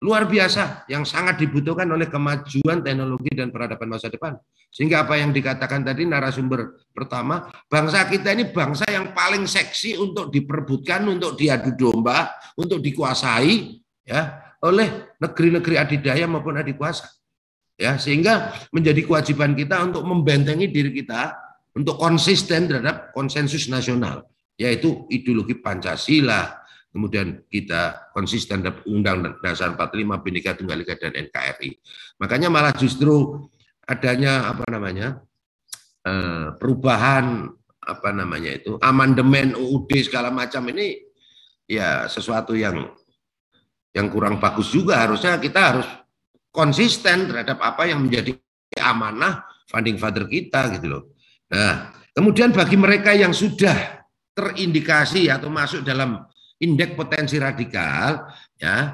luar biasa yang sangat dibutuhkan oleh kemajuan teknologi dan peradaban masa depan. Sehingga apa yang dikatakan tadi narasumber pertama, bangsa kita ini bangsa yang paling seksi untuk diperebutkan, untuk diadu domba, untuk dikuasai ya oleh negeri-negeri adidaya maupun adikuasa. Ya, sehingga menjadi kewajiban kita untuk membentengi diri kita untuk konsisten terhadap konsensus nasional, yaitu ideologi Pancasila. Kemudian kita konsisten terhadap Undang-Undang Dasar empat puluh lima, Bhinneka Tunggal Ika dan N K R I. Makanya malah justru adanya apa namanya eh, perubahan apa namanya itu amandemen U U D segala macam ini ya sesuatu yang yang kurang bagus juga. Harusnya kita harus konsisten terhadap apa yang menjadi amanah founding father kita gitu loh. Nah, kemudian bagi mereka yang sudah terindikasi atau masuk dalam indeks potensi radikal ya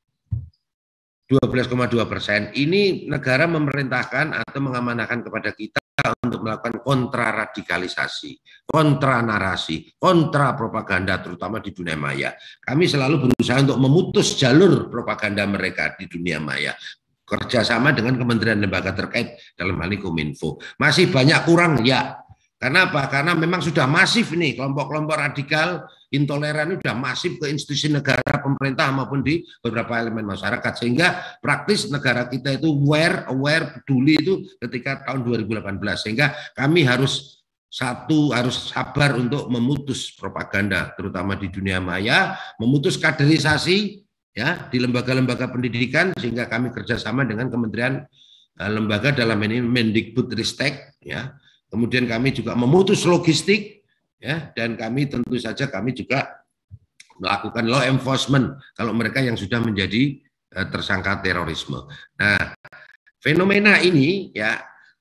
dua belas koma dua persen, ini negara memerintahkan atau mengamanahkan kepada kita untuk melakukan kontraradikalisasi, kontra narasi, kontra propaganda terutama di dunia maya. Kami selalu berusaha untuk memutus jalur propaganda mereka di dunia maya. Kerjasama dengan kementerian lembaga terkait dalam hal ini Kominfo. Masih banyak kurang ya. Karena apa? Karena memang sudah masif nih kelompok-kelompok radikal intoleran ini sudah masif ke institusi negara, pemerintah maupun di beberapa elemen masyarakat, sehingga praktis negara kita itu aware, aware, peduli itu ketika tahun dua ribu delapan belas, sehingga kami harus satu harus sabar untuk memutus propaganda terutama di dunia maya, memutus kaderisasi ya di lembaga-lembaga pendidikan, sehingga kami kerjasama dengan kementerian uh, lembaga dalam ini Mendikbudristek ya. Kemudian kami juga memutus logistik ya, dan kami tentu saja kami juga melakukan law enforcement kalau mereka yang sudah menjadi uh, tersangka terorisme. Nah, fenomena ini ya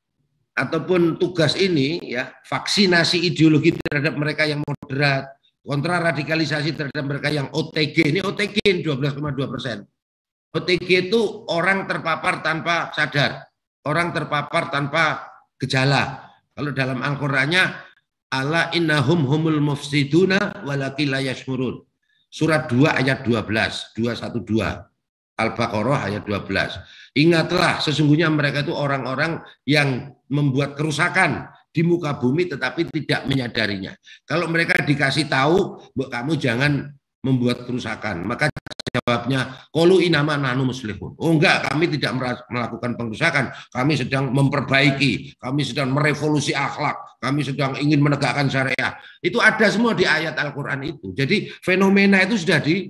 ataupun tugas ini ya, vaksinasi ideologi terhadap mereka yang moderat, kontraradikalisasi terhadap mereka yang O T G, ini O T G dua belas koma dua persen. O T G itu orang terpapar tanpa sadar, orang terpapar tanpa gejala. Kalau dalam Al-Qur'annya ala innahum humul mufsiduna walakin la yashmurun. Surat dua ayat dua belas, dua satu dua. Al-Baqarah ayat dua belas. Ingatlah sesungguhnya mereka itu orang-orang yang membuat kerusakan di muka bumi tetapi tidak menyadarinya. Kalau mereka dikasih tahu, kamu jangan membuat kerusakan, maka jawabnya qalu inama nahnu muslihun. Oh enggak, kami tidak melakukan pengerusakan, kami sedang memperbaiki, kami sedang merevolusi akhlak, kami sedang ingin menegakkan syariah. Itu ada semua di ayat Al-Qur'an itu. Jadi fenomena itu sudah di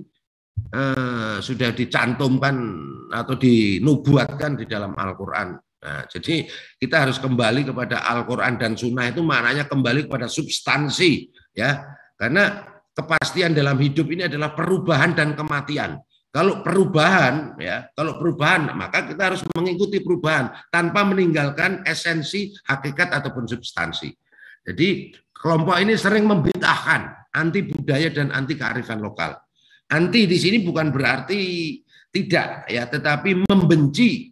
eh, sudah dicantumkan atau dinubuatkan di dalam Al-Qur'an. Nah, jadi kita harus kembali kepada Al-Qur'an dan Sunnah, itu maknanya kembali kepada substansi ya. Karena kepastian dalam hidup ini adalah perubahan dan kematian. Kalau perubahan ya, kalau perubahan maka kita harus mengikuti perubahan tanpa meninggalkan esensi, hakikat ataupun substansi. Jadi kelompok ini sering membid'ahkan, anti budaya dan anti kearifan lokal. Anti di sini bukan berarti tidak ya, tetapi membenci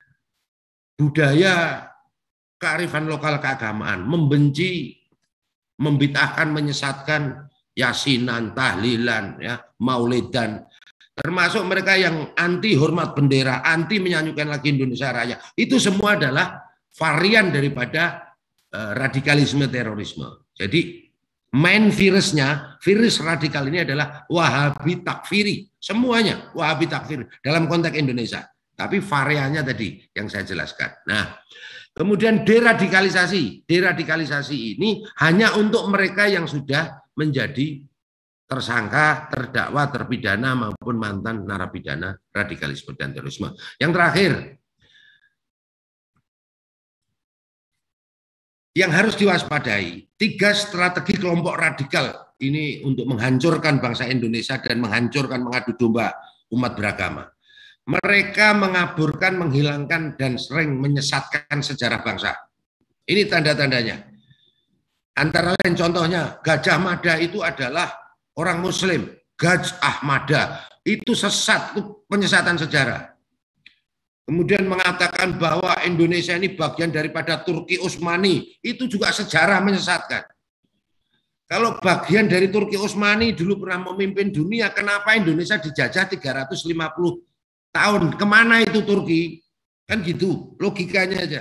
budaya kearifan lokal keagamaan, membenci, membid'ahkan, menyesatkan yasinan, tahlilan, ya, maulidan, termasuk mereka yang anti hormat bendera, anti menyanyikan lagi Indonesia Raya. Itu semua adalah varian daripada uh, radikalisme terorisme. Jadi main virusnya, virus radikal ini adalah Wahabi takfiri, semuanya Wahabi takfiri dalam konteks Indonesia. Tapi variannya tadi yang saya jelaskan. Nah, kemudian deradikalisasi, deradikalisasi ini hanya untuk mereka yang sudah menjadi tersangka, terdakwa, terpidana maupun mantan narapidana radikalisme dan terorisme. Yang terakhir, yang harus diwaspadai, tiga strategi kelompok radikal ini untuk menghancurkan bangsa Indonesia dan menghancurkan mengadu domba umat beragama. Mereka mengaburkan, menghilangkan, dan sering menyesatkan sejarah bangsa. Ini tanda-tandanya. Antara lain contohnya, Gajah Mada itu adalah orang Muslim. Gajah Mada itu sesat, itu penyesatan sejarah. Kemudian mengatakan bahwa Indonesia ini bagian daripada Turki Utsmani, itu juga sejarah menyesatkan. Kalau bagian dari Turki Utsmani dulu pernah memimpin dunia, kenapa Indonesia dijajah tiga ratus lima puluh tahun. Kemana itu Turki? Kan gitu, logikanya aja.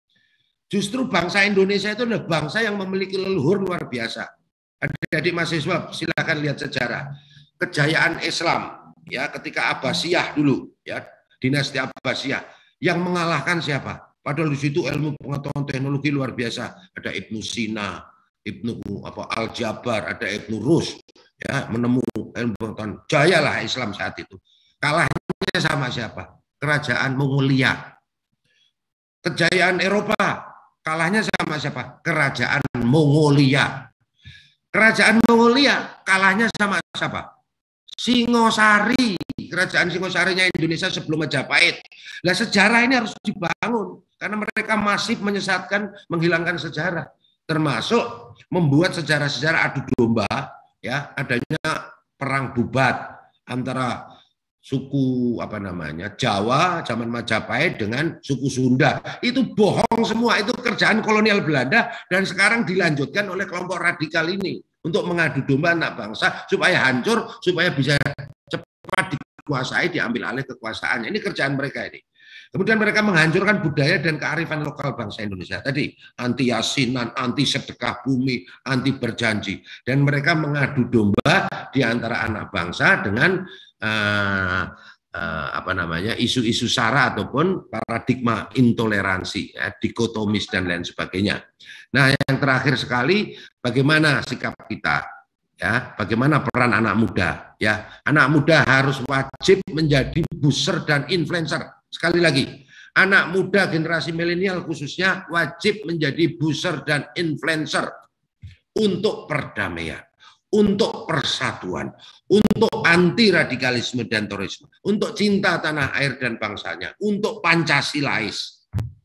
Justru bangsa Indonesia itu adalah bangsa yang memiliki leluhur luar biasa. Adik-adik mahasiswa, silakan lihat sejarah. Kejayaan Islam, ya ketika Abbasiyah dulu, ya dinasti Abbasiyah, yang mengalahkan siapa? Padahal di situ ilmu pengetahuan teknologi luar biasa. Ada Ibnu Sina, Ibnu apa Al-Jabar, ada Ibnu Rus, ya menemukan ilmu pengetahuan. Jayalah Islam saat itu. Kalahnya sama siapa? Kerajaan Mongolia. Kejayaan Eropa, kalahnya sama siapa? Kerajaan Mongolia. Kerajaan Mongolia kalahnya sama siapa? Singosari, kerajaan Singosarinya Indonesia sebelum Majapahit. Nah, sejarah ini harus dibangun karena mereka masif menyesatkan, menghilangkan sejarah, termasuk membuat sejarah-sejarah adu domba, ya adanya perang bubat antara suku apa namanya Jawa zaman Majapahit dengan suku Sunda. Itu bohong semua, itu kerjaan kolonial Belanda dan sekarang dilanjutkan oleh kelompok radikal ini untuk mengadu domba anak bangsa supaya hancur, supaya bisa cepat dikuasai, diambil alih kekuasaannya. Ini kerjaan mereka ini. Kemudian mereka menghancurkan budaya dan kearifan lokal bangsa Indonesia. Tadi anti yasinan, anti sedekah bumi, anti berjanji, dan mereka mengadu domba di antara anak bangsa dengan Uh, uh, apa namanya isu-isu sara ataupun paradigma intoleransi, ya, dikotomis dan lain sebagainya. Nah, yang terakhir sekali, bagaimana sikap kita, ya, bagaimana peran anak muda, ya, anak muda harus wajib menjadi booster dan influencer. Sekali lagi, anak muda generasi milenial khususnya wajib menjadi booster dan influencer untuk perdamaian, untuk persatuan, untuk anti radikalisme dan terorisme, untuk cinta tanah air dan bangsanya, untuk Pancasilais,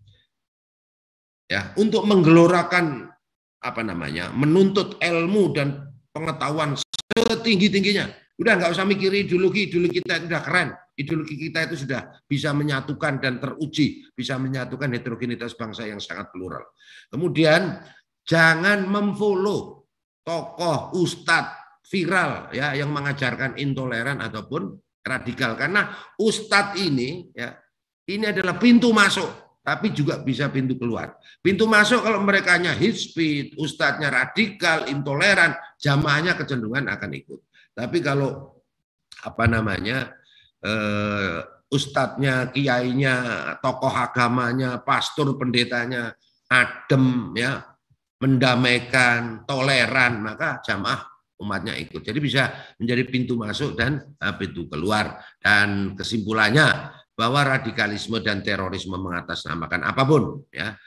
ya, untuk menggelorakan apa namanya, menuntut ilmu dan pengetahuan setinggi-tingginya. Udah nggak usah mikir ideologi, ideologi kita itu sudah keren, ideologi kita itu sudah bisa menyatukan dan teruji, bisa menyatukan heterogenitas bangsa yang sangat plural. Kemudian jangan memfollow tokoh ustadz viral, ya, yang mengajarkan intoleran ataupun radikal, karena ustadz ini, ya, ini adalah pintu masuk, tapi juga bisa pintu keluar. Pintu masuk kalau mereka nya hate speech, ustadznya radikal, intoleran, jamaahnya kecenderungan akan ikut. Tapi kalau apa namanya eh, ustadznya, kiainya, tokoh agamanya, pastor, pendetanya adem, ya, mendamaikan, toleran, maka jamaah umatnya ikut. Jadi bisa menjadi pintu masuk dan pintu keluar. Dan kesimpulannya bahwa radikalisme dan terorisme mengatasnamakan apapun, ya,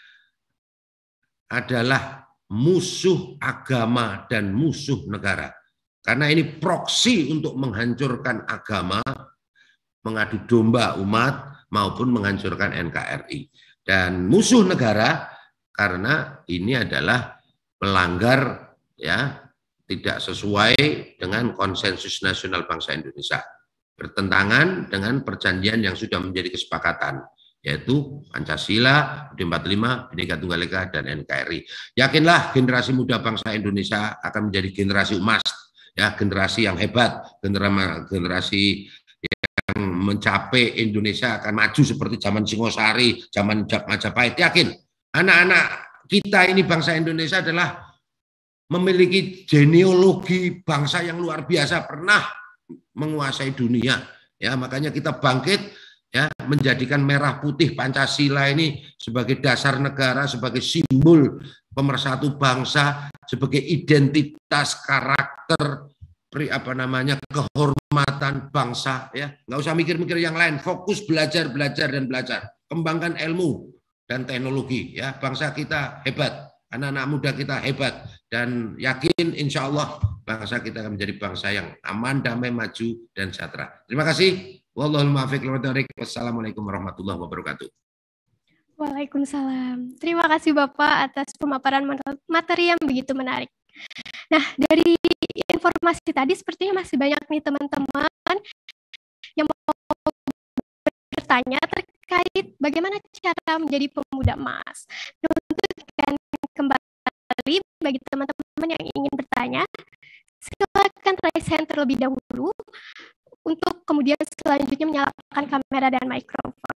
adalah musuh agama dan musuh negara. Karena ini proksi untuk menghancurkan agama, mengadu domba umat maupun menghancurkan N K R I. Dan musuh negara karena ini adalah melanggar, ya, tidak sesuai dengan konsensus nasional bangsa Indonesia, bertentangan dengan perjanjian yang sudah menjadi kesepakatan, yaitu Pancasila, U U D empat puluh lima, Bhinneka Tunggal Ika, dan N K R I. Yakinlah generasi muda bangsa Indonesia akan menjadi generasi emas, ya, generasi yang hebat, generasi yang mencapai Indonesia akan maju seperti zaman Singosari, zaman Majapahit. Yakin anak-anak kita ini bangsa Indonesia adalah memiliki genealogi bangsa yang luar biasa, pernah menguasai dunia, ya, makanya kita bangkit, ya, menjadikan merah putih Pancasila ini sebagai dasar negara, sebagai simbol pemersatu bangsa, sebagai identitas karakter, apa namanya, kehormatan bangsa, ya, nggak usah mikir-mikir yang lain, fokus belajar, belajar dan belajar, kembangkan ilmu dan teknologi, ya, bangsa kita hebat, anak-anak muda kita hebat, dan yakin insya Allah bangsa kita akan menjadi bangsa yang aman, damai, maju, dan sejahtera. Terima kasih. Wallahul muwaffiq. Wassalamualaikum warahmatullahi wabarakatuh. Waalaikumsalam. Terima kasih Bapak atas pemaparan materi yang begitu menarik. Nah, dari informasi tadi sepertinya masih banyak nih teman-teman yang mau bertanya terkait bagaimana cara menjadi pemuda emas. Nah, untuk kembali bagi teman-teman yang ingin bertanya, silakan raise hand terlebih dahulu untuk kemudian selanjutnya menyalakan kamera dan mikrofon.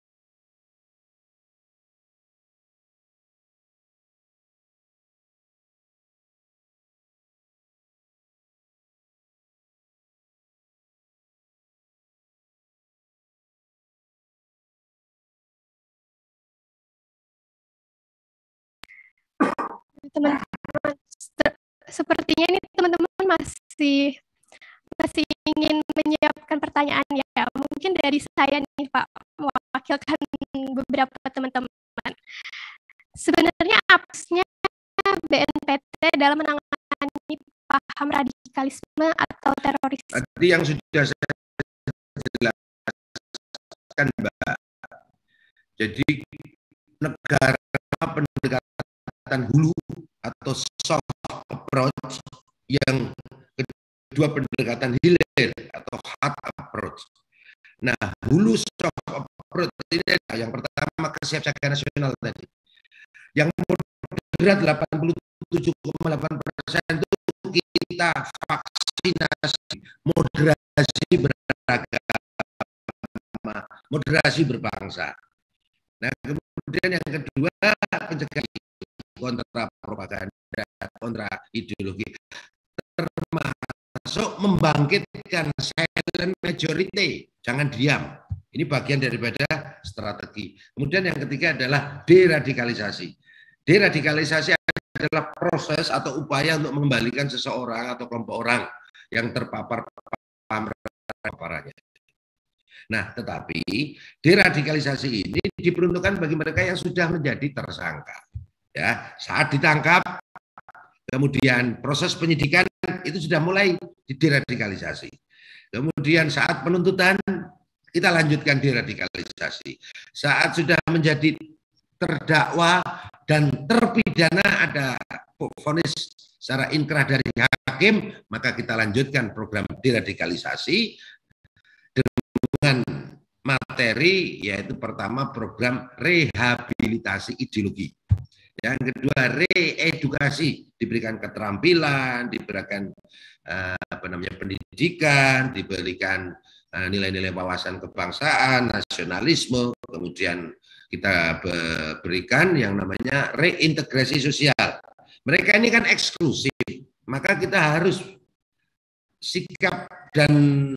Teman-teman, sepertinya ini teman-teman masih masih ingin menyiapkan pertanyaan ya. Mungkin dari saya nih Pak, mewakilkan beberapa teman-teman. Sebenarnya apsnya B N P T dalam menangani paham radikalisme atau terorisme. Tadi yang sudah saya jelaskan Mbak. Jadi negara pendekatan hulu atau soft approach, yang kedua pendekatan hilir atau hard approach. Nah, hulu soft approach ini adalah yang pertama kesiapsiagaan nasional tadi. Yang moderat delapan puluh tujuh koma delapan persen itu kita vaksinasi, moderasi beragama, moderasi berbangsa. Nah, kemudian yang kedua pencegahan kontra propaganda, kontra ideologi, termasuk membangkitkan silent majority, jangan diam. Ini bagian daripada strategi. Kemudian yang ketiga adalah deradikalisasi. Deradikalisasi adalah proses atau upaya untuk mengembalikan seseorang atau kelompok orang yang terpapar paparannya. Nah, tetapi deradikalisasi ini diperuntukkan bagi mereka yang sudah menjadi tersangka. Ya, saat ditangkap, kemudian proses penyidikan itu sudah mulai deradikalisasi. Kemudian saat penuntutan kita lanjutkan deradikalisasi. Saat sudah menjadi terdakwa dan terpidana ada vonis secara inkrah dari hakim, maka kita lanjutkan program deradikalisasi dengan materi, yaitu pertama program rehabilitasi ideologi. Yang kedua reedukasi, diberikan keterampilan, diberikan uh, apa namanya pendidikan, diberikan uh, nilai-nilai wawasan kebangsaan, nasionalisme, kemudian kita berikan yang namanya reintegrasi sosial. Mereka ini kan eksklusif, maka kita harus sikap dan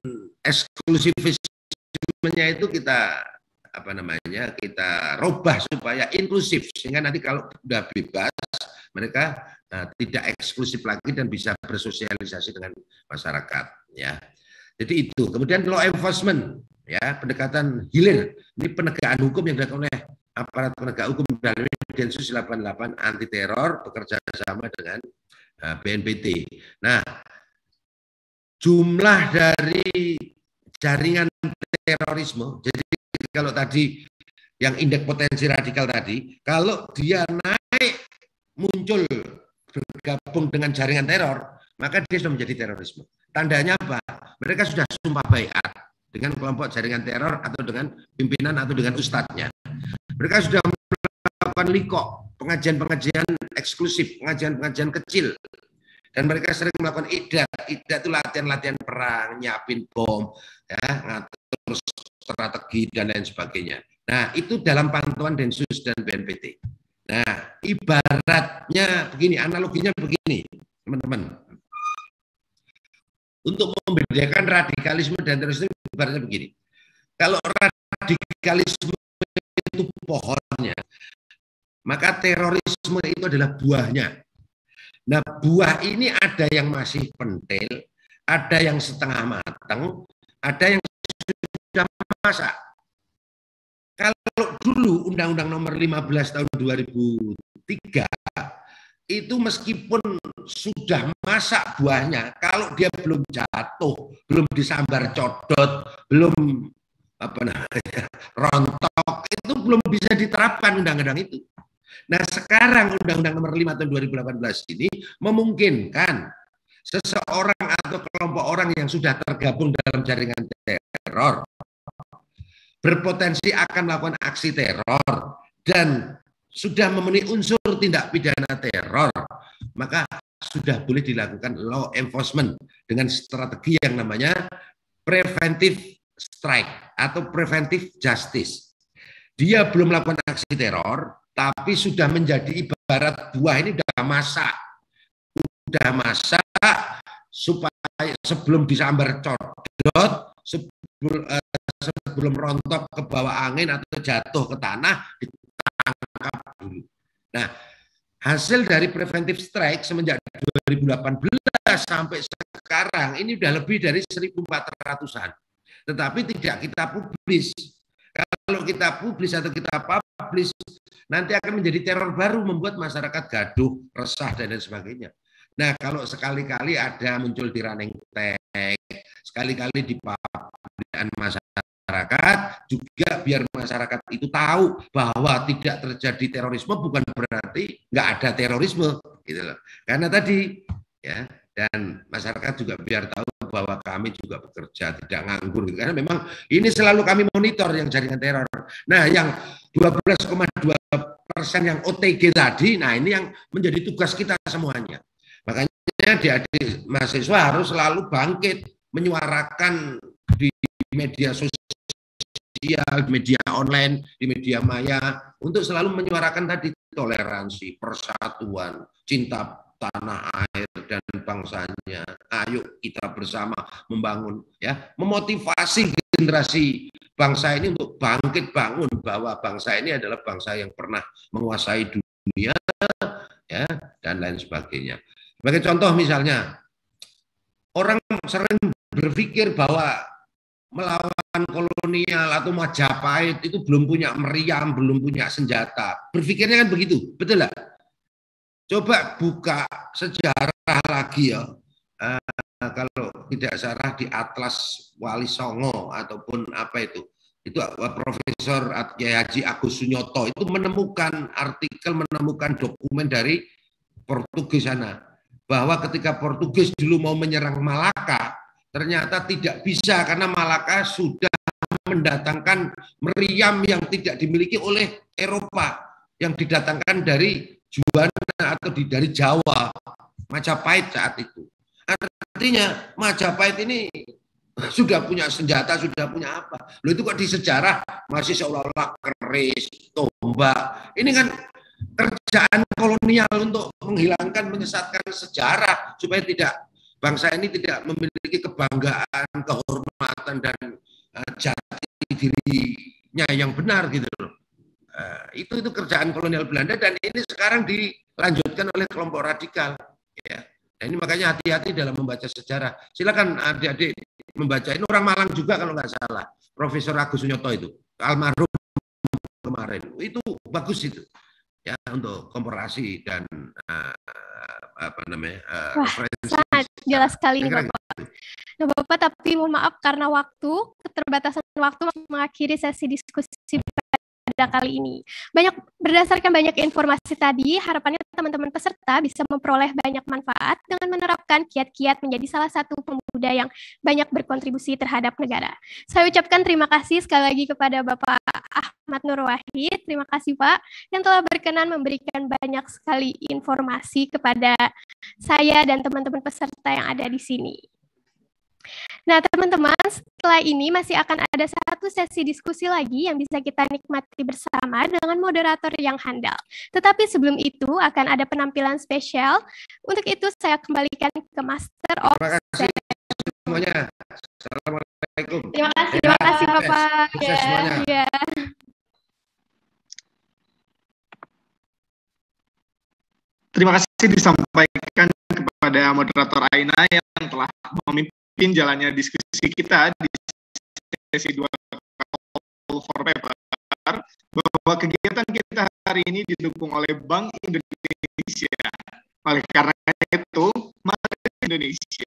eksklusifismenya itu kita apa namanya kita robah supaya inklusif, sehingga nanti kalau sudah bebas mereka uh, tidak eksklusif lagi dan bisa bersosialisasi dengan masyarakat, ya. Jadi itu. Kemudian law enforcement, ya, pendekatan hilir, ini penegakan hukum yang dilakukan oleh aparat penegak hukum melalui Densus delapan puluh delapan anti teror bekerja sama dengan uh, B N P T. Nah, jumlah dari jaringan terorisme, jadi kalau tadi yang indeks potensi radikal tadi, kalau dia naik muncul bergabung dengan jaringan teror, maka dia sudah menjadi terorisme. Tandanya apa? Mereka sudah sumpah baiat dengan kelompok jaringan teror atau dengan pimpinan atau dengan ustadznya. Mereka sudah melakukan likok, pengajian-pengajian eksklusif, pengajian-pengajian kecil. Dan mereka sering melakukan idat. Idat itu latihan-latihan perang, nyiapin bom, ya, ngatur strategi dan lain sebagainya. Nah, itu dalam pantauan Densus dan B N P T. Nah, ibaratnya begini, analoginya begini, teman-teman. Untuk membedakan radikalisme dan terorisme, ibaratnya begini. Kalau radikalisme itu pohonnya, maka terorisme itu adalah buahnya. Nah, buah ini ada yang masih pentil, ada yang setengah matang, ada yang sudah masak. Kalau dulu Undang-Undang Nomor lima belas tahun dua ribu tiga itu meskipun sudah masak buahnya, kalau dia belum jatuh, belum disambar codot, belum apa namanya rontok, itu belum bisa diterapkan undang-undang itu. Nah, sekarang Undang-Undang Nomor lima tahun dua ribu delapan belas ini memungkinkan seseorang atau kelompok orang yang sudah tergabung dalam jaringan teror berpotensi akan melakukan aksi teror dan sudah memenuhi unsur tindak pidana teror, maka sudah boleh dilakukan law enforcement dengan strategi yang namanya preventive strike atau preventive justice. Dia belum melakukan aksi teror, tapi sudah menjadi ibarat buah ini udah masak, udah masak supaya sebelum disambar codot, sebelum, uh, sebelum rontok ke bawah angin atau jatuh ke tanah, ditangkap dulu. Nah, hasil dari preventive strike semenjak dua ribu delapan belas sampai sekarang ini udah lebih dari seribu empat ratusan. Tetapi tidak kita publis. Kalau kita publis atau kita publis, nanti akan menjadi teror baru, membuat masyarakat gaduh, resah, dan lain sebagainya. Nah, kalau sekali-kali ada muncul di running tag, sekali-kali di publikan masyarakat, juga biar masyarakat itu tahu bahwa tidak terjadi terorisme bukan berarti nggak ada terorisme, gitu loh. Karena tadi, ya, dan masyarakat juga biar tahu bahwa kami juga bekerja, tidak nganggur. Karena memang ini selalu kami monitor yang jaringan teror. Nah, yang dua belas koma dua persen yang O T G tadi, nah ini yang menjadi tugas kita semuanya. Makanya adik-adik mahasiswa harus selalu bangkit, menyuarakan di media sosial, di media online, di media maya, untuk selalu menyuarakan tadi toleransi, persatuan, cinta tanah air dan bangsanya. Ayo kita bersama membangun, ya, memotivasi generasi bangsa ini untuk bangkit bangun bahwa bangsa ini adalah bangsa yang pernah menguasai dunia, ya, dan lain sebagainya. Sebagai contoh misalnya, orang sering berpikir bahwa melawan kolonial atau Majapahit itu belum punya meriam, belum punya senjata. Berpikirnya kan begitu, betul nggak? Coba buka sejarah lagi ya, uh, kalau tidak salah di Atlas Wali Songo ataupun apa itu, itu uh, Profesor Kiai Haji Agus Sunyoto itu menemukan artikel, menemukan dokumen dari Portugis sana, bahwa ketika Portugis dulu mau menyerang Malaka, ternyata tidak bisa karena Malaka sudah mendatangkan meriam yang tidak dimiliki oleh Eropa, yang didatangkan dari Juwana atau di, dari Jawa, Majapahit saat itu. Artinya Majapahit ini sudah punya senjata, sudah punya apa. Loh, itu kok di sejarah masih seolah-olah keris, tombak. Ini kan kerjaan kolonial untuk menghilangkan, menyesatkan sejarah supaya tidak, bangsa ini tidak memiliki kebanggaan, kehormatan, dan uh, jati dirinya yang benar gitu loh. Uh, itu itu kerjaan kolonial Belanda, dan ini sekarang dilanjutkan oleh kelompok radikal, ya. Nah, ini makanya hati-hati dalam membaca sejarah. Silakan adik-adik membaca. Ini orang Malang juga kalau nggak salah, Profesor Agus Sunyoto itu, almarhum kemarin. Itu bagus itu, ya, untuk komparasi dan uh, apa namanya uh, Wah, sangat jelas sekali nih Bapak. Nah Bapak, tapi mohon maaf karena waktu, keterbatasan waktu mengakhiri sesi diskusi kali ini. Banyak berdasarkan banyak informasi tadi, harapannya teman-teman peserta bisa memperoleh banyak manfaat dengan menerapkan kiat-kiat menjadi salah satu pemuda yang banyak berkontribusi terhadap negara. Saya ucapkan terima kasih sekali lagi kepada Bapak Ahmad Nur Wahid. Terima kasih Pak yang telah berkenan memberikan banyak sekali informasi kepada saya dan teman-teman peserta yang ada di sini. Nah, teman-teman, setelah ini masih akan ada satu sesi diskusi lagi yang bisa kita nikmati bersama dengan moderator yang handal. Tetapi sebelum itu akan ada penampilan spesial. Untuk itu saya kembalikan ke Master of Terima kasih semuanya. Assalamualaikum. Terima kasih, terima kasih Bapak. Sukses semuanya. Ya. Terima kasih disampaikan kepada moderator Aina yang telah memimpin jalannya diskusi kita di sesi dua Call for Paper, bahwa kegiatan kita hari ini didukung oleh Bank Indonesia. Oleh karena itu, mari Indonesia.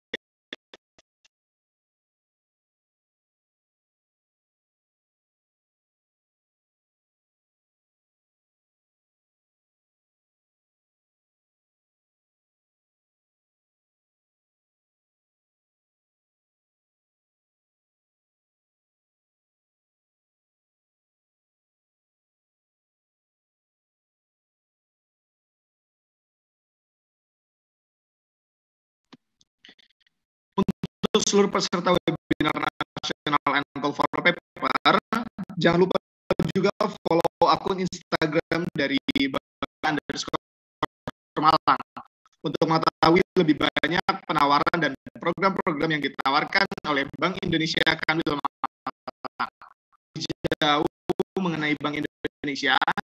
Untuk seluruh peserta webinar International Call for Paper. Jangan lupa juga follow akun Instagram dari Bank underscore Malang untuk mengetahui lebih banyak penawaran dan program-program yang ditawarkan oleh Bank Indonesia Kanwil Malang. Jauh mengenai Bank Indonesia,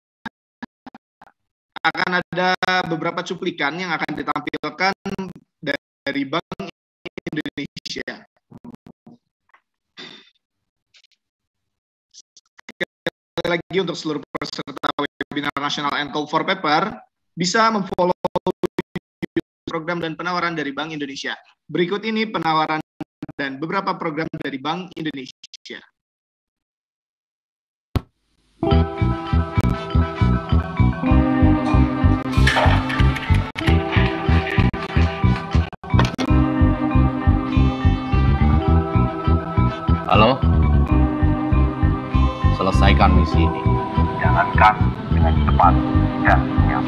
akan ada beberapa cuplikan yang akan ditampilkan dari Bank Indonesia. Sekali lagi untuk seluruh peserta webinar National and Call for Paper bisa memfollow program dan penawaran dari Bank Indonesia. Berikut ini penawaran dan beberapa program dari Bank Indonesia. Halo, selesaikan misi ini. Jalankan dengan cepat. Ya, ya.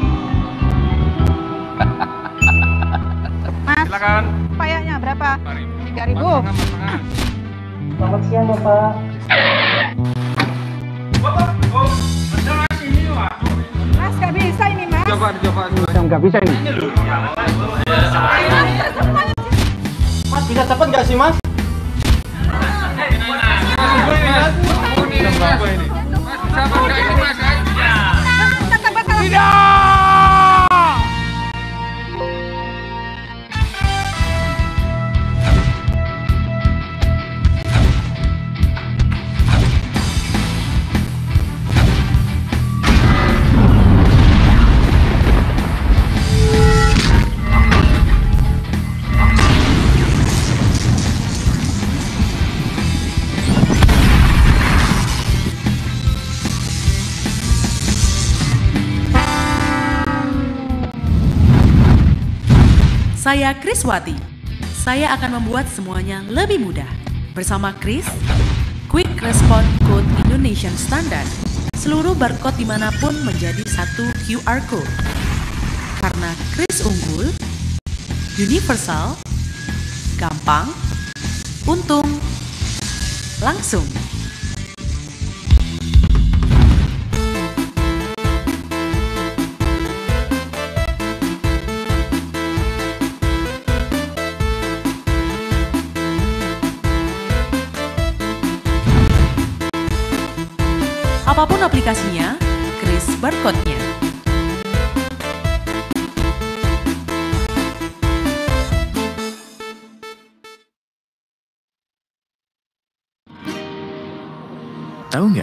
Mas, silakan. payahnya berapa? tiga ribu. Selamat siang, Bapak. Bapak, oh, mas ini, Pak. Mas, nggak bisa ini, Mas. Coba, coba. Nggak bisa ini. Mas, bisa cepat nggak sih, Mas? Saya Kriswati. Saya akan membuat semuanya lebih mudah. Bersama Kris, Quick Response Code Indonesian Standard. Seluruh barcode dimanapun menjadi satu Q R Code. Karena Kris unggul, universal, gampang, untung, langsung. Apapun aplikasinya, Kris barcode-nya. Tahu nggak?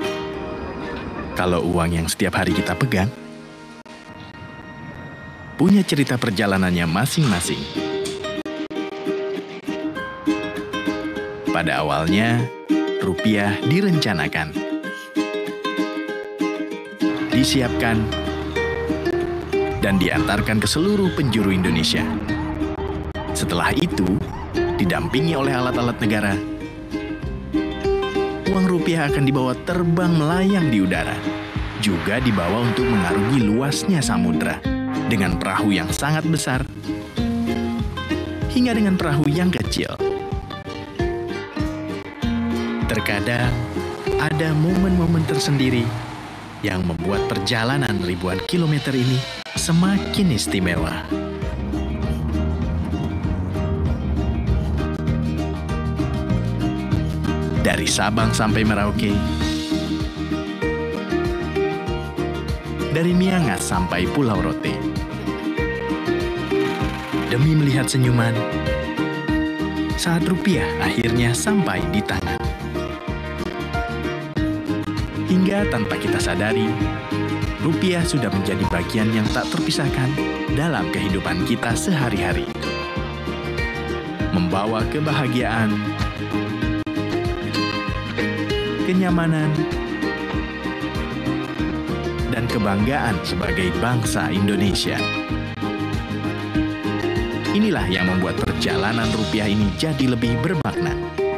Kalau uang yang setiap hari kita pegang, punya cerita perjalanannya masing-masing. Pada awalnya, rupiah direncanakan, disiapkan, dan diantarkan ke seluruh penjuru Indonesia. Setelah itu, didampingi oleh alat-alat negara, uang rupiah akan dibawa terbang melayang di udara, juga dibawa untuk mengarungi luasnya samudera dengan perahu yang sangat besar hingga dengan perahu yang kecil. Terkadang ada momen-momen tersendiri yang membuat perjalanan ribuan kilometer ini semakin istimewa. Dari Sabang sampai Merauke, dari Miangas sampai Pulau Rote, demi melihat senyuman saat rupiah akhirnya sampai di tangan. Hingga tanpa kita sadari, rupiah sudah menjadi bagian yang tak terpisahkan dalam kehidupan kita sehari-hari. Membawa kebahagiaan, kenyamanan, dan kebanggaan sebagai bangsa Indonesia. Inilah yang membuat perjalanan rupiah ini jadi lebih bermakna.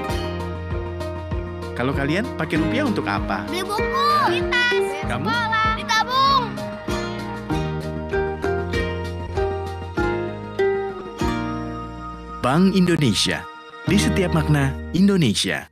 Kalau kalian pakai rupiah untuk apa? Beli buku, beli tas, kamu? Sekolah, ditabung. Bank Indonesia di setiap makna Indonesia.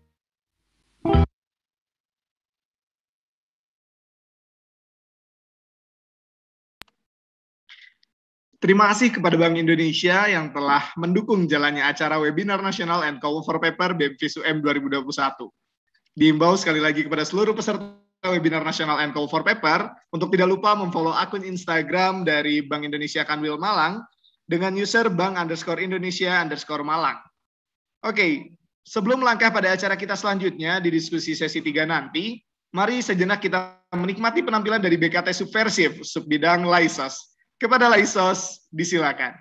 Terima kasih kepada Bank Indonesia yang telah mendukung jalannya acara Webinar Nasional and Call for Paper B M FISUM dua ribu dua puluh satu. Diimbau sekali lagi kepada seluruh peserta Webinar Nasional and Call for Paper untuk tidak lupa memfollow akun Instagram dari Bank Indonesia Kanwil Malang dengan user bank underscore Indonesia underscore Malang. Oke, sebelum melangkah pada acara kita selanjutnya di diskusi sesi tiga nanti, mari sejenak kita menikmati penampilan dari B K T Subversif, subbidang Laisos. Kepada Laisos, disilakan.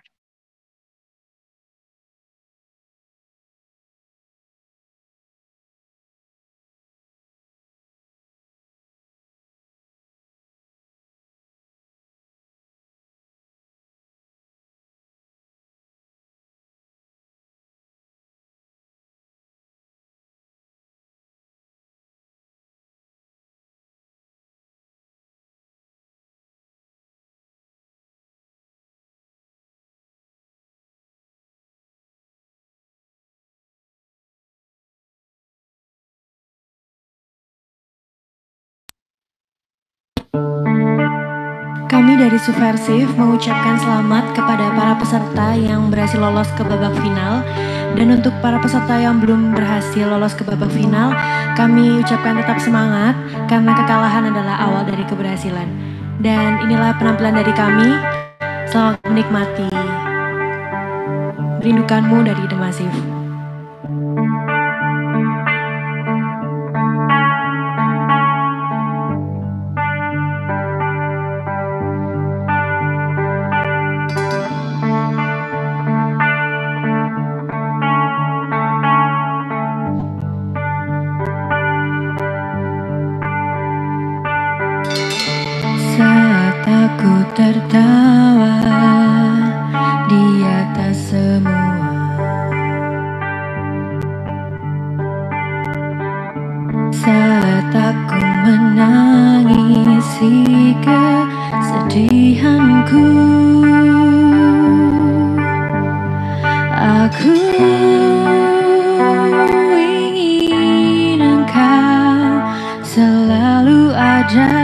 Kami dari Subversif mengucapkan selamat kepada para peserta yang berhasil lolos ke babak final. Dan untuk para peserta yang belum berhasil lolos ke babak final, kami ucapkan tetap semangat karena kekalahan adalah awal dari keberhasilan. Dan inilah penampilan dari kami. Selamat menikmati. Merindukanmu dari The Massive. Aku tertawa di atas semua, saat aku menangisi kesedihanku. Aku ingin engkau selalu ada.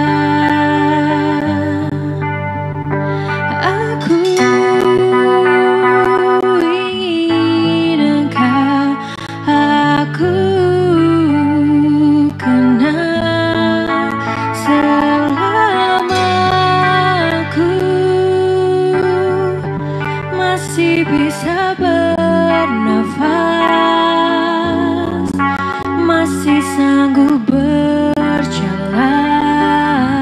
Bisa bernafas, masih sanggup berjalan.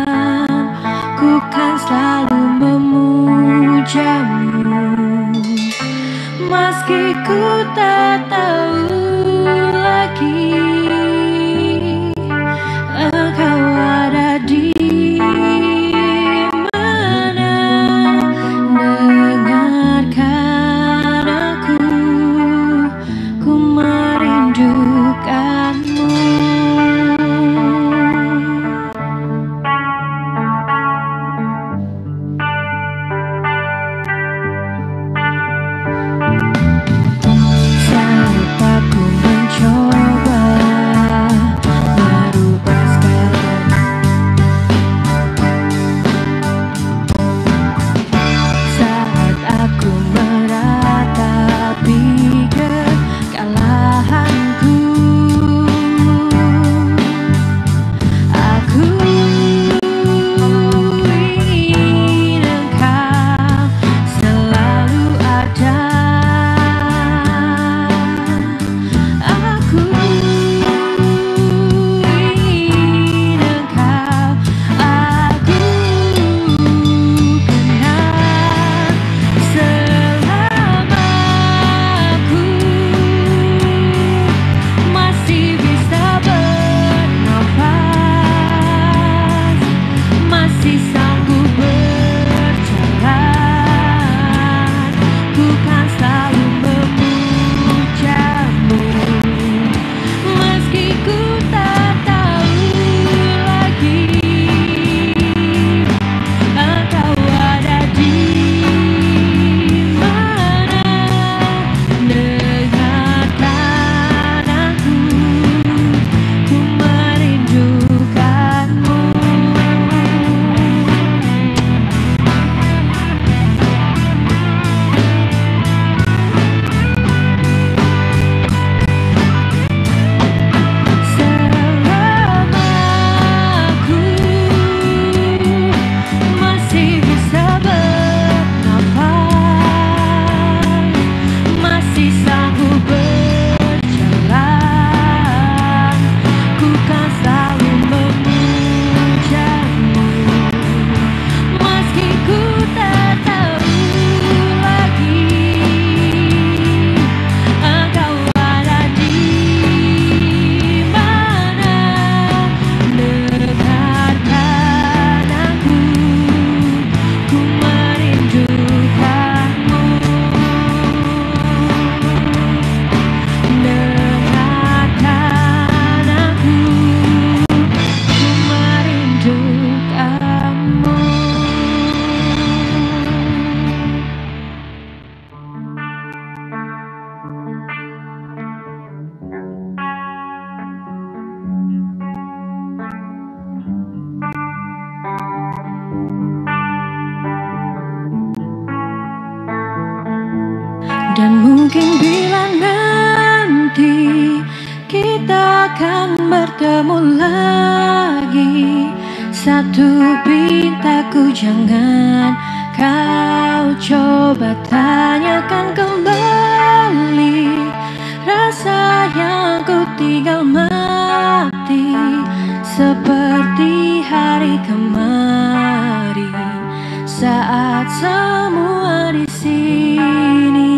bertemu lagi. Satu pintaku jangan kau coba tanyakan kembali. Rasa yang ku tinggal mati seperti hari kemarin saat semua di sini.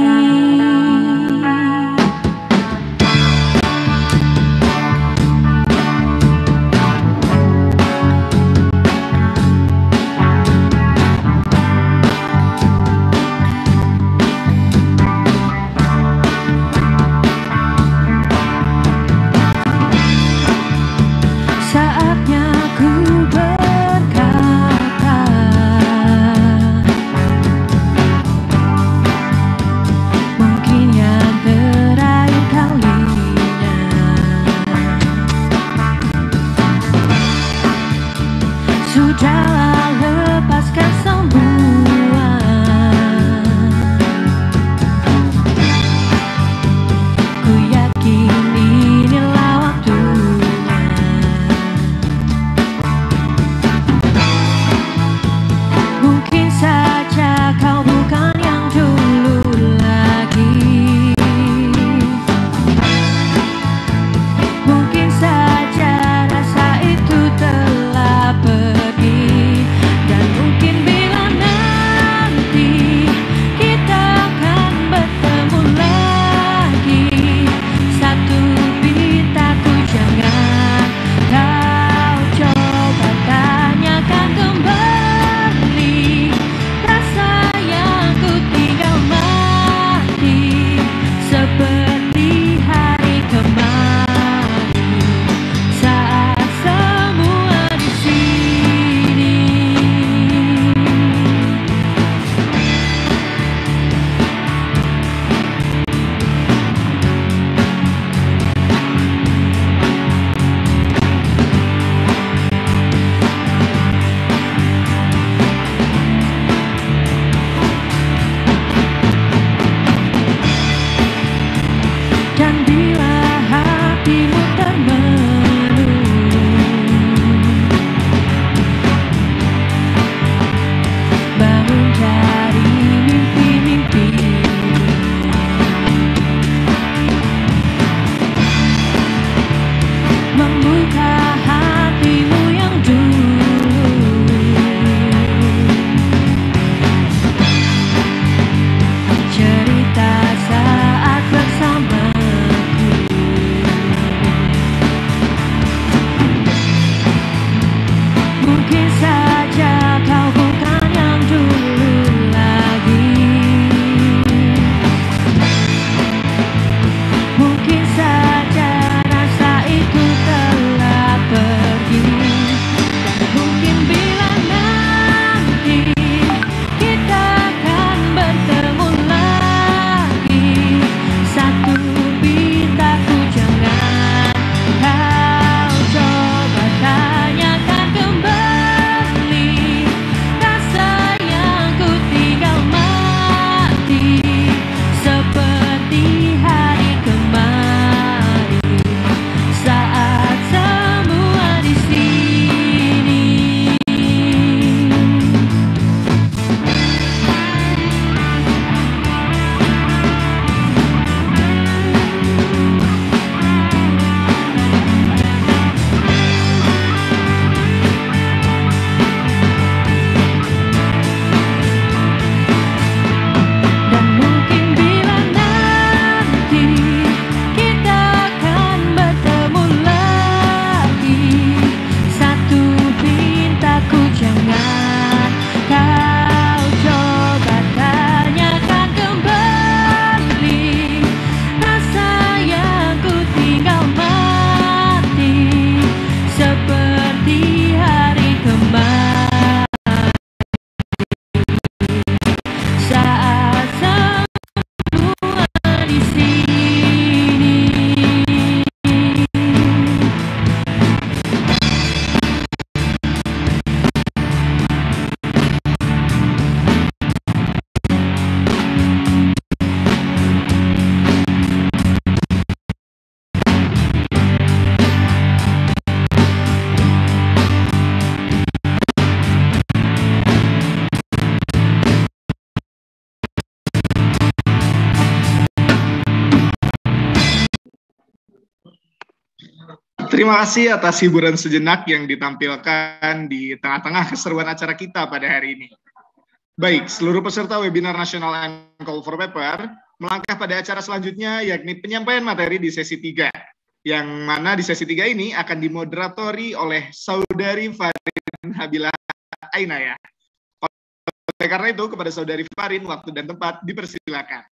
terima kasih atas hiburan sejenak yang ditampilkan di tengah-tengah keseruan acara kita pada hari ini. Baik, seluruh peserta webinar nasional and call for paper melangkah pada acara selanjutnya, yakni penyampaian materi di sesi tiga, yang mana di sesi tiga ini akan dimoderatori oleh Saudari Farin Habilah Ainaya. Oleh karena itu, kepada Saudari Farin, waktu dan tempat dipersilakan.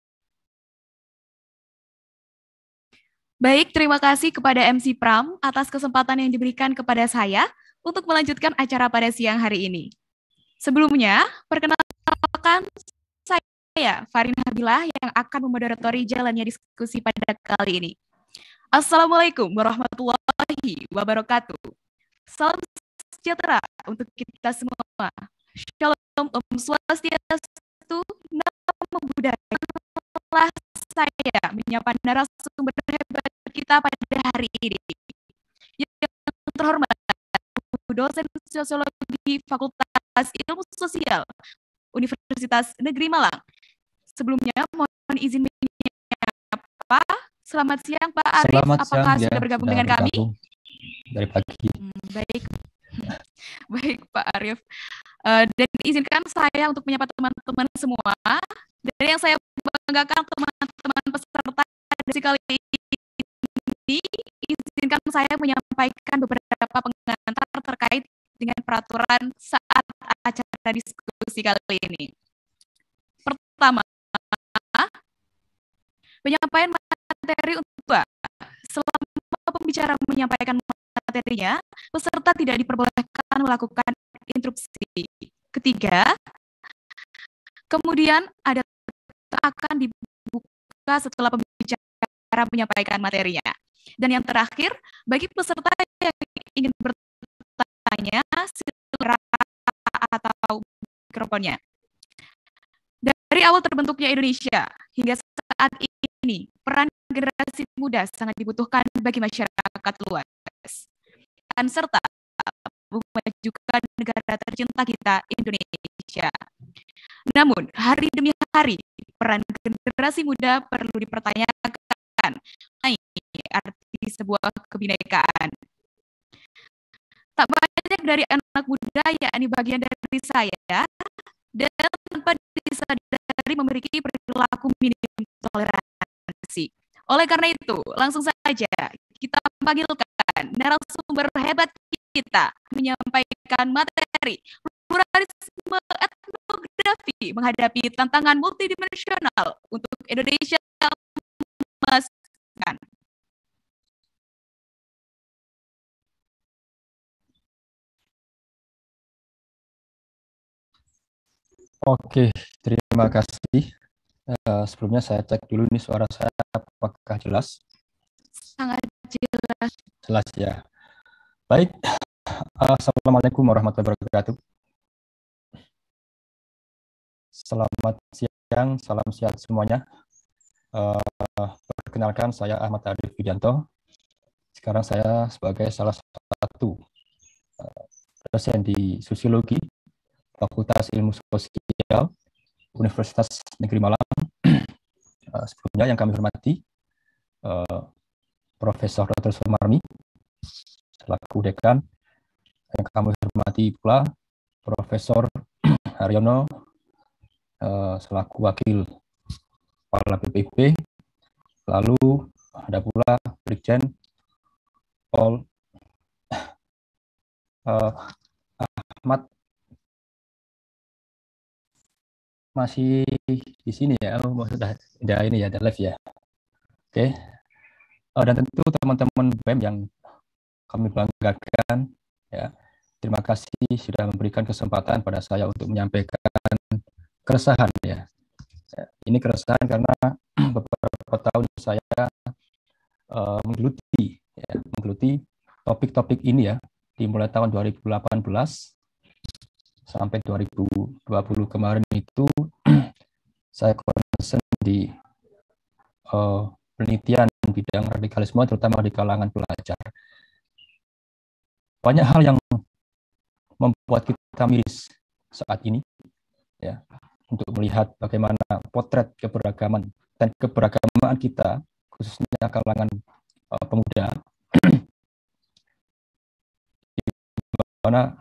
Baik, terima kasih kepada M C Pram atas kesempatan yang diberikan kepada saya untuk melanjutkan acara pada siang hari ini. Sebelumnya, perkenalkan saya, Farin Habilah, yang akan memoderatori jalannya diskusi pada kali ini. Assalamualaikum warahmatullahi wabarakatuh. Salam sejahtera untuk kita semua. Shalom, Om Swastiastu, Namo Buddhaya. Telah saya menyapa narasumber hebat kita pada hari ini. Yang terhormat, dosen sosiologi Fakultas Ilmu Sosial Universitas Negeri Malang. Sebelumnya mohon izin menyapa. Selamat siang Pak Arif. Selamat Apakah siang, sudah ya, bergabung sudah dengan kami? bergabung dari pagi. Hmm, baik. Baik Pak Arif. Uh, dan izinkan saya untuk menyapa teman-teman semua. Dan yang saya banggakan teman-teman peserta edisi kali ini, izinkan saya menyampaikan beberapa pengantar terkait dengan peraturan saat acara diskusi kali ini. Pertama, penyampaian materi untuk dua. Selama pembicara menyampaikan materinya, peserta tidak diperbolehkan melakukan interupsi. Ketiga, kemudian ada akan dibuka setelah pembicara menyampaikan materinya. Dan yang terakhir, bagi peserta yang ingin bertanya, silakan atau mikrofonnya. Dari awal terbentuknya Indonesia hingga saat ini, peran generasi muda sangat dibutuhkan bagi masyarakat luas. Dan serta memajukan negara tercinta kita, Indonesia. Namun, hari demi hari, peran generasi muda perlu dipertanyakan mengenai arti sebuah kebinekaan. Tak banyak dari anak muda, yakni bagian dari saya, dan tanpa disadari memiliki perilaku minim toleransi. Oleh karena itu, langsung saja kita panggilkan narasumber hebat kita menyampaikan materi pluralisme etnografi menghadapi tantangan multidimensional untuk Indonesia Emas. Oke, terima kasih. Uh, sebelumnya saya cek dulu nih suara saya apakah jelas? Sangat jelas. Jelas ya. Baik. Uh, Assalamualaikum warahmatullahi wabarakatuh. Selamat siang, salam sehat semuanya. Uh, perkenalkan, saya Ahmad Arif Widianto. Sekarang saya sebagai salah satu uh, dosen di Sosiologi Fakultas Ilmu Sosial Universitas Negeri Malang. Uh, sebelumnya yang kami hormati uh, Profesor Doktor Sumarmi selaku dekan, yang kami hormati pula Profesor Haryono uh, selaku wakil kepala B P I P, lalu ada pula Brigjen Pol uh, Ahmad masih di sini ya, oh, sudah ada ini ya, ada live ya. Oke, okay. uh, dan tentu teman-teman B E M yang kami banggakan ya. Terima kasih sudah memberikan kesempatan pada saya untuk menyampaikan keresahan ya. Ini keresahan karena beberapa tahun saya uh, menggeluti ya, menggeluti topik-topik ini ya, dimulai tahun dua ribu delapan belas sampai dua ribu dua puluh kemarin itu saya concern di uh, penelitian bidang radikalisme terutama di kalangan pelajar. Banyak hal yang membuat kita miris saat ini ya, untuk melihat bagaimana potret keberagaman dan keberagaman kita khususnya kalangan uh, pemuda mana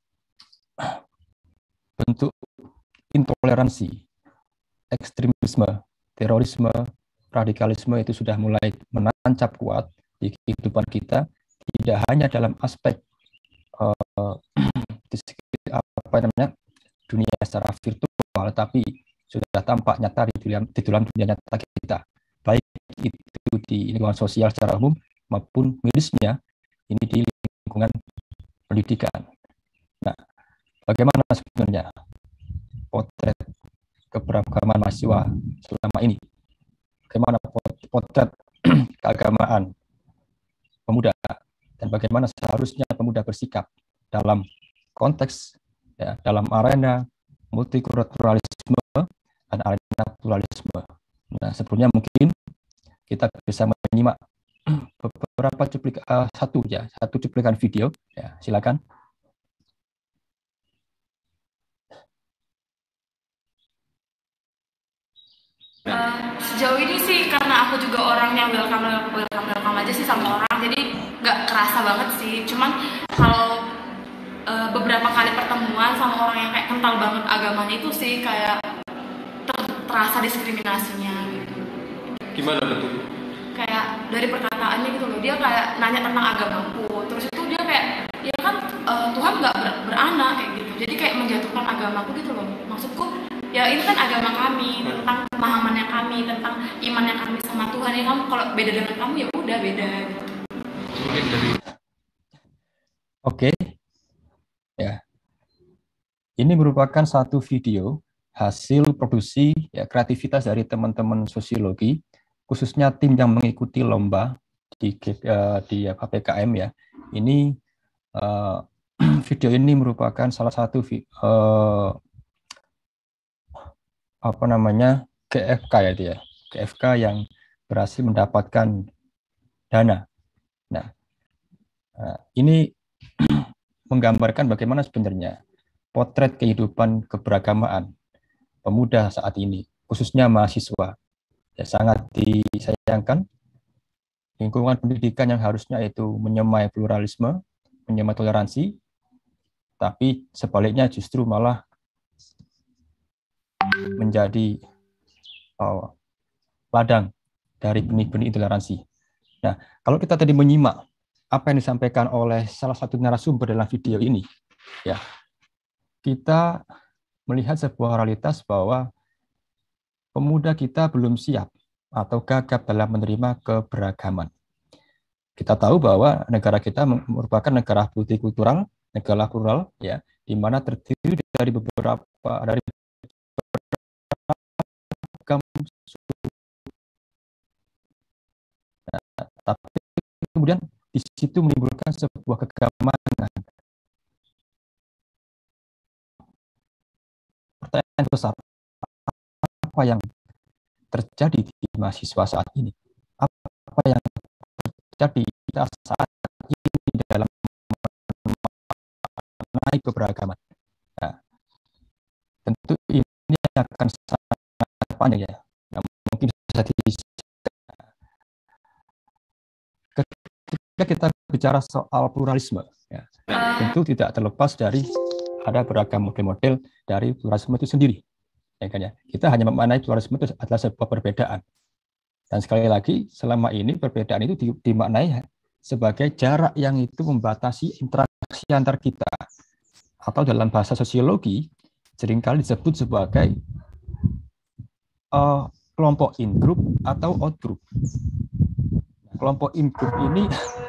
bentuk intoleransi, ekstremisme, terorisme, radikalisme itu sudah mulai menancap kuat di kehidupan kita, tidak hanya dalam aspek uh, apa namanya dunia secara virtual, tapi sudah tampak nyata di dalam, di dalam dunia nyata kita, baik itu di lingkungan sosial secara umum maupun medisnya, ini di lingkungan pendidikan. Nah, bagaimana sebenarnya potret keberagaman mahasiswa selama ini? Bagaimana potret keagamaan pemuda, dan bagaimana seharusnya pemuda bersikap dalam konteks, ya, dalam arena multikulturalisme dan arena pluralisme. Nah, sebelumnya mungkin kita bisa menyimak beberapa cuplik, uh, satu ya, satu cuplikan video. Ya, silakan. Uh, sejauh ini sih karena aku juga orang yang welcome welcome welcome aja sih sama orang, jadi nggak kerasa banget sih. Cuman kalau uh, beberapa kali pertemuan sama orang yang kayak kental banget agamanya itu sih kayak ter terasa diskriminasinya gitu. Gimana betul? Kayak dari perkataannya gitu loh, dia kayak nanya tentang agamaku, terus itu dia kayak ya kan uh, Tuhan nggak ber beranak kayak gitu, jadi kayak menjatuhkan agamaku gitu loh. Maksudku ya ini kan agama kami, tentang pemahamannya kami, tentang imannya kami sama Tuhan. Ya kamu kalau beda dengan kamu ya udah beda gitu. Oke, ya. Ini merupakan satu video hasil produksi ya, kreativitas dari teman-teman sosiologi, khususnya tim yang mengikuti lomba di uh, di P K M ya. Ini uh, video ini merupakan salah satu uh, apa namanya G F K ya dia, G F K yang berhasil mendapatkan dana. Nah, ini menggambarkan bagaimana sebenarnya potret kehidupan keberagamaan pemuda saat ini, khususnya mahasiswa. Ya, sangat disayangkan lingkungan pendidikan yang harusnya itu menyemai pluralisme, menyemai toleransi, tapi sebaliknya justru malah menjadi oh, ladang dari benih-benih intoleransi. Nah, kalau kita tadi menyimak apa yang disampaikan oleh salah satu narasumber dalam video ini, ya, kita melihat sebuah realitas bahwa pemuda kita belum siap atau gagap dalam menerima keberagaman. Kita tahu bahwa negara kita merupakan negara multikultural, negara plural, ya, di mana terdiri dari beberapa dari Nah, tapi kemudian di situ menimbulkan sebuah kegamanan. Pertanyaan besar, apa yang terjadi di mahasiswa saat ini? Apa yang terjadi saat ini dalam menaik keberagaman? Nah, tentu ini akan sangat panjang ya. Nah, mungkin bisa di ketika kita bicara soal pluralisme, ya, tentu tidak terlepas dari ada beragam model-model dari pluralisme itu sendiri. Ya, kan, ya. Kita hanya memaknai pluralisme itu adalah sebuah perbedaan. Dan sekali lagi, selama ini perbedaan itu dimaknai sebagai jarak yang itu membatasi interaksi antar kita. Atau dalam bahasa sosiologi, seringkali disebut sebagai uh, kelompok in-group atau out-group. Kelompok in-group ini,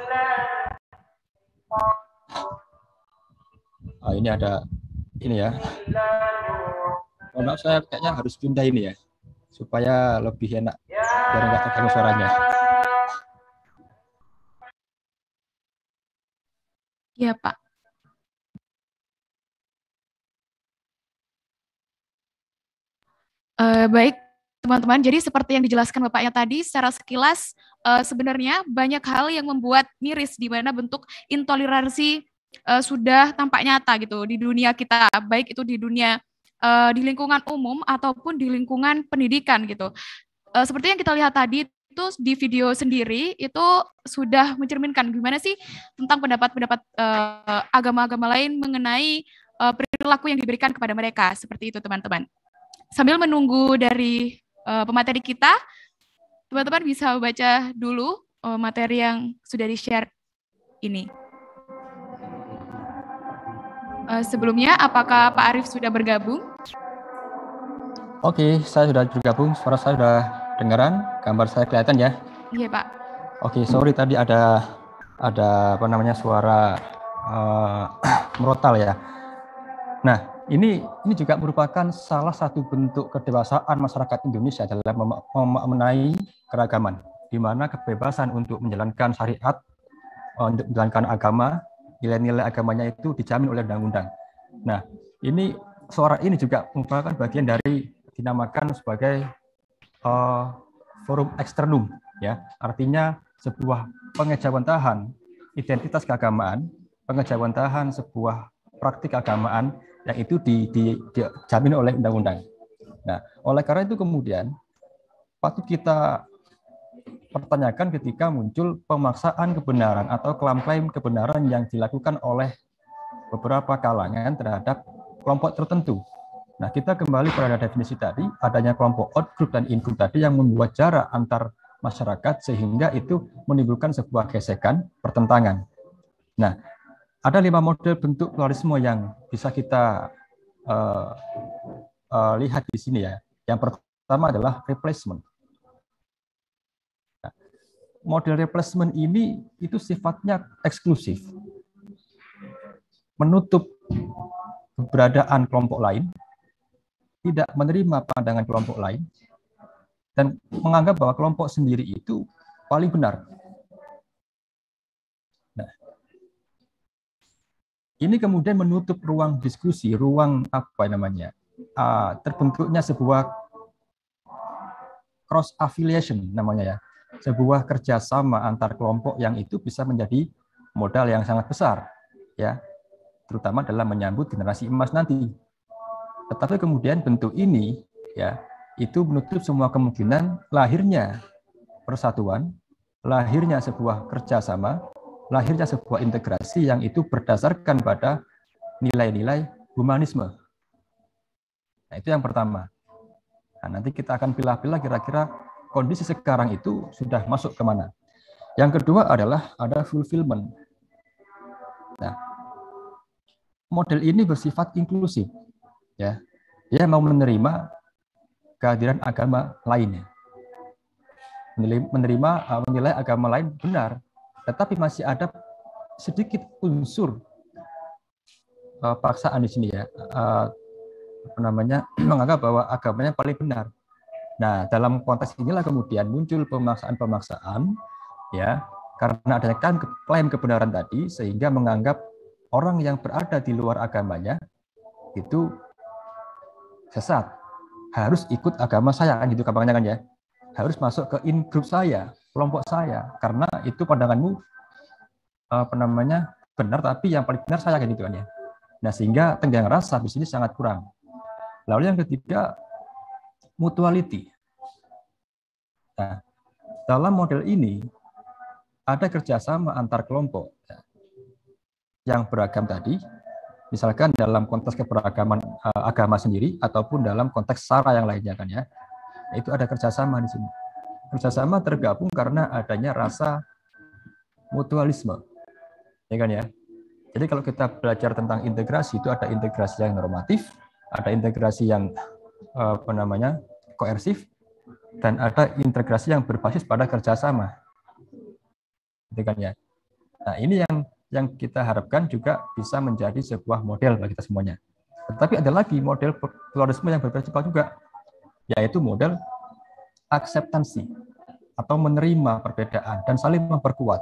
oh, ini ada, ini ya, oh, maaf, saya kayaknya harus pindah ini ya, supaya lebih enak, biar nggak terganggu suaranya. Iya, Pak. Uh, baik, teman-teman. Jadi seperti yang dijelaskan Bapaknya tadi, secara sekilas uh, sebenarnya banyak hal yang membuat miris di mana bentuk intoleransi uh, sudah tampak nyata gitu di dunia kita, baik itu di dunia uh, di lingkungan umum ataupun di lingkungan pendidikan gitu. Uh, seperti yang kita lihat tadi, itu di video sendiri itu sudah mencerminkan gimana sih tentang pendapat-pendapat uh, agama-agama lain mengenai uh, perilaku yang diberikan kepada mereka. Seperti itu teman-teman. Sambil menunggu dari uh, pemateri kita, teman-teman bisa baca dulu uh, materi yang sudah di-share ini. Uh, sebelumnya, apakah Pak Arief sudah bergabung? Oke, saya sudah bergabung. Suara saya sudah dengaran, gambar saya kelihatan ya? Iya, Pak. Oke, sorry tadi ada ada apa namanya suara uh, merotal ya. Nah, ini ini juga merupakan salah satu bentuk kedewasaan masyarakat Indonesia dalam mem- memaknai keragaman, di mana kebebasan untuk menjalankan syariat, untuk menjalankan agama, nilai-nilai agamanya itu dijamin oleh undang-undang. Nah, ini suara ini juga merupakan bagian dari dinamakan sebagai Uh, forum eksternum, ya, artinya sebuah pengejawantahan identitas keagamaan, pengejawantahan sebuah praktik keagamaan yang itu di, di, dijamin oleh undang-undang. Nah, oleh karena itu kemudian patut kita pertanyakan ketika muncul pemaksaan kebenaran atau klaim-klaim kebenaran yang dilakukan oleh beberapa kalangan terhadap kelompok tertentu. Nah, kita kembali pada definisi tadi, adanya kelompok out-group dan in-group tadi yang membuat jarak antar masyarakat sehingga itu menimbulkan sebuah gesekan, pertentangan. Nah, ada lima model bentuk pluralisme yang bisa kita uh, uh, lihat di sini ya. Yang pertama adalah replacement. Nah, model replacement ini itu sifatnya eksklusif, menutup keberadaan kelompok lain, tidak menerima pandangan kelompok lain, dan menganggap bahwa kelompok sendiri itu paling benar. Nah, ini kemudian menutup ruang diskusi, ruang apa namanya, uh, terbentuknya sebuah cross affiliation namanya ya, sebuah kerjasama antar kelompok yang itu bisa menjadi modal yang sangat besar, ya, terutama dalam menyambut generasi emas nanti. Tetapi kemudian bentuk ini ya itu menutup semua kemungkinan lahirnya persatuan, lahirnya sebuah kerjasama, lahirnya sebuah integrasi yang itu berdasarkan pada nilai-nilai humanisme. Nah, itu yang pertama. Nah, nanti kita akan pilah-pilah kira-kira kondisi sekarang itu sudah masuk kemana. Yang kedua adalah ada fulfillment. Nah, model ini bersifat inklusif. Ya, dia mau menerima kehadiran agama lainnya, menerima menilai agama lain benar, tetapi masih ada sedikit unsur uh, paksaan di sini ya, uh, apa namanya menganggap bahwa agamanya paling benar. Nah, dalam konteks inilah kemudian muncul pemaksaan-pemaksaan, ya, karena adanya klaim, klaim kebenaran tadi, sehingga menganggap orang yang berada di luar agamanya itu sesat, harus ikut agama saya, kan gitu gampangnya kan ya, harus masuk ke in group saya, kelompok saya, karena itu pandanganmu apa namanya benar, tapi yang paling benar saya, kan gitu kan ya. Nah, sehingga tenggang rasa di sini sangat kurang. Lalu yang ketiga, mutuality. Nah, dalam model ini ada kerjasama antar kelompok yang beragam tadi. Misalkan dalam konteks keberagaman uh, agama sendiri ataupun dalam konteks sara yang lainnya kan ya, itu ada kerjasama di sini. Kerjasama tergabung karena adanya rasa mutualisme, ya kan ya. Jadi kalau kita belajar tentang integrasi itu ada integrasi yang normatif, ada integrasi yang uh, apa namanya koersif, dan ada integrasi yang berbasis pada kerjasama, gitu kan ya. Nah, ini yang yang kita harapkan juga bisa menjadi sebuah model bagi kita semuanya. Tetapi ada lagi model pluralisme yang bersifat juga, yaitu model akseptansi atau menerima perbedaan dan saling memperkuat.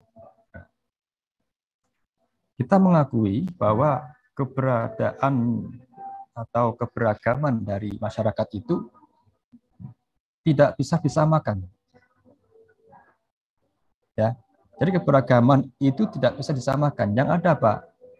Kita mengakui bahwa keberadaan atau keberagaman dari masyarakat itu tidak bisa disamakan. Ya. Jadi keberagaman itu tidak bisa disamakan. Yang ada apa?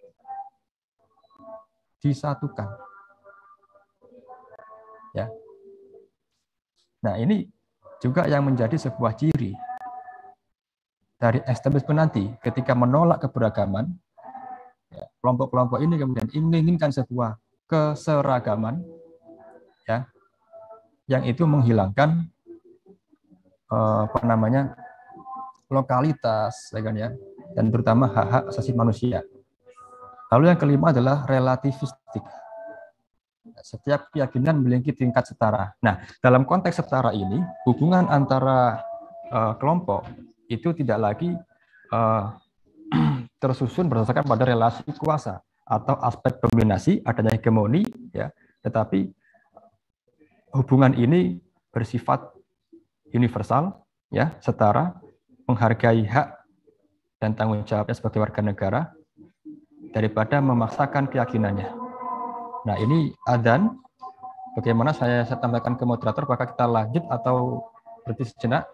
Disatukan. Ya. Nah, ini juga yang menjadi sebuah ciri dari ekstremisme nanti ketika menolak keberagaman, ya, kelompok-kelompok ini kemudian menginginkan sebuah keseragaman, ya, yang itu menghilangkan eh, apa namanya lokalitas, ya kan ya, dan terutama hak-hak asasi manusia. Lalu yang kelima adalah relativistik. Setiap keyakinan memiliki tingkat setara. Nah, dalam konteks setara ini, hubungan antara uh, kelompok itu tidak lagi uh, tersusun berdasarkan pada relasi kuasa atau aspek dominasi, adanya hegemoni, ya, tetapi hubungan ini bersifat universal, ya, setara, menghargai hak dan tanggung jawabnya sebagai warga negara daripada memaksakan keyakinannya. Nah, ini adzan. Bagaimana saya, saya tambahkan ke moderator, apakah kita lanjut atau berhenti sejenak?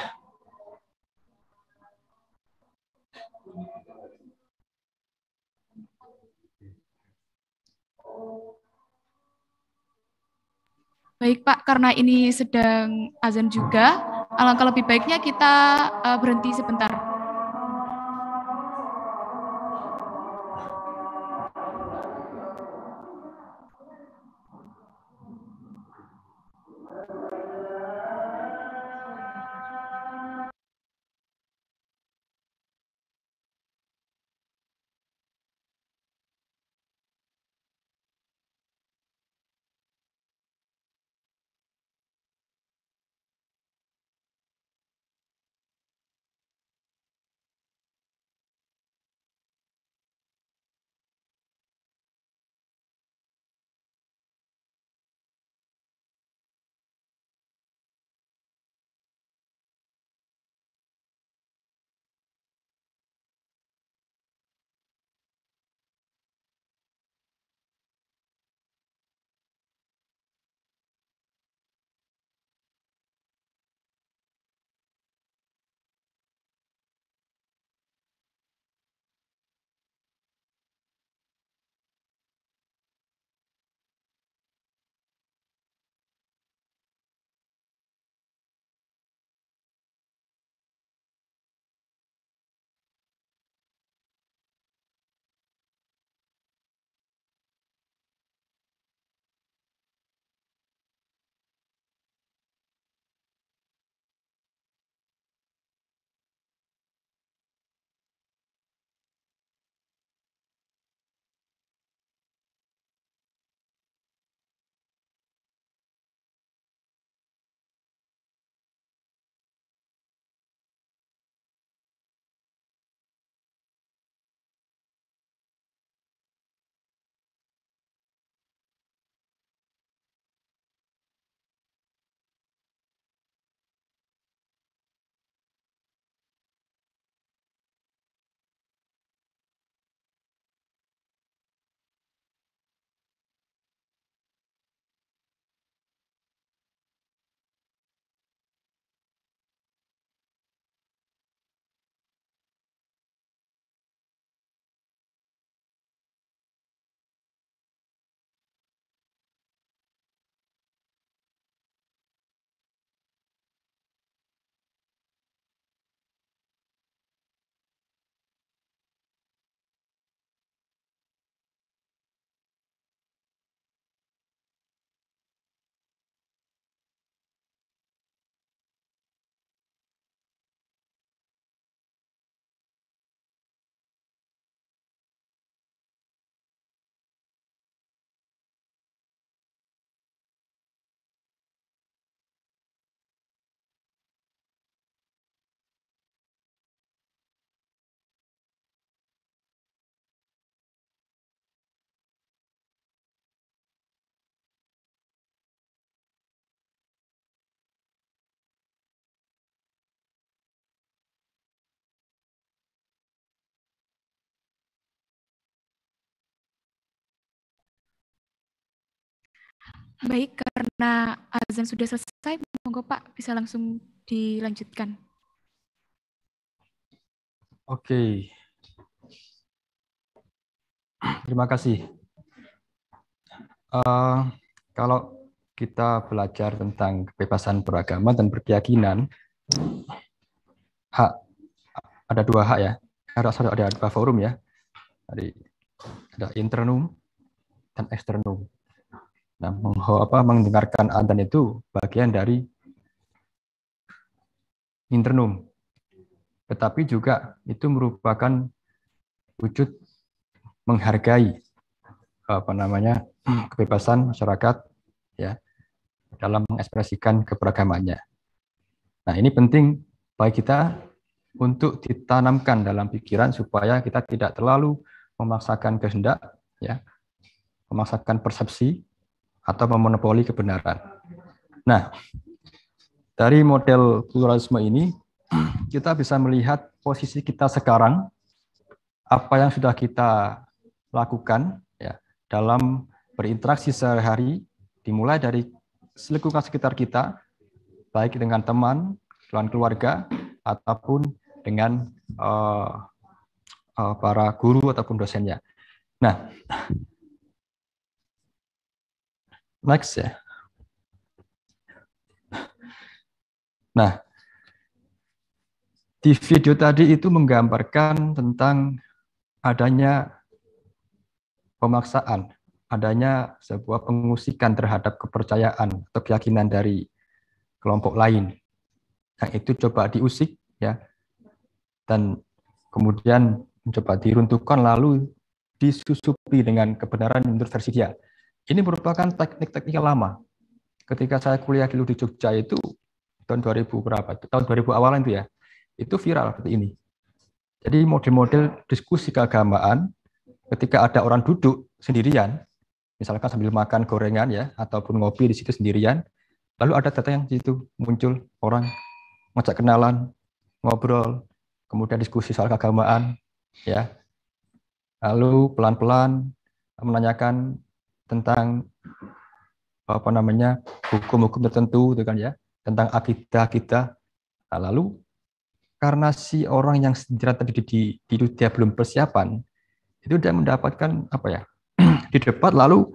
Baik Pak, karena ini sedang azan juga, alangkah lebih baiknya kita uh, berhenti sebentar. Baik, karena azan sudah selesai, monggo Pak bisa langsung dilanjutkan. Oke. Terima kasih. Uh, kalau kita belajar tentang kebebasan beragama dan berkeyakinan, hak ada dua hak ya, ada ada dua forum ya, ada internum dan eksternum. Nah, apa mendengarkan adzan itu bagian dari internum, tetapi juga itu merupakan wujud menghargai apa namanya kebebasan masyarakat ya dalam mengekspresikan keberagamannya. Nah, ini penting bagi kita untuk ditanamkan dalam pikiran supaya kita tidak terlalu memaksakan kehendak ya, memaksakan persepsi atau memonopoli kebenaran. Nah, dari model pluralisme ini kita bisa melihat posisi kita sekarang, apa yang sudah kita lakukan ya dalam berinteraksi sehari-hari, dimulai dari lingkungan sekitar kita, baik dengan teman, dengan keluarga, ataupun dengan uh, uh, para guru ataupun dosennya. Nah, next ya. Nah, di video tadi itu menggambarkan tentang adanya pemaksaan, adanya sebuah pengusikan terhadap kepercayaan atau keyakinan dari kelompok lain. Yang itu coba diusik ya, dan kemudian mencoba diruntuhkan lalu disusupi dengan kebenaran menurut versi dia. Ini merupakan teknik-teknik yang lama. Ketika saya kuliah dulu di Jogja itu tahun dua ribu berapa? Tahun dua ribu awalan itu ya. Itu viral seperti ini. Jadi model-model diskusi keagamaan ketika ada orang duduk sendirian, misalkan sambil makan gorengan ya, ataupun ngopi di situ sendirian, lalu ada data yang di situ muncul orang ngajak kenalan, ngobrol, kemudian diskusi soal keagamaan, ya, lalu pelan-pelan menanyakan tentang apa namanya hukum-hukum tertentu, itu kan ya, tentang akidah kita. Nah, lalu karena si orang yang sendirian tadi di, di, di dia belum persiapan, itu dia mendapatkan apa ya di debat, lalu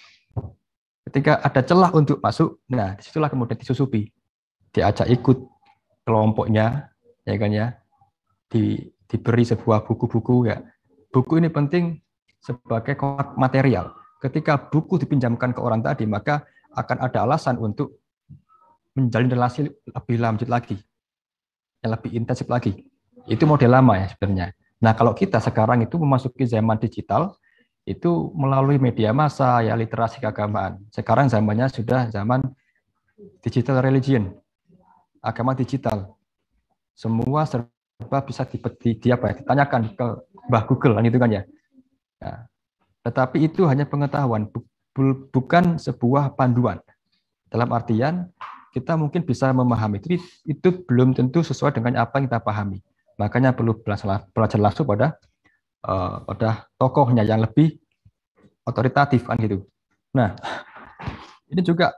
ketika ada celah untuk masuk, nah disitulah kemudian disusupi, diajak ikut kelompoknya, ya kan ya, di, diberi sebuah buku-buku ya. Buku ini penting sebagai material. Ketika buku dipinjamkan ke orang tadi, maka akan ada alasan untuk menjalin relasi lebih lanjut lagi, yang lebih intensif lagi. Itu model lama ya sebenarnya. Nah, kalau kita sekarang itu memasuki zaman digital, itu melalui media massa, ya literasi keagamaan. Sekarang zamannya sudah zaman digital religion, agama digital. Semua serba bisa di, di, di apa ya, ditanyakan ke Mbah Google kan itu kan ya. Nah, tetapi itu hanya pengetahuan, bu, bu, bukan sebuah panduan. Dalam artian kita mungkin bisa memahami itu, itu belum tentu sesuai dengan apa yang kita pahami. Makanya perlu belajar, belajar langsung pada uh, pada tokohnya yang lebih otoritatif kan gitu. Nah, ini juga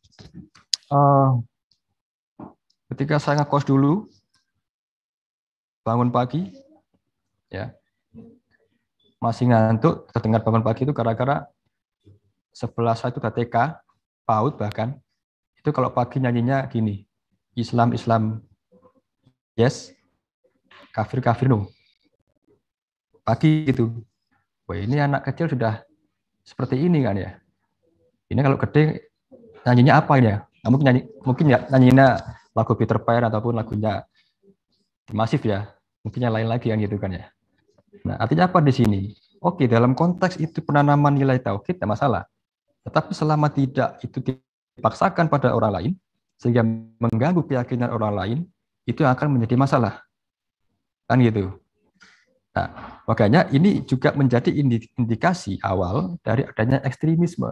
uh, ketika saya ngekos dulu, bangun pagi, ya masih ngantuk, terdengar bangun pagi itu gara-gara sebelah saya itu udah T K, PAUD bahkan. Itu kalau pagi nyanyinya gini, Islam, Islam, yes, kafir, kafir, no. Pagi gitu. Wah, ini anak kecil sudah seperti ini kan ya. Ini kalau gede, nyanyinya apa ini ya? Nah, mungkin, nyanyi, mungkin ya nyanyinya lagu Peter Pan ataupun lagunya Masif ya. Mungkin yang lain lagi yang gitu kan ya. Nah, artinya apa di sini? Oke, dalam konteks itu penanaman nilai tauhid tidak masalah. Tetapi selama tidak itu dipaksakan pada orang lain, sehingga mengganggu keyakinan orang lain, itu akan menjadi masalah. Kan gitu. Nah, makanya ini juga menjadi indikasi awal dari adanya ekstremisme.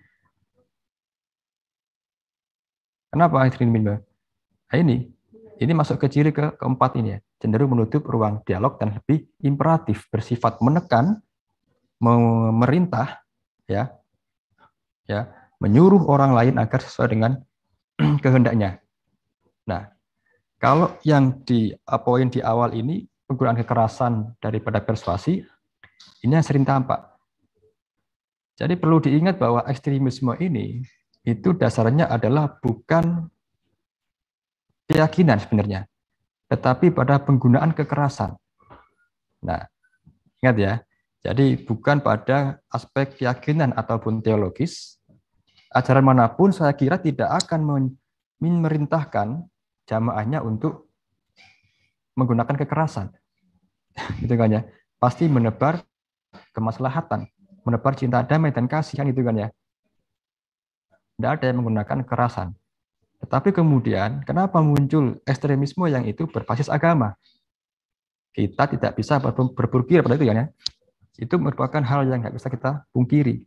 Kenapa ekstremisme? Nah, ini, ini masuk ke ciri ke keempat ini ya, cenderung menutup ruang dialog dan lebih imperatif, bersifat menekan, memerintah, ya, ya, menyuruh orang lain agar sesuai dengan kehendaknya. Nah, kalau yang di poin di awal ini penggunaan kekerasan daripada persuasi, ini yang sering tampak. Jadi perlu diingat bahwa ekstremisme ini itu dasarnya adalah bukan keyakinan sebenarnya, tetapi pada penggunaan kekerasan. Nah, ingat ya, jadi bukan pada aspek keyakinan ataupun teologis, ajaran manapun saya kira tidak akan memerintahkan jamaahnya untuk menggunakan kekerasan. Gitu kan ya. Pasti menebar kemaslahatan, menebar cinta damai dan kasih kan itu kan ya. Tidak ada yang menggunakan kekerasan. Tetapi kemudian, kenapa muncul ekstremisme yang itu berbasis agama? Kita tidak bisa berpikir pada itu ya. Itu merupakan hal yang nggak bisa kita pungkiri.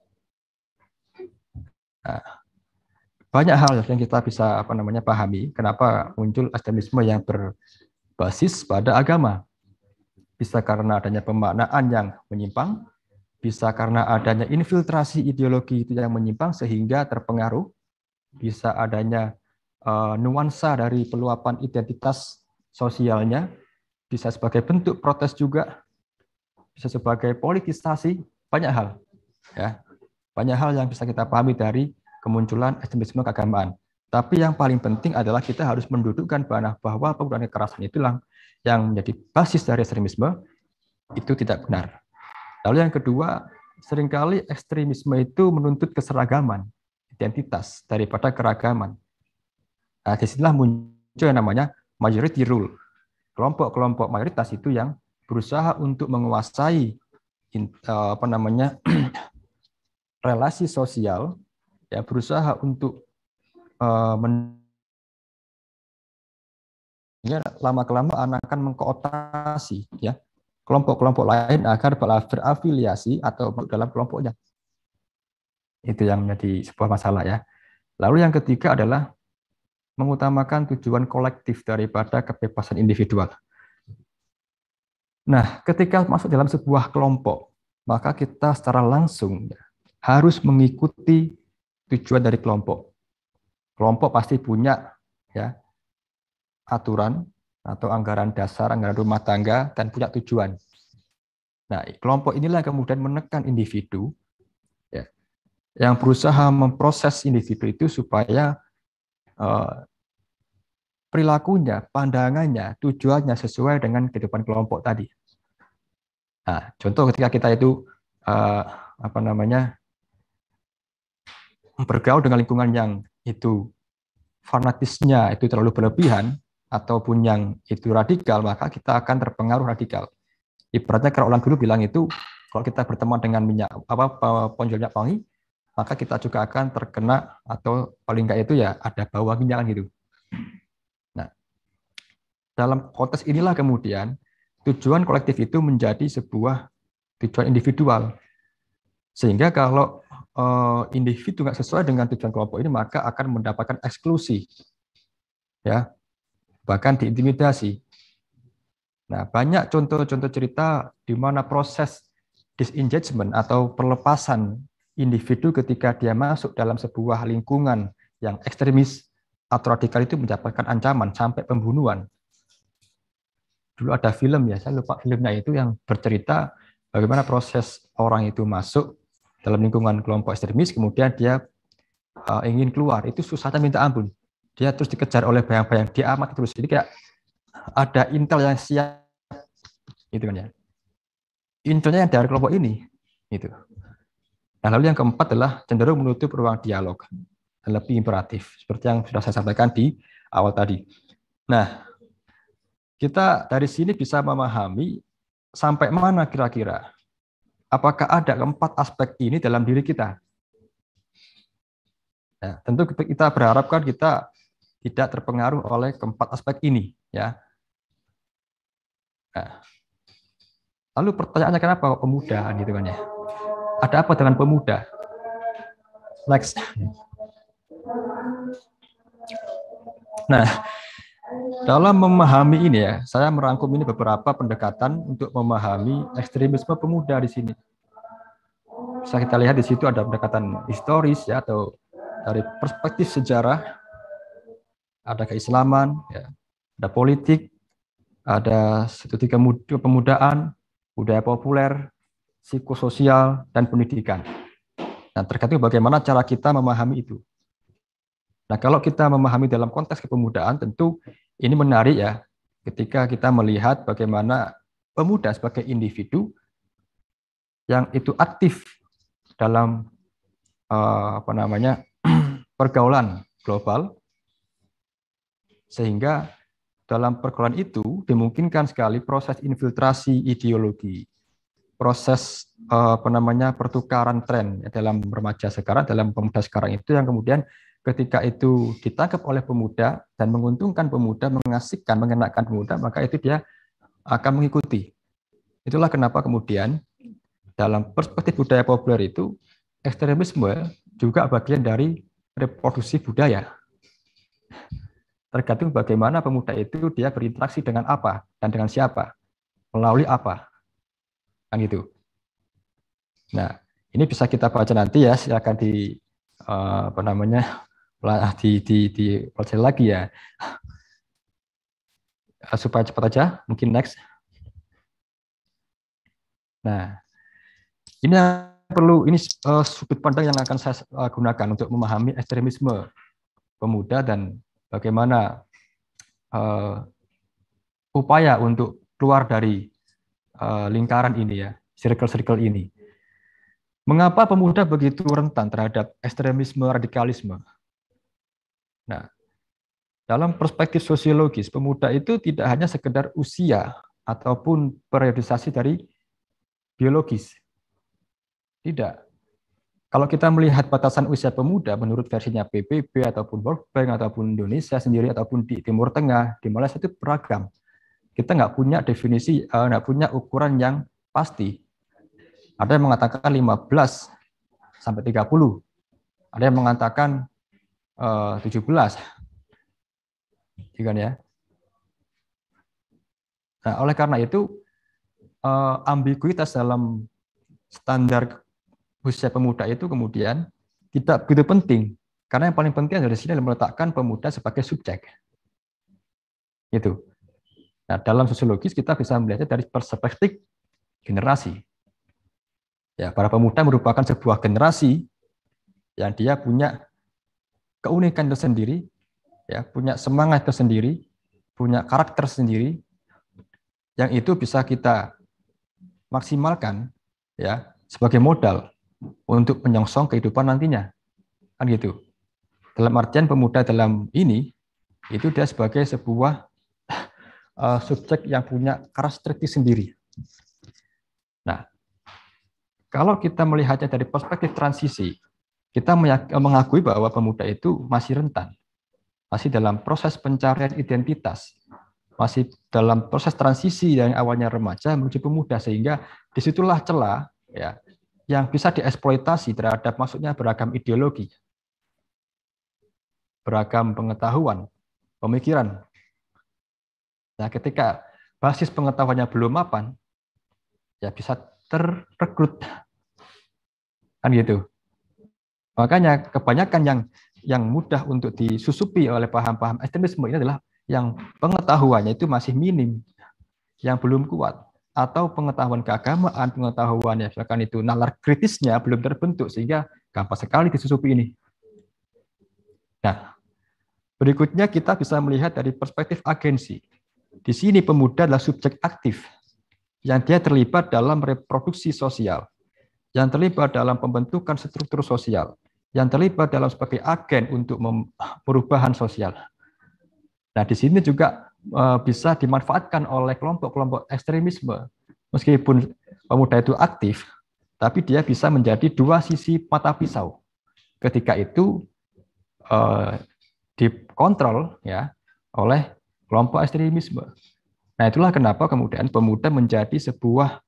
Nah, banyak hal yang kita bisa apa namanya pahami kenapa muncul ekstremisme yang berbasis pada agama. Bisa karena adanya pemaknaan yang menyimpang, bisa karena adanya infiltrasi ideologi itu yang menyimpang sehingga terpengaruh, bisa adanya uh, nuansa dari peluapan identitas sosialnya, bisa sebagai bentuk protes juga, bisa sebagai politisasi, banyak hal. Ya, banyak hal yang bisa kita pahami dari kemunculan ekstremisme keagamaan. Tapi yang paling penting adalah kita harus mendudukkan bahwa penggunaan kekerasan itulah yang menjadi basis dari ekstremisme, itu tidak benar. Lalu yang kedua, seringkali ekstremisme itu menuntut keseragaman, identitas daripada keragaman. Nah, disinilah muncul yang namanya majority rule. Kelompok-kelompok mayoritas itu yang berusaha untuk menguasai apa namanya relasi sosial, ya berusaha untuk uh, men ya, lama-kelamaan akan mengkooptasi ya kelompok-kelompok lain agar berafiliasi atau dalam kelompoknya. Itu yang menjadi sebuah masalah ya. Lalu yang ketiga adalah mengutamakan tujuan kolektif daripada kebebasan individual. Nah, ketika masuk dalam sebuah kelompok, maka kita secara langsung ya, harus mengikuti tujuan dari kelompok. Kelompok pasti punya ya aturan atau anggaran dasar, anggaran rumah tangga, dan punya tujuan. Nah, kelompok inilah yang kemudian menekan individu ya, yang berusaha memproses individu itu supaya uh, perilakunya, pandangannya, tujuannya sesuai dengan kehidupan kelompok tadi. Nah, contoh ketika kita itu uh, apa namanya bergaul dengan lingkungan yang itu fanatisnya itu terlalu berlebihan ataupun yang itu radikal, maka kita akan terpengaruh radikal. Ibaratnya kalau orang dulu bilang itu, kalau kita berteman dengan minyak apa ponjol minyak wangi, maka kita juga akan terkena atau paling enggak itu ya ada bau wanginya kan gitu. Nah, dalam konteks inilah kemudian tujuan kolektif itu menjadi sebuah tujuan individual. Sehingga kalau uh, individu nggak sesuai dengan tujuan kelompok ini, maka akan mendapatkan eksklusi, ya, bahkan diintimidasi. Nah, banyak contoh-contoh cerita di mana proses disengagement atau perlepasan individu ketika dia masuk dalam sebuah lingkungan yang ekstremis atau radikal itu mendapatkan ancaman sampai pembunuhan. Dulu ada film ya, saya lupa filmnya itu yang bercerita bagaimana proses orang itu masuk dalam lingkungan kelompok ekstremis, kemudian dia uh, ingin keluar, itu susahnya minta ampun. Dia terus dikejar oleh bayang-bayang, dia amat terus. Jadi kayak ada intel yang siap, gitu kan ya. Intelnya yang dari kelompok ini, gitu. Nah, lalu yang keempat adalah cenderung menutup ruang dialog dan lebih imperatif, seperti yang sudah saya sampaikan di awal tadi. Nah, kita dari sini bisa memahami sampai mana kira-kira apakah ada keempat aspek ini dalam diri kita. Nah, tentu kita berharapkan kita tidak terpengaruh oleh keempat aspek ini, ya. Nah, lalu pertanyaannya kenapa pemuda, gitu kan ya? Ada apa dengan pemuda? Next. Nah, dalam memahami ini ya, saya merangkum ini beberapa pendekatan untuk memahami ekstremisme pemuda di sini. Bisa kita lihat di situ ada pendekatan historis ya, atau dari perspektif sejarah, ada keislaman, ya, ada politik, ada studi kepemudaan, budaya populer, psikososial, dan pendidikan. Nah, tergantung bagaimana cara kita memahami itu. Nah, kalau kita memahami dalam konteks kepemudaan, tentu ini menarik ya, ketika kita melihat bagaimana pemuda sebagai individu yang itu aktif dalam uh, apa namanya pergaulan global, sehingga dalam pergaulan itu dimungkinkan sekali proses infiltrasi ideologi, proses uh, apa namanya pertukaran tren ya, dalam remaja sekarang, dalam pemuda sekarang itu yang kemudian ketika itu ditangkap oleh pemuda dan menguntungkan pemuda, mengasihkan, mengenakan pemuda, maka itu dia akan mengikuti. Itulah kenapa kemudian dalam perspektif budaya populer itu ekstremisme juga bagian dari reproduksi budaya. Tergantung bagaimana pemuda itu dia berinteraksi dengan apa dan dengan siapa, melalui apa, kan gitu. Nah, ini bisa kita baca nanti ya, silakan di uh, apa namanya di di di pelajari lagi ya, supaya cepat aja. Mungkin next. Nah, ini yang perlu, ini uh, sudut pandang yang akan saya uh, gunakan untuk memahami ekstremisme pemuda dan bagaimana uh, upaya untuk keluar dari uh, lingkaran ini ya, circle-circle ini. Mengapa pemuda begitu rentan terhadap ekstremisme radikalisme? Nah, dalam perspektif sosiologis, pemuda itu tidak hanya sekedar usia ataupun periodisasi dari biologis. Tidak. Kalau kita melihat batasan usia pemuda menurut versinya P B B ataupun World Bank ataupun Indonesia sendiri ataupun di Timur Tengah, di Malaysia itu beragam. Kita nggak punya definisi, nggak punya ukuran yang pasti. Ada yang mengatakan lima belas sampai tiga puluh. Ada yang mengatakan uh, tujuh belas. Kan ya. Nah, oleh karena itu uh, ambiguitas dalam standar usia pemuda itu kemudian tidak begitu penting, karena yang paling penting dari sini adalah meletakkan pemuda sebagai subjek. Gitu. Nah, dalam sosiologis kita bisa melihatnya dari perspektif generasi. Ya, para pemuda merupakan sebuah generasi yang dia punya keunikan tersendiri, ya, punya semangat tersendiri, punya karakter sendiri, yang itu bisa kita maksimalkan ya sebagai modal untuk menyongsong kehidupan nantinya, kan gitu. Dalam artian pemuda dalam ini itu dia sebagai sebuah uh, subjek yang punya karakteristik sendiri. Nah, kalau kita melihatnya dari perspektif transisi, kita mengakui bahwa pemuda itu masih rentan, masih dalam proses pencarian identitas, masih dalam proses transisi yang awalnya remaja menuju pemuda, sehingga disitulah celah ya yang bisa dieksploitasi terhadap masuknya beragam ideologi, beragam pengetahuan, pemikiran. Nah, ketika basis pengetahuannya belum mapan, ya bisa terrekrut, kan gitu. Makanya kebanyakan yang yang mudah untuk disusupi oleh paham-paham ekstremisme ini adalah yang pengetahuannya itu masih minim, yang belum kuat, atau pengetahuan keagamaan, pengetahuan ya misalkan itu nalar kritisnya belum terbentuk sehingga gampang sekali disusupi ini. Nah, berikutnya kita bisa melihat dari perspektif agensi. Di sini pemuda adalah subjek aktif yang dia terlibat dalam reproduksi sosial, yang terlibat dalam pembentukan struktur sosial, yang terlibat dalam sebagai agen untuk perubahan sosial. Nah, di sini juga bisa dimanfaatkan oleh kelompok-kelompok ekstremisme. Meskipun pemuda itu aktif, tapi dia bisa menjadi dua sisi mata pisau. Ketika itu eh, dikontrol ya oleh kelompok ekstremisme. Nah, itulah kenapa kemudian pemuda menjadi sebuah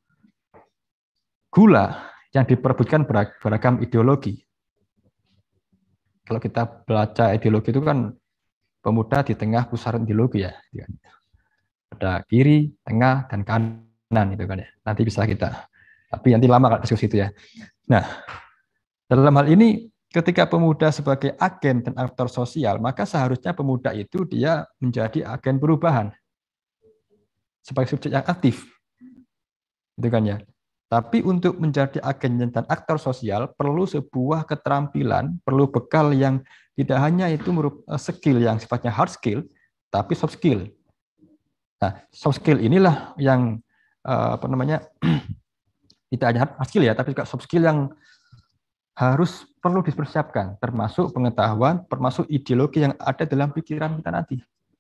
gula yang diperebutkan beragam ideologi. Kalau kita baca ideologi itu kan pemuda di tengah pusaran ideologi ya. Ada kiri, tengah, dan kanan itu kan ya. Nanti bisa kita. Tapi nanti lama kalau diskusi itu ya. Nah, dalam hal ini ketika pemuda sebagai agen dan aktor sosial, maka seharusnya pemuda itu dia menjadi agen perubahan sebagai subjek yang aktif. Itu kan ya. Tapi untuk menjadi agen dan aktor sosial perlu sebuah keterampilan, perlu bekal yang tidak hanya itu merupakan skill yang sifatnya hard skill, tapi soft skill. Nah, soft skill inilah yang apa namanya tidak hanya hard skill ya, tapi juga soft skill yang harus perlu dipersiapkan, termasuk pengetahuan, termasuk ideologi yang ada dalam pikiran kita nanti.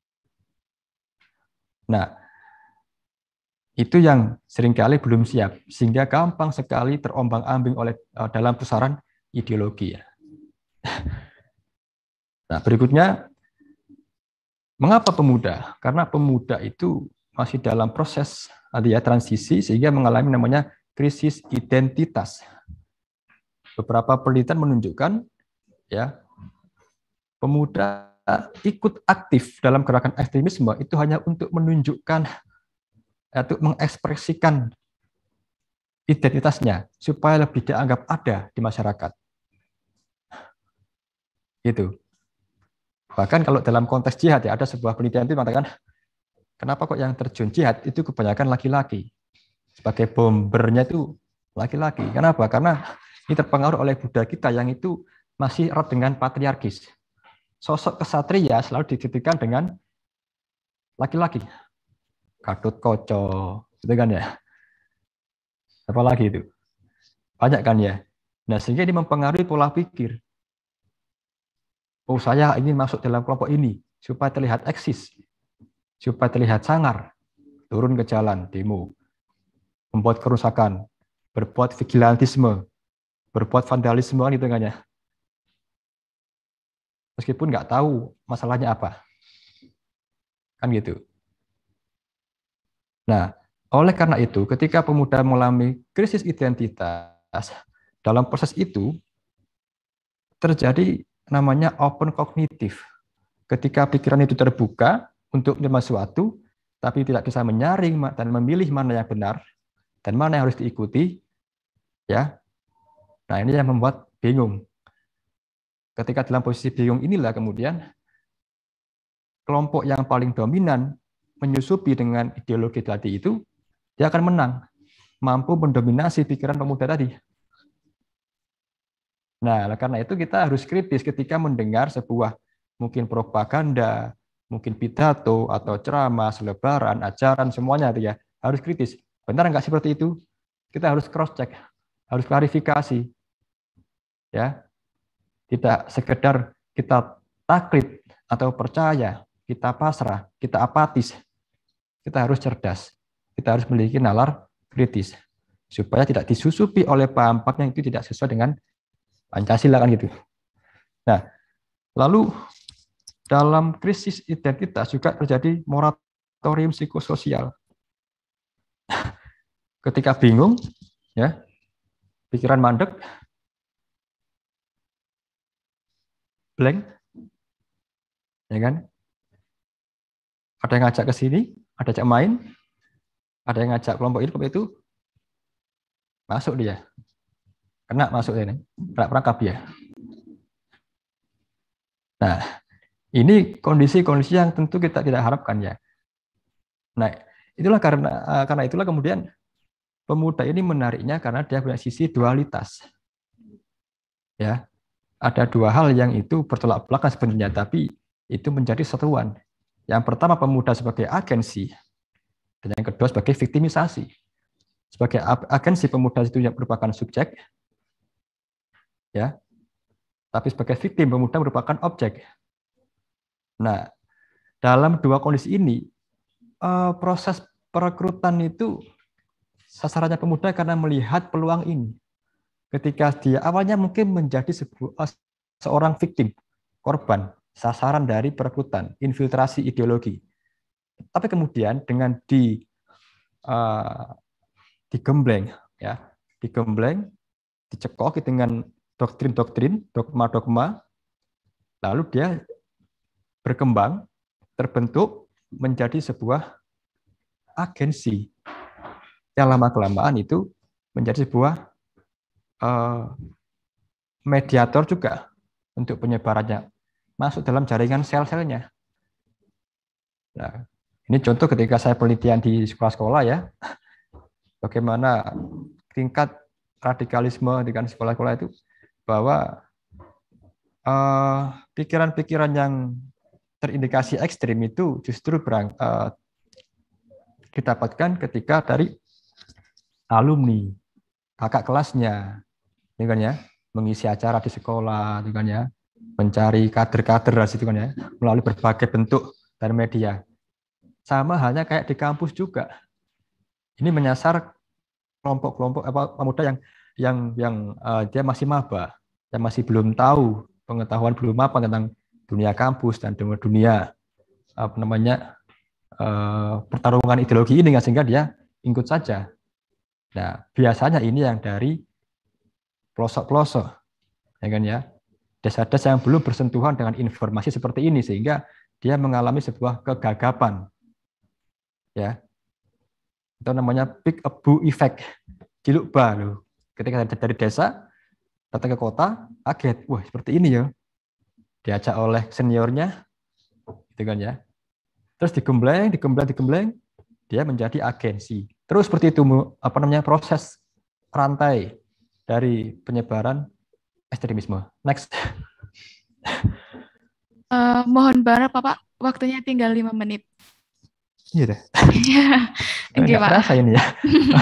Nah, itu yang seringkali belum siap, sehingga gampang sekali terombang-ambing oleh uh, dalam pusaran ideologi. Ya. Nah, berikutnya, mengapa pemuda? Karena pemuda itu masih dalam proses ya, transisi, sehingga mengalami namanya krisis identitas. Beberapa penelitian menunjukkan, ya, pemuda ikut aktif dalam gerakan ekstremisme itu hanya untuk menunjukkan atau mengekspresikan identitasnya supaya lebih dianggap ada di masyarakat. Gitu. Bahkan kalau dalam konteks jihad ya ada sebuah penelitian itu mengatakan kenapa kok yang terjun jihad itu kebanyakan laki-laki. Sebagai bombernya itu laki-laki. Kenapa? Karena ini terpengaruh oleh budaya kita yang itu masih erat dengan patriarkis. Sosok kesatria selalu diidentikan dengan laki-laki. Gatot Kaca, itu kan ya. Apa lagi itu? Banyak kan ya. Nah, sehingga ini mempengaruhi pola pikir. Oh, saya ingin masuk dalam kelompok ini supaya terlihat eksis, supaya terlihat sangar, turun ke jalan, demo, membuat kerusakan, berbuat vigilantisme, berbuat vandalisme gitu kan ya. Meskipun nggak tahu masalahnya apa. Kan gitu. Nah, oleh karena itu, ketika pemuda mengalami krisis identitas, dalam proses itu terjadi namanya open kognitif. Ketika pikiran itu terbuka untuk menerima sesuatu, tapi tidak bisa menyaring dan memilih mana yang benar dan mana yang harus diikuti, ya. Nah, ini yang membuat bingung. Ketika dalam posisi bingung inilah kemudian kelompok yang paling dominan menyusupi dengan ideologi tadi itu, dia akan menang, mampu mendominasi pikiran pemuda tadi. Nah, karena itu kita harus kritis ketika mendengar sebuah mungkin propaganda, mungkin pidato atau ceramah, selebaran, ajaran, semuanya itu ya harus kritis. Benar nggak seperti itu? Kita harus cross check, harus klarifikasi, ya. Tidak sekedar kita taklid atau percaya, kita pasrah, kita apatis. Kita harus cerdas, kita harus memiliki nalar kritis supaya tidak disusupi oleh paham-paham yang itu tidak sesuai dengan Pancasila kan gitu. Nah, lalu dalam krisis identitas juga terjadi moratorium psikososial. Ketika bingung, ya, pikiran mandek, blank, ya kan? Ada yang ngajak ke sini, ada yang main, ada yang ngajak kelompok ini, kelompok itu, masuk dia. Kena masuk ini, kena perangkap dia. Nah, ini kondisi-kondisi yang tentu kita tidak harapkan ya. Nah, itulah karena karena itulah kemudian pemuda ini menariknya karena dia punya sisi dualitas. Ya, ada dua hal yang itu bertolak belakang sebenarnya, tapi itu menjadi satuan. Yang pertama pemuda sebagai agensi, dan yang kedua sebagai viktimisasi. Sebagai agensi pemuda itu yang merupakan subjek, ya, tapi sebagai victim pemuda merupakan objek. Nah, dalam dua kondisi ini, proses perekrutan itu sasarannya pemuda karena melihat peluang ini. Ketika dia awalnya mungkin menjadi sebuah, seorang victim, korban, sasaran dari perekrutan, infiltrasi ideologi. Tapi kemudian dengan di uh, digembleng, ya, digembleng, dicekoki dengan doktrin-doktrin, dogma-dogma, lalu dia berkembang, terbentuk menjadi sebuah agensi yang lama-kelamaan itu menjadi sebuah uh, mediator juga untuk penyebarannya, masuk dalam jaringan sel-selnya. Nah, ini contoh ketika saya penelitian di sekolah-sekolah ya, bagaimana tingkat radikalisme dengan sekolah-sekolah itu bahwa pikiran-pikiran uh, yang terindikasi ekstrim itu justru berang, uh, didapatkan ketika dari alumni, kakak kelasnya, ya kan ya, mengisi acara di sekolah, ya kan ya, mencari kader-kader dari situ kan ya, melalui berbagai bentuk dari media. Sama halnya kayak di kampus juga. Ini menyasar kelompok-kelompok apa pemuda yang yang yang uh, dia masih maba, yang masih belum tahu pengetahuan belum apa tentang dunia kampus dan dunia apa namanya uh, pertarungan ideologi ini, sehingga dia ikut saja. Nah, biasanya ini yang dari pelosok-pelosok, ya kan ya, desa-desa yang belum bersentuhan dengan informasi seperti ini, sehingga dia mengalami sebuah kegagapan, ya, itu namanya pick up boo effect, ciluk ba loh. Ketika dari desa datang ke kota, kaget, wah seperti ini ya, diajak oleh seniornya, gitu kan ya, terus digembleng, digembleng, digembleng, dia menjadi agensi. Terus seperti itu apa namanya proses rantai dari penyebaran ekstremisme. Next. Uh, mohon banget Bapak, waktunya tinggal lima menit. Iya deh. Enggak, Pak. Rasa ini ya.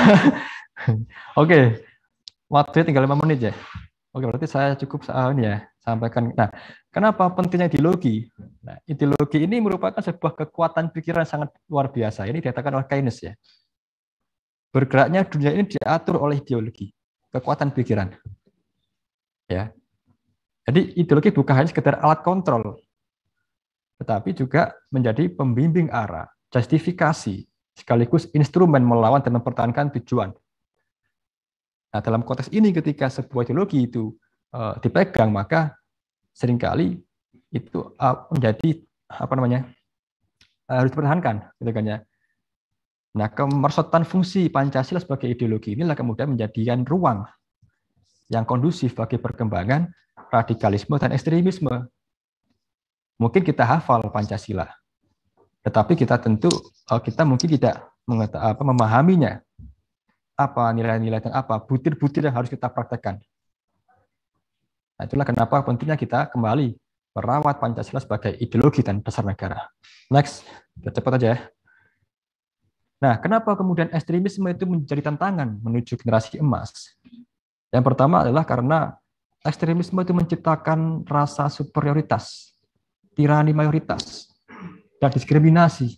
Oke, waktunya tinggal lima menit ya. Oke, berarti saya cukup ini ya sampaikan. Nah, kenapa pentingnya ideologi? Nah, ideologi ini merupakan sebuah kekuatan pikiran sangat luar biasa. Ini dikatakan oleh Keynes ya. Bergeraknya dunia ini diatur oleh ideologi, kekuatan pikiran. Ya. Jadi ideologi bukan hanya sekedar alat kontrol, tetapi juga menjadi pembimbing arah, justifikasi, sekaligus instrumen melawan dan mempertahankan tujuan. Nah, dalam konteks ini ketika sebuah ideologi itu uh, dipegang, maka seringkali itu uh, menjadi apa namanya uh, harus dipertahankan, gitu kan ya. Nah, kemerosotan fungsi Pancasila sebagai ideologi inilah kemudian menjadikan ruang yang kondusif bagi perkembangan radikalisme dan ekstremisme. Mungkin kita hafal Pancasila, tetapi kita tentu kita mungkin tidak apa, memahaminya. Apa nilai-nilai dan apa butir-butir yang harus kita praktekkan. Nah, itulah kenapa pentingnya kita kembali merawat Pancasila sebagai ideologi dan dasar negara. Next, cepat aja ya. Nah, kenapa kemudian ekstremisme itu menjadi tantangan menuju generasi emas? Yang pertama adalah karena ekstremisme itu menciptakan rasa superioritas, tirani mayoritas, dan diskriminasi.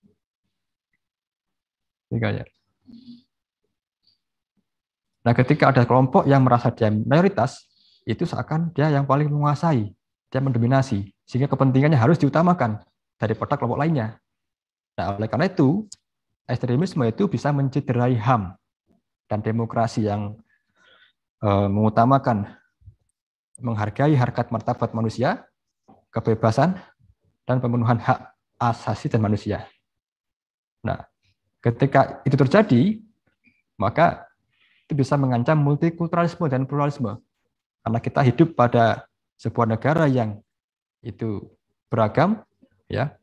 Nah, ketika ada kelompok yang merasa dia mayoritas, itu seakan dia yang paling menguasai, dia mendominasi, sehingga kepentingannya harus diutamakan daripada kelompok lainnya. Nah, oleh karena itu, ekstremisme itu bisa mencederai H A M dan demokrasi yang uh, mengutamakan, menghargai harkat martabat manusia, kebebasan, dan pemenuhan hak asasi dan manusia. Nah, ketika itu terjadi, maka itu bisa mengancam multikulturalisme dan pluralisme. Karena kita hidup pada sebuah negara yang itu beragam, ya,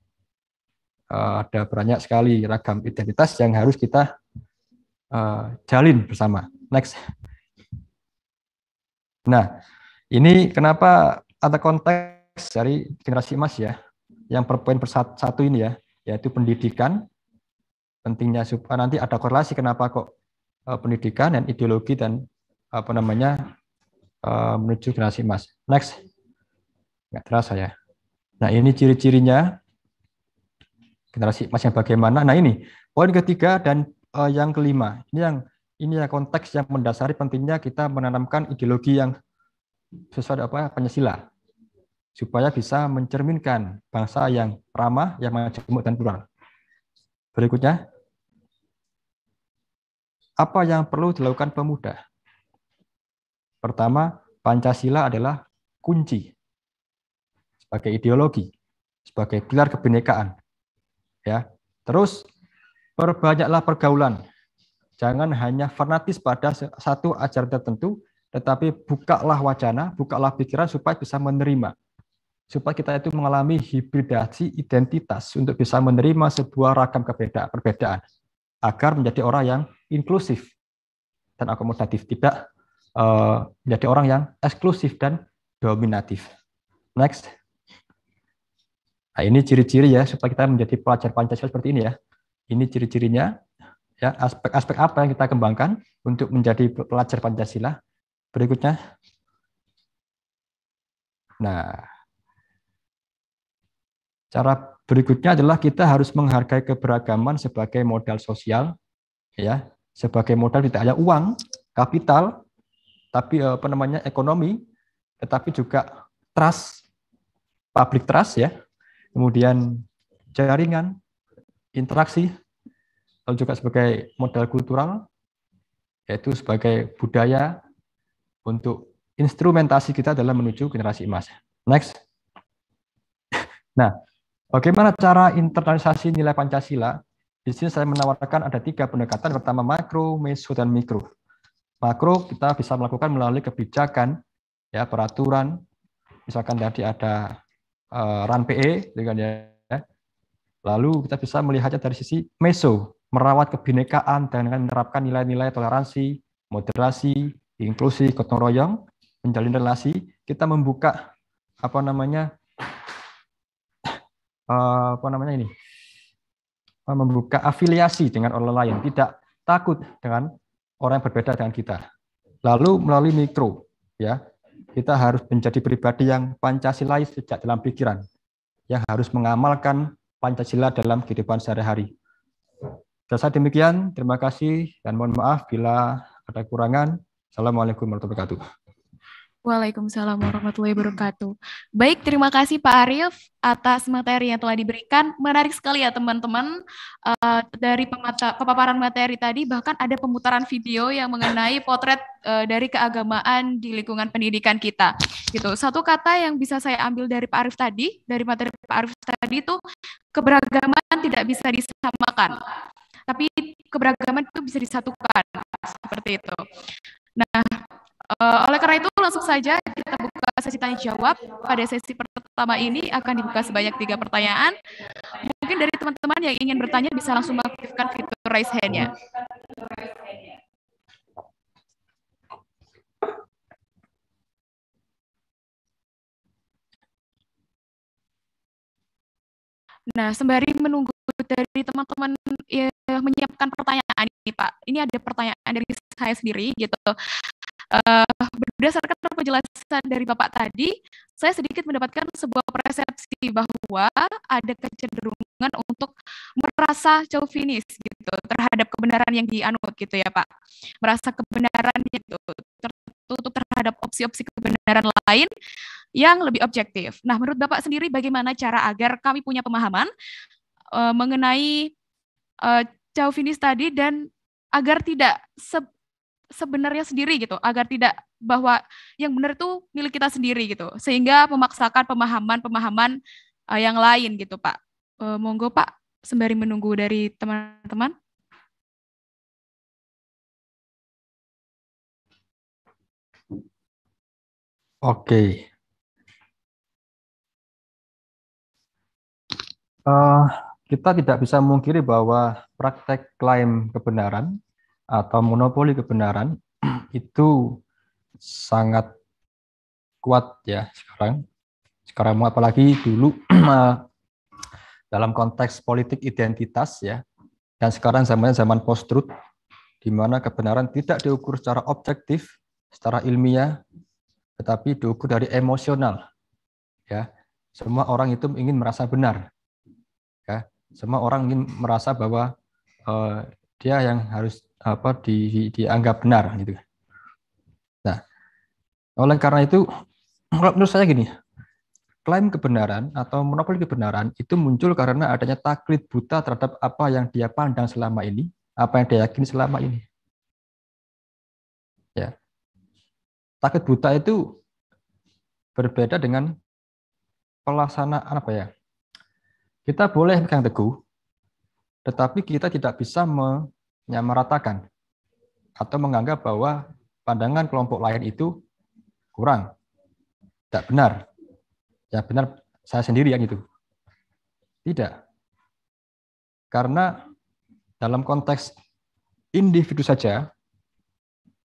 ada banyak sekali ragam identitas yang harus kita uh, jalin bersama. Next. Nah, ini kenapa ada konteks dari generasi emas ya, yang per poin persatu ini ya, yaitu pendidikan. Pentingnya supaya nanti ada korelasi kenapa kok uh, pendidikan dan ideologi dan apa namanya uh, menuju generasi emas. Next. Nggak terasa ya. Nah, ini ciri-cirinya generasi emas yang bagaimana. Nah, ini poin ketiga dan uh, yang kelima. Ini yang ini ya konteks yang mendasari pentingnya kita menanamkan ideologi yang sesuai apa Pancasila supaya bisa mencerminkan bangsa yang ramah, yang majemuk dan plural. Berikutnya, apa yang perlu dilakukan pemuda? Pertama, Pancasila adalah kunci sebagai ideologi, sebagai pilar kebinekaan. Ya, terus perbanyaklah pergaulan. Jangan hanya fanatis pada satu ajaran tertentu, tetapi bukalah wacana, bukalah pikiran supaya bisa menerima. Supaya kita itu mengalami hibridasi identitas untuk bisa menerima sebuah ragam perbedaan, perbedaan agar menjadi orang yang inklusif. dan akomodatif, tidak uh, menjadi orang yang eksklusif dan dominatif. Next. Nah, ini ciri-ciri ya supaya kita menjadi pelajar Pancasila seperti ini ya. Ini ciri-cirinya, ya aspek-aspek apa yang kita kembangkan untuk menjadi pelajar Pancasila. Berikutnya. Nah, cara berikutnya adalah kita harus menghargai keberagaman sebagai modal sosial, ya, sebagai modal tidak hanya uang, kapital, tapi apa namanya ekonomi, tetapi juga trust, public trust ya, kemudian jaringan, interaksi, lalu juga sebagai modal kultural, yaitu sebagai budaya untuk instrumentasi kita dalam menuju generasi emas. Next. Nah, bagaimana cara internalisasi nilai Pancasila? Di sini saya menawarkan ada tiga pendekatan. Pertama makro, meso, dan mikro. Makro kita bisa melakukan melalui kebijakan, ya peraturan. Misalkan tadi ada uh, R A N P E, dengan ya. Lalu kita bisa melihatnya dari sisi meso, merawat kebinekaan dengan menerapkan nilai-nilai toleransi, moderasi, inklusi, gotong royong, menjalin relasi. Kita membuka apa namanya? Uh, apa namanya ini uh, membuka afiliasi dengan orang lain, tidak takut dengan orang yang berbeda dengan kita. Lalu melalui mikro, ya kita harus menjadi pribadi yang Pancasilais sejak dalam pikiran, yang harus mengamalkan Pancasila dalam kehidupan sehari-hari. Saya demikian, terima kasih dan mohon maaf bila ada kekurangan. Assalamualaikum warahmatullahi wabarakatuh. Waalaikumsalam warahmatullahi wabarakatuh. Baik, terima kasih Pak Arief atas materi yang telah diberikan. Menarik sekali ya teman-teman, uh, dari pemata, pemaparan materi tadi, bahkan ada pemutaran video yang mengenai potret uh, dari keagamaan di lingkungan pendidikan kita. Gitu. Satu kata yang bisa saya ambil dari Pak Arief tadi, dari materi Pak Arief tadi itu keberagaman tidak bisa disamakan, tapi keberagaman itu bisa disatukan, seperti itu. Nah, Uh, oleh karena itu langsung saja kita buka sesi tanya jawab. Pada sesi pertama ini akan dibuka sebanyak tiga pertanyaan. Mungkin dari teman-teman yang ingin bertanya bisa langsung mengaktifkan fitur raise hand-nya. Nah, sembari menunggu dari teman-teman yang menyiapkan pertanyaan ini, Pak. Ini ada pertanyaan dari saya sendiri gitu. Uh, berdasarkan penjelasan dari Bapak tadi, saya sedikit mendapatkan sebuah persepsi bahwa ada kecenderungan untuk merasa chauvinis gitu terhadap kebenaran yang dianut gitu ya Pak. Merasa kebenaran itu tertutup terhadap opsi-opsi kebenaran lain yang lebih objektif. Nah, menurut Bapak sendiri bagaimana cara agar kami punya pemahaman uh, mengenai uh, chauvinis tadi dan agar tidak se sebenarnya sendiri gitu, agar tidak bahwa yang benar itu milik kita sendiri gitu, sehingga memaksakan pemahaman-pemahaman uh, yang lain gitu Pak. Uh, monggo Pak, sembari menunggu dari teman-teman. Oke. Uh, kita tidak bisa memungkiri bahwa praktek klaim kebenaran atau monopoli kebenaran itu sangat kuat ya sekarang. Sekarang apalagi dulu dalam konteks politik identitas ya. Dan sekarang zamannya zaman post-truth, di mana kebenaran tidak diukur secara objektif, secara ilmiah, tetapi diukur dari emosional. Ya, semua orang itu ingin merasa benar. Ya, semua orang ingin merasa bahwa uh, dia yang harus apa di, dianggap benar gitu. Nah, oleh karena itu menurut saya gini, klaim kebenaran atau monopoli kebenaran itu muncul karena adanya taklid buta terhadap apa yang dia pandang selama ini, apa yang dia yakini selama ini. Ya. Taklid buta itu berbeda dengan pelaksanaan apa ya? Kita boleh pegang teguh, tetapi kita tidak bisa menyamaratakan atau menganggap bahwa pandangan kelompok lain itu kurang, tidak benar. Ya benar saya sendiri yang itu. Tidak. Karena dalam konteks individu saja,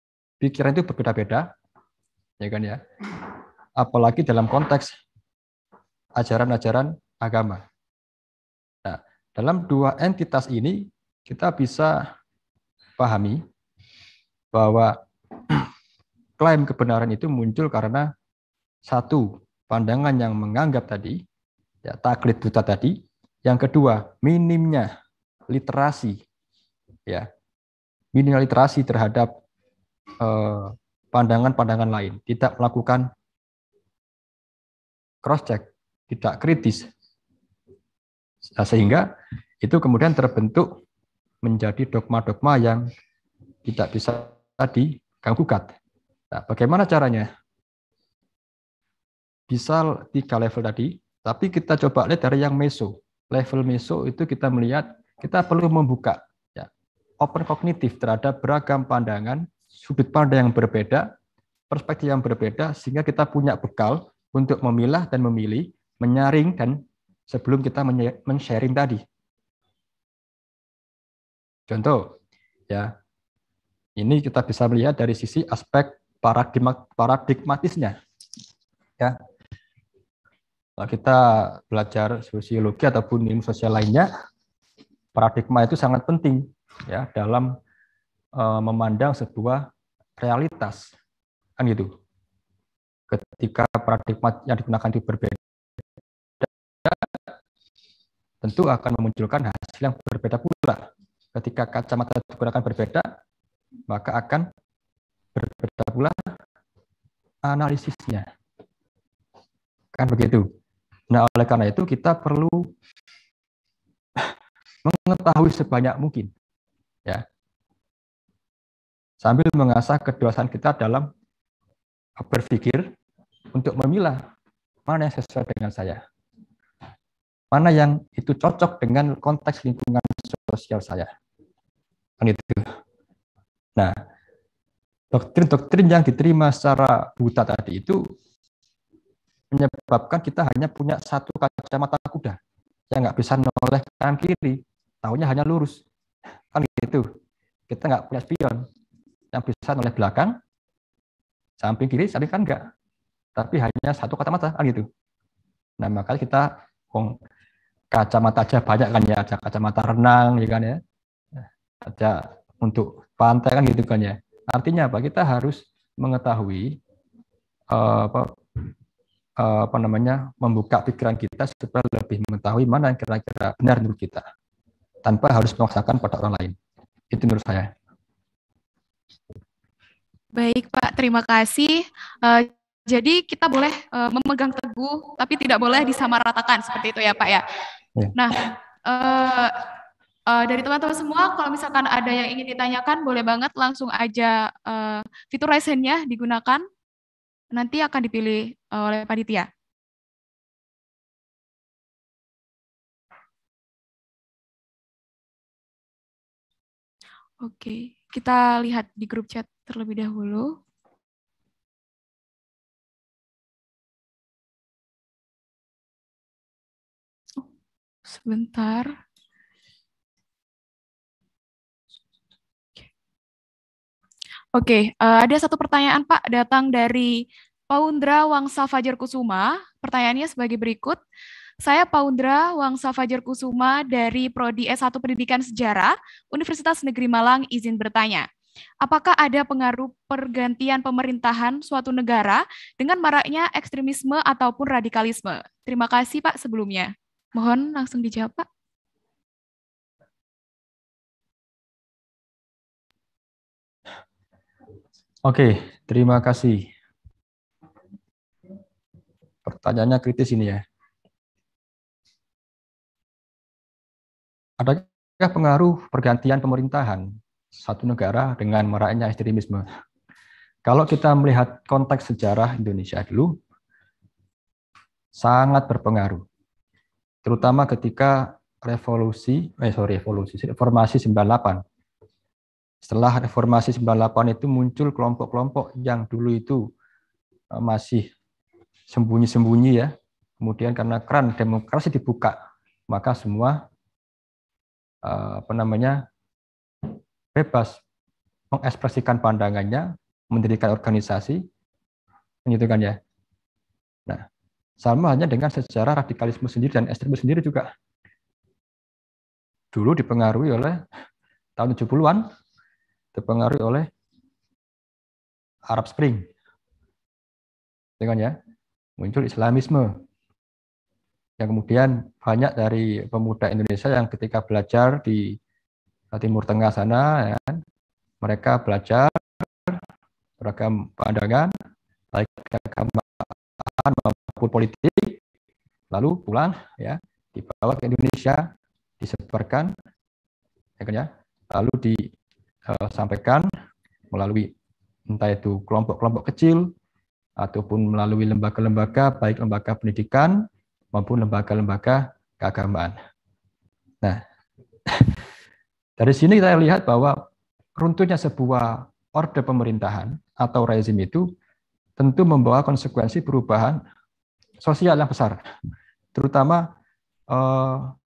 pikiran itu berbeda-beda, ya kan ya. Apalagi dalam konteks ajaran-ajaran agama. Nah, dalam dua entitas ini kita bisa pahami bahwa klaim kebenaran itu muncul karena satu, pandangan yang menganggap tadi, ya, taklid buta tadi. Yang kedua, minimnya literasi, ya, minimnya literasi terhadap pandangan-pandangan eh, lain, tidak melakukan cross-check, tidak kritis. Nah, sehingga itu kemudian terbentuk menjadi dogma-dogma yang tidak bisa diganggu-gugat. Nah, bagaimana caranya? Bisa tiga level tadi, tapi kita coba lihat dari yang meso. Level meso itu kita melihat, kita perlu membuka ya, open kognitif terhadap beragam pandangan, sudut pandang yang berbeda, perspektif yang berbeda, sehingga kita punya bekal untuk memilah dan memilih, menyaring, dan sebelum kita men-sharing tadi. Contoh, ya, ini kita bisa melihat dari sisi aspek paradigma, paradigmatisnya. Ya. Kalau kita belajar sosiologi ataupun ilmu sosial lainnya, paradigma itu sangat penting ya dalam uh, memandang sebuah realitas, kan gitu. Ketika paradigma yang digunakan itu berbeda, tentu akan memunculkan hasil yang berbeda pula. Ketika kacamata digunakan berbeda, maka akan berbeda pula analisisnya. Kan begitu. Nah, oleh karena itu kita perlu mengetahui sebanyak mungkin, ya, sambil mengasah kedewasaan kita dalam berpikir untuk memilah mana yang sesuai dengan saya, mana yang itu cocok dengan konteks lingkungan sosial saya. Kan itu. Nah, doktrin-doktrin yang diterima secara buta tadi itu menyebabkan kita hanya punya satu kacamata kuda yang nggak bisa noleh kanan kiri, taunya hanya lurus, kan gitu. Kita nggak punya spion yang bisa noleh belakang, samping kiri, samping kan enggak, tapi hanya satu kacamata, kan gitu. Nah, makanya kita oh, kacamata aja banyak kan ya, ada kacamata renang, ya kan ya, ada untuk pantai kan gitu kan ya. Artinya apa? Kita harus mengetahui uh, apa, uh, apa namanya, membuka pikiran kita supaya lebih mengetahui mana yang kira-kira benar menurut kita, tanpa harus memaksakan pada orang lain. Itu menurut saya. Baik Pak, terima kasih. Uh, jadi kita boleh uh, memegang teguh, tapi tidak boleh disamaratakan seperti itu ya Pak ya. Ya. Nah, uh, uh, dari teman-teman semua, kalau misalkan ada yang ingin ditanyakan, boleh banget langsung aja uh, fitur raise hand-nya digunakan. Nanti akan dipilih uh, oleh panitia. Oke, kita lihat di grup chat terlebih dahulu. Oh, sebentar. Oke, uh, ada satu pertanyaan Pak, datang dari Paundra Wangsa Fajar Kusuma. Pertanyaannya sebagai berikut. Saya Paundra Wangsa Fajar Kusuma dari Prodi S satu Pendidikan Sejarah, Universitas Negeri Malang, izin bertanya. Apakah ada pengaruh pergantian pemerintahan suatu negara dengan maraknya ekstremisme ataupun radikalisme? Terima kasih Pak sebelumnya. Mohon langsung dijawab Pak. Oke, terima kasih. Pertanyaannya kritis ini ya. Adakah pengaruh pergantian pemerintahan satu negara dengan maraknya ekstremisme? Kalau kita melihat konteks sejarah Indonesia dulu, sangat berpengaruh. Terutama ketika revolusi, eh sorry, revolusi, reformasi sembilan puluh delapan. Setelah reformasi sembilan puluh delapan itu muncul kelompok-kelompok yang dulu itu masih sembunyi-sembunyi ya. Kemudian karena keran demokrasi dibuka, maka semua eh, apa namanya bebas mengekspresikan pandangannya, mendirikan organisasi, gitu kan ya. Nah, sama hanya dengan sejarah radikalisme sendiri dan ekstremisme sendiri juga. Dulu dipengaruhi oleh tahun tujuh puluhan, dipengaruhi oleh Arab Spring, gitu kan ya. Muncul Islamisme, yang kemudian banyak dari pemuda Indonesia yang ketika belajar di Timur Tengah sana, ya, mereka belajar beragam pandangan, baik keagamaan maupun politik, lalu pulang, ya, dibawa ke Indonesia, disebarkan, ya kan ya, lalu disampaikan melalui entah itu kelompok-kelompok kecil ataupun melalui lembaga-lembaga, baik lembaga pendidikan maupun lembaga-lembaga keagamaan. Nah, dari sini kita lihat bahwa runtuhnya sebuah orde pemerintahan atau rezim itu tentu membawa konsekuensi perubahan sosial yang besar, terutama eh,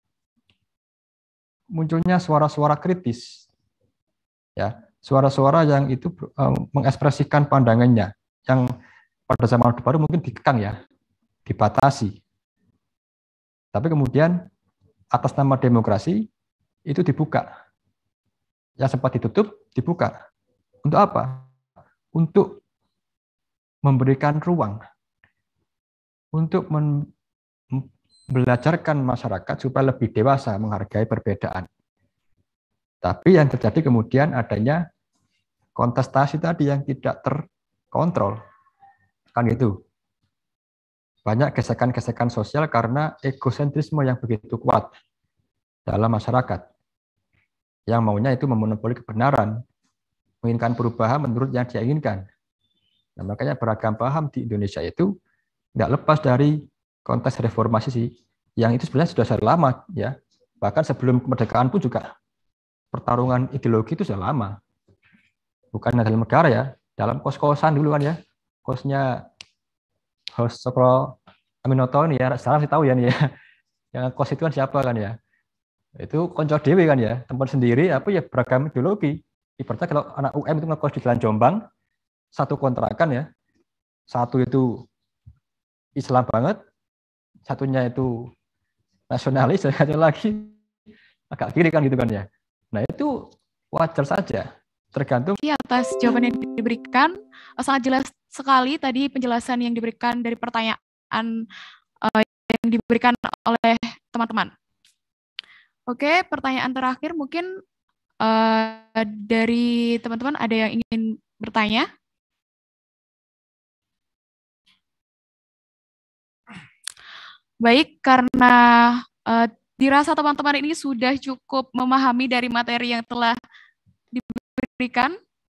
munculnya suara-suara kritis, ya, suara-suara yang itu eh, mengekspresikan pandangannya, yang pada zaman Orde Baru mungkin dikekang ya, dibatasi. Tapi kemudian atas nama demokrasi itu dibuka. Yang sempat ditutup, dibuka. Untuk apa? Untuk memberikan ruang. Untuk belajarkan masyarakat supaya lebih dewasa menghargai perbedaan. Tapi yang terjadi kemudian adanya kontestasi tadi yang tidak terkontrol. Kan itu. Banyak gesekan-gesekan sosial karena egosentrisme yang begitu kuat dalam masyarakat. Yang maunya itu memonopoli kebenaran, menginginkan perubahan menurut yang dia inginkan. Nah, makanya beragam paham di Indonesia itu tidak lepas dari konteks reformasi sih, yang itu sebenarnya sudah sudah lama ya. Bahkan sebelum kemerdekaan pun juga pertarungan ideologi itu sudah lama. Bukan dalam negara ya, dalam kos-kosan dulu kan ya. Kosnya host Sokro Aminoto ini ya, sekarang sih tahu ya nih ya. Yang kos itu kan siapa kan ya? Itu konco dewe kan ya, tempat sendiri apa ya, beragam ideologi. Ibaratnya kalau anak U M itu ngekos di Jalan Jombang, satu kontrakan ya, satu itu Islam banget, satunya itu nasionalis, satu lagi agak kiri kan gitu kan ya. Nah itu wajar saja, tergantung. Atas jawaban yang diberikan, sangat jelas sekali tadi penjelasan yang diberikan dari pertanyaan uh, yang diberikan oleh teman-teman. Oke, pertanyaan terakhir mungkin uh, dari teman-teman ada yang ingin bertanya? Baik, karena uh, dirasa teman-teman ini sudah cukup memahami dari materi yang telah diberikan,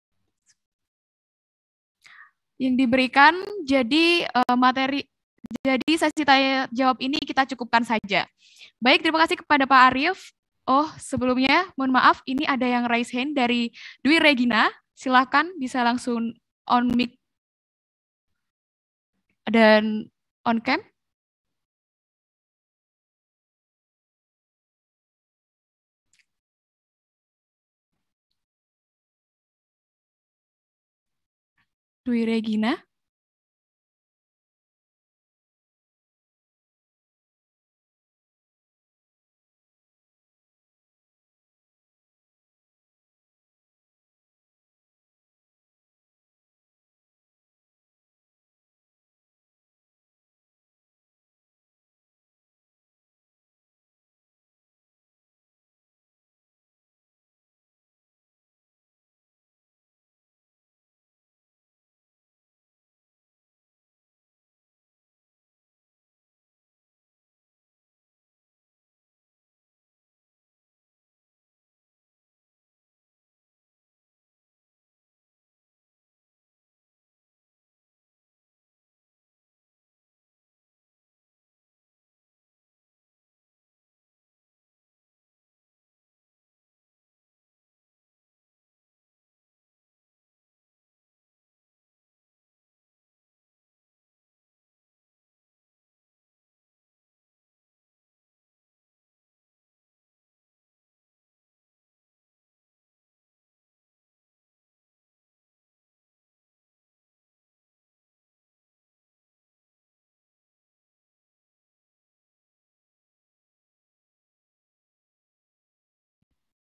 yang diberikan, jadi uh, materi, jadi sesi tanya jawab ini kita cukupkan saja. Baik, terima kasih kepada Pak Arief. Oh, sebelumnya mohon maaf, ini ada yang raise hand dari Dwi Regina. Silakan bisa langsung on mic dan on cam. Dwi Regina.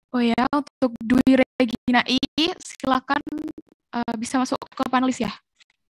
Oh ya, untuk Dwi Regina I, silakan uh, bisa masuk ke panelis ya.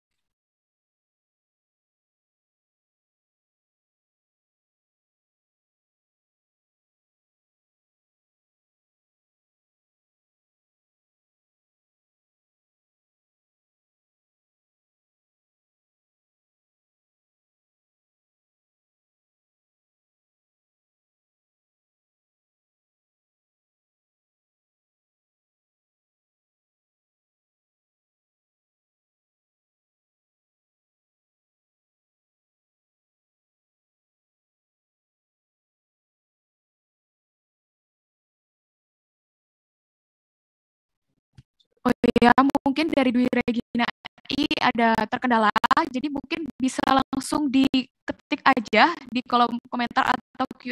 Oh ya, mungkin dari Dwi Regina I ada terkendala, jadi mungkin bisa langsung diketik aja di kolom komentar atau Q.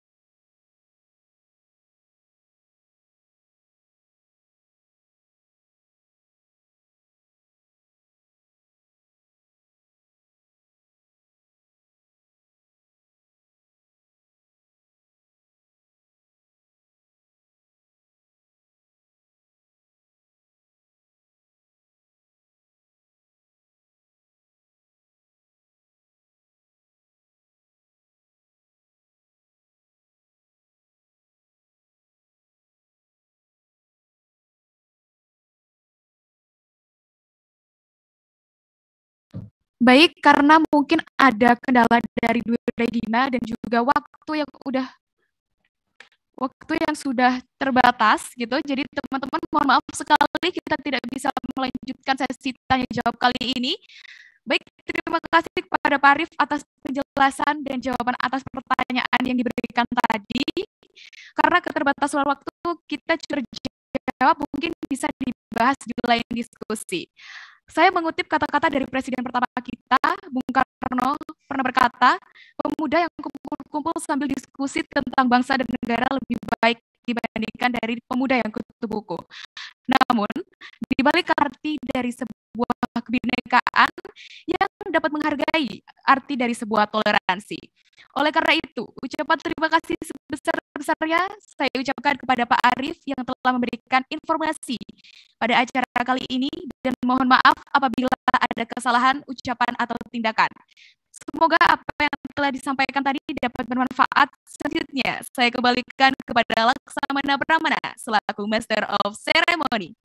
Baik, karena mungkin ada kendala dari Dwi Regina dan juga waktu yang udah waktu yang sudah terbatas gitu. Jadi teman-teman mohon maaf sekali kita tidak bisa melanjutkan sesi tanya jawab kali ini. Baik, terima kasih kepada Pak Arif atas penjelasan dan jawaban atas pertanyaan yang diberikan tadi. Karena keterbatasan waktu, kita jawab mungkin bisa dibahas di lain diskusi. Saya mengutip kata-kata dari Presiden pertama kita, Bung Karno, pernah berkata, pemuda yang kumpul-kumpul sambil diskusi tentang bangsa dan negara lebih baik dibandingkan dari pemuda yang kutu buku. Namun, di balik arti dari sebuah kebinekaan yang dapat menghargai arti dari sebuah toleransi. Oleh karena itu, ucapan terima kasih sebesar-besarnya saya ucapkan kepada Pak Arif yang telah memberikan informasi pada acara kali ini dan mohon maaf apabila ada kesalahan ucapan atau tindakan. Semoga apa yang telah disampaikan tadi dapat bermanfaat. Selanjutnya, saya kembalikan kepada Laksamana Pramana selaku Master of Ceremony.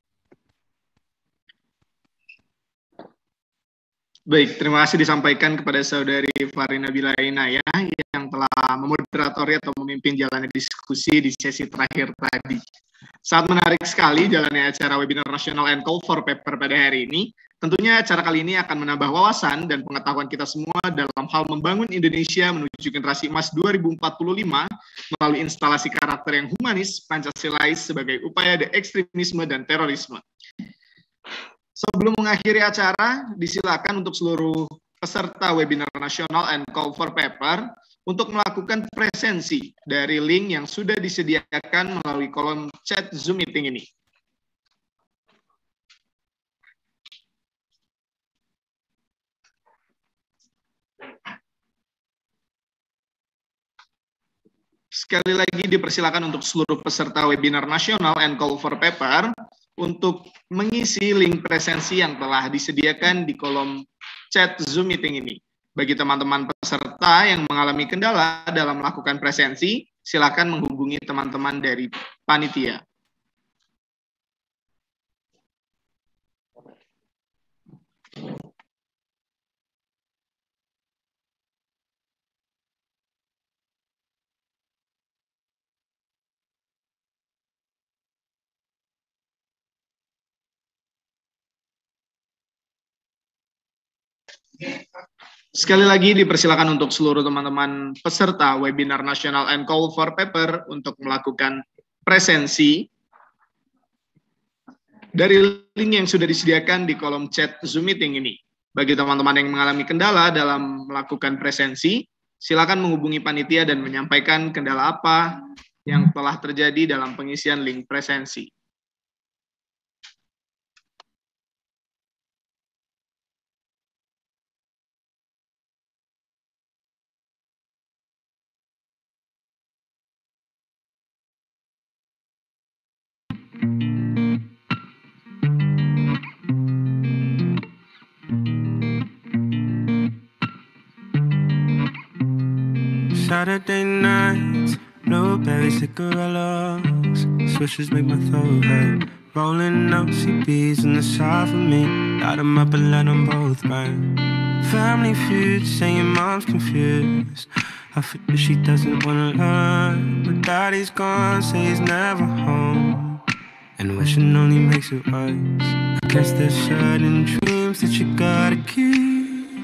Baik, terima kasih disampaikan kepada Saudari Farina Bilainaya yang telah memoderatori atau memimpin jalannya diskusi di sesi terakhir tadi. Sangat menarik sekali jalannya acara webinar nasional and call for paper pada hari ini. Tentunya acara kali ini akan menambah wawasan dan pengetahuan kita semua dalam hal membangun Indonesia menuju generasi emas dua ribu empat puluh lima melalui instalasi karakter yang humanis, Pancasilais sebagai upaya deekstremisme dan terorisme. Sebelum mengakhiri acara, disilakan untuk seluruh peserta webinar nasional and call for paper untuk melakukan presensi dari link yang sudah disediakan melalui kolom chat Zoom meeting ini. Sekali lagi dipersilakan untuk seluruh peserta webinar nasional and call for paper untuk mengisi link presensi yang telah disediakan di kolom chat Zoom meeting ini. Bagi teman-teman peserta yang mengalami kendala dalam melakukan presensi, silakan menghubungi teman-teman dari panitia. Sekali lagi dipersilakan untuk seluruh teman-teman peserta webinar nasional and call for paper untuk melakukan presensi dari link yang sudah disediakan di kolom chat Zoom meeting ini. Bagi teman-teman yang mengalami kendala dalam melakukan presensi, silakan menghubungi panitia dan menyampaikan kendala apa yang telah terjadi dalam pengisian link presensi. Saturday nights, blueberry cigarillos, swishes make my throat hurt. Rolling up C Bs in the side for me, light them up and let them both burn. Family feud, saying mom's confused. I feel that she doesn't wanna learn, but daddy's gone, say he's never home. And wishing only makes it worse. I guess there's certain dreams that you gotta keep,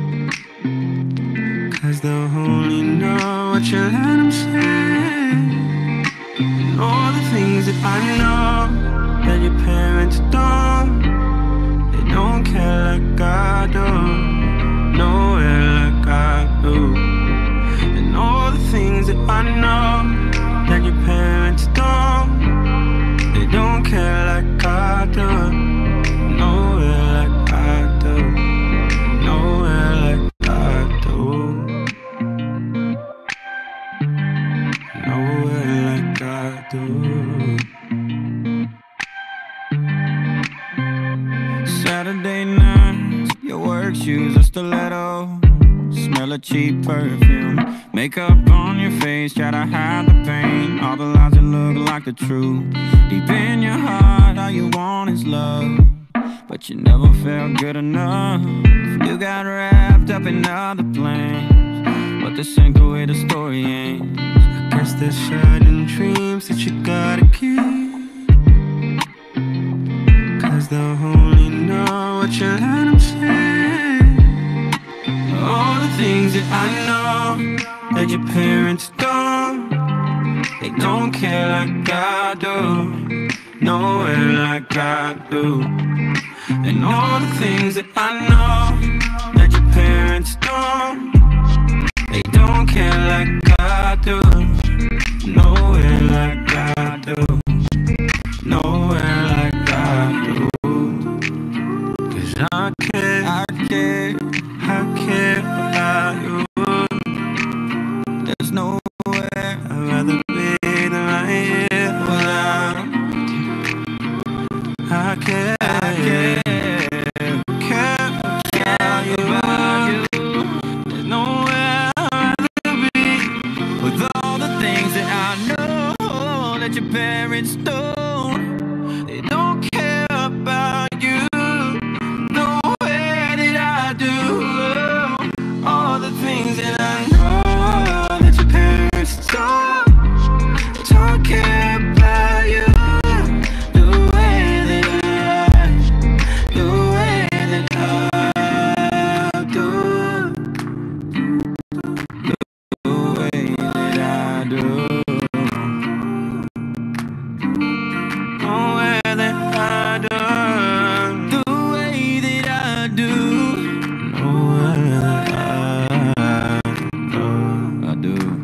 cause they'll only know what you let them say. And all the things that I know that your parents don't, they don't care like I do, nowhere like I do. And all the things that I know that your parents don't, they don't care like I do, nowhere like I do, nowhere like I do, nowhere like I do. Saturday nights, your work shoes are stiletto, smell of cheap perfume, makeup on your face, try to hide the pain, all the lies that look like the truth. Deep in your heart, all you want is love, but you never felt good enough. You got wrapped up in other plans, but this ain't the way the story ends. I guess there's certain dreams that you gotta keep, cause they'll only know what you let them say. All the things that I know that your parents don't, they don't care like I do, nowhere like I do. And all the things that I know that your parents don't, they don't care like I do, nowhere like I do, nowhere like I do. Cause I care, I care, I care about you. There's nowhere I'd rather be than right here without. I care, I care, care, care about you. There's nowhere I'd rather be with all the things that I know that your parents don't. They don't care about you the way that I do. All the things that I know that your parents don't, they don't care about you the way that I, the way that I do, the way that I do, the way that I do, the way that I do, the way that I do, I do.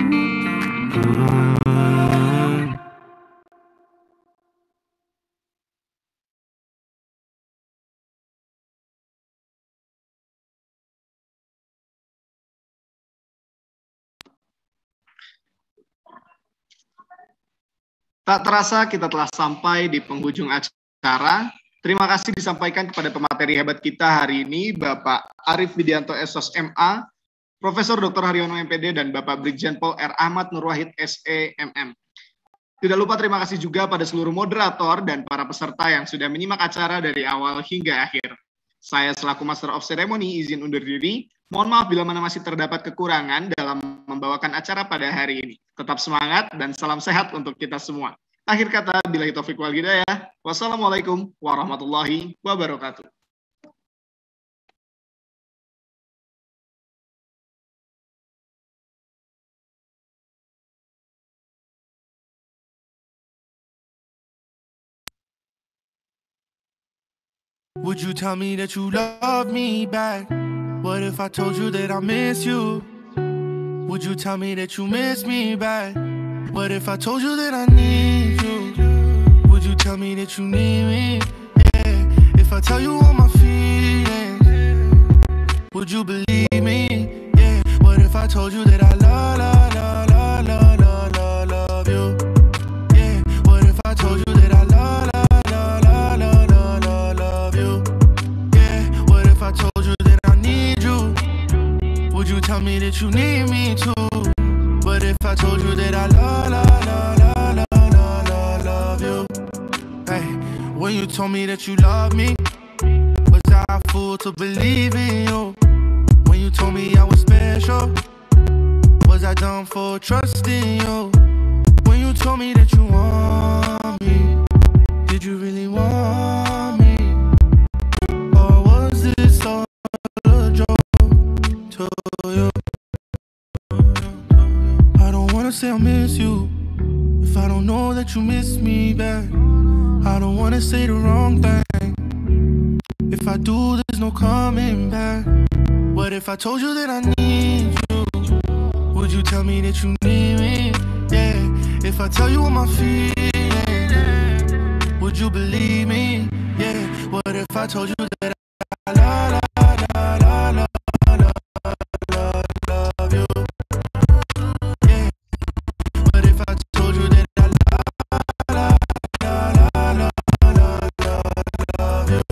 Tak terasa kita telah sampai di penghujung acara. Terima kasih disampaikan kepada pemateri hebat kita hari ini, Bapak Arif Widianto S O S M A, Profesor Doktor Haryono M Pd, dan Bapak Brigjen Pol R Ahmad Nur Wahid S E M M. Tidak lupa terima kasih juga pada seluruh moderator dan para peserta yang sudah menyimak acara dari awal hingga akhir. Saya selaku Master of Ceremony izin undur diri. Mohon maaf bila mana masih terdapat kekurangan dalam membawakan acara pada hari ini. Tetap semangat dan salam sehat untuk kita semua. Akhir kata, billahi taufiq wal hidayah. Wassalamualaikum warahmatullahi wabarakatuh. Would you tell me that you love me back? What if I told you that I miss you? Would you tell me that you miss me back? What if I told you that I need you? Would you tell me that you need me? Yeah. If I tell you all my feelings, would you believe me? Yeah. What if I told you that I love, love, love, love, love, love, love, love you? Yeah. What if I told you that I love, love, love, love, love, love, love, love you? Yeah. What if I told you that I need you? Would you tell me that you need me too? if I told you that I love, love, love, love, love, love, love, love you? Hey, when you told me that you love me, was I a fool to believe in you? When you told me I was special, was I dumb for trusting you? When you told me that you want me, did you really want me? Or was this all a joke to you? I don't wanna say I miss you if I don't know that you miss me back. I don't wanna say the wrong thing. If I do, there's no coming back. What if I told you that I need you? Would you tell me that you need me? Yeah. If I tell you what my feelings, would you believe me? Yeah. What if I told you that I love, love, love, love, love, love, love you? Yeah. What if I told you that I love, love, love, love, love, love, love you?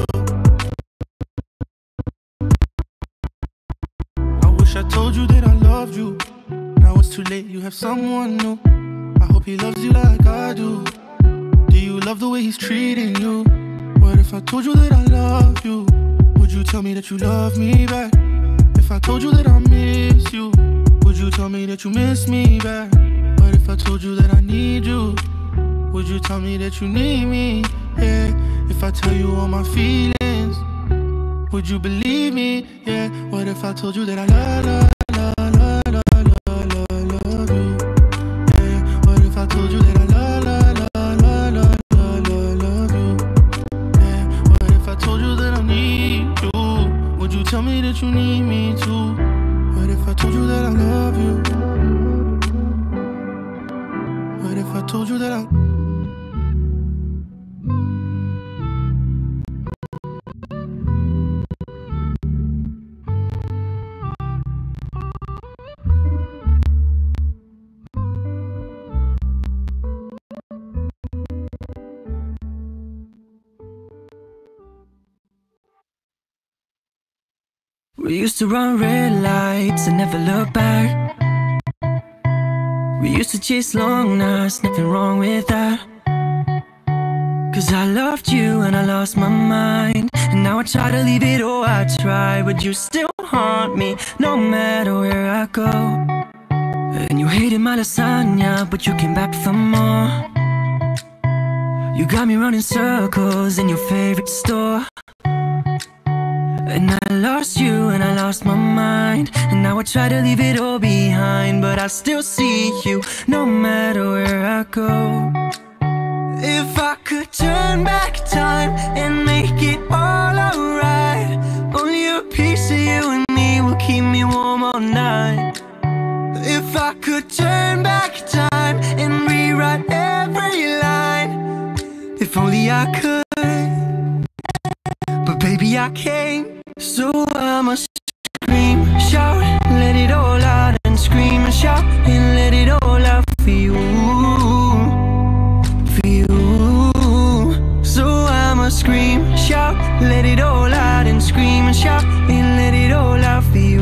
I wish I told you that I loved you. Now it's too late, you have someone new. I hope he loves you like I do. Do you love the way he's treating you? What if I told you that I love you? Would you tell me that you love me back? If I told you that I miss you, would you tell me that you miss me back? What if I told you that I need you? Would you tell me that you need me? Yeah. If I tell you all my feelings, would you believe me? Yeah. What if I told you that I love, love, love, love, love, love, love you? Yeah. What if I told you that I love, love, love, love, love, love, love you? Yeah. What if I told you that I need you? Would you tell me that you need me too? What if I told you that I love you? What if I told you that I... We used to run red lights and never look back. We used to chase long nights, nothing wrong with that. Cause I loved you and I lost my mind. And now I try to leave it all, I try. But you still haunt me, no matter where I go. And you hated my lasagna, but you came back for more. You got me running circles in your favorite store. And I lost you and I lost my mind. And now I try to leave it all behind, but I still see you no matter where I go. If I could turn back time and make it all alright, only a piece of you and me will keep me warm all night. If I could turn back time and rewrite every line, if only I could. But baby I can't. So I must scream, shout, let it all out. And scream and shout and let it all out for you, for you. So I must scream, shout, let it all out. And scream and shout and let it all out for you,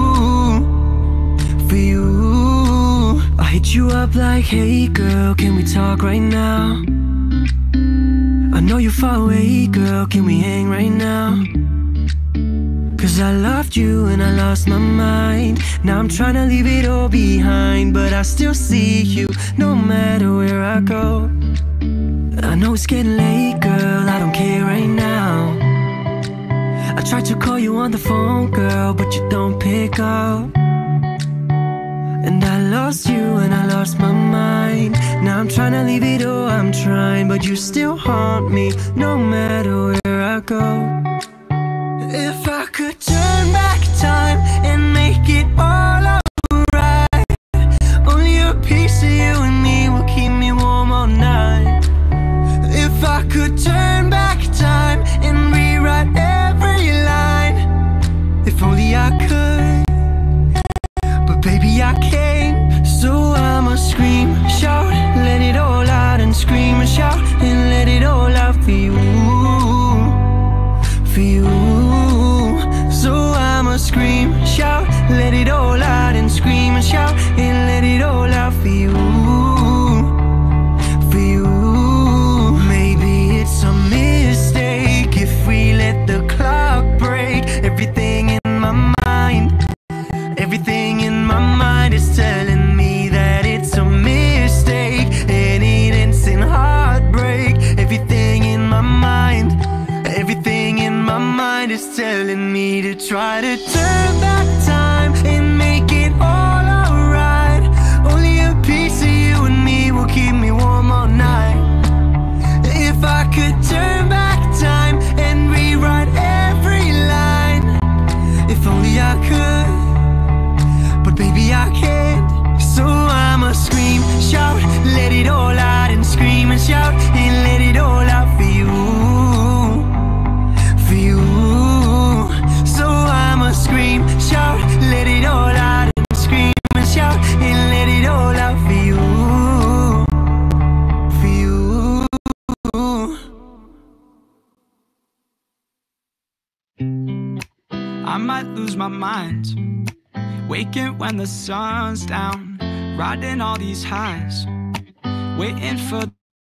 for you. I hit you up like, hey girl, can we talk right now? I know you're far away, girl, can we hang right now? Cause I loved you and I lost my mind. Now I'm trying to leave it all behind, but I still see you no matter where I go. I know it's getting late, girl, I don't care right now. I tried to call you on the phone, girl, but you don't pick up. And I lost you and I lost my mind. Now I'm trying to leave it all, I'm trying, but you still haunt me no matter where I go. If I could turn back time and make it all alright, only a piece of you and me will keep me warm all night. If I could turn back time and rewrite every line, if only I could. But baby I can't. So I'ma scream, shout, let it all out. And scream and shout and let it all out for you, for you. Scream, shout, let it all out. And scream and shout and let it all out. for you, for you. Maybe it's a mistake if we let the clock break. Everything in my mind, everything in my mind is telling me that it's a mistake, and it ends in heartbreak. Everything in my mind, everything in my mind is telling me to try to turn back time and make it all alright. Only a piece of you and me will keep me warm all night. If I could turn back time and rewrite every line, if only I could, but baby I can't. So I'ma scream, shout, let it all out, and scream and shout and let it all out for you, for you. So I'ma scream, shout, let it all out, and scream and shout and let it all out for you, for you. I might lose my mind, waking when the sun's down, riding all these highs, waiting for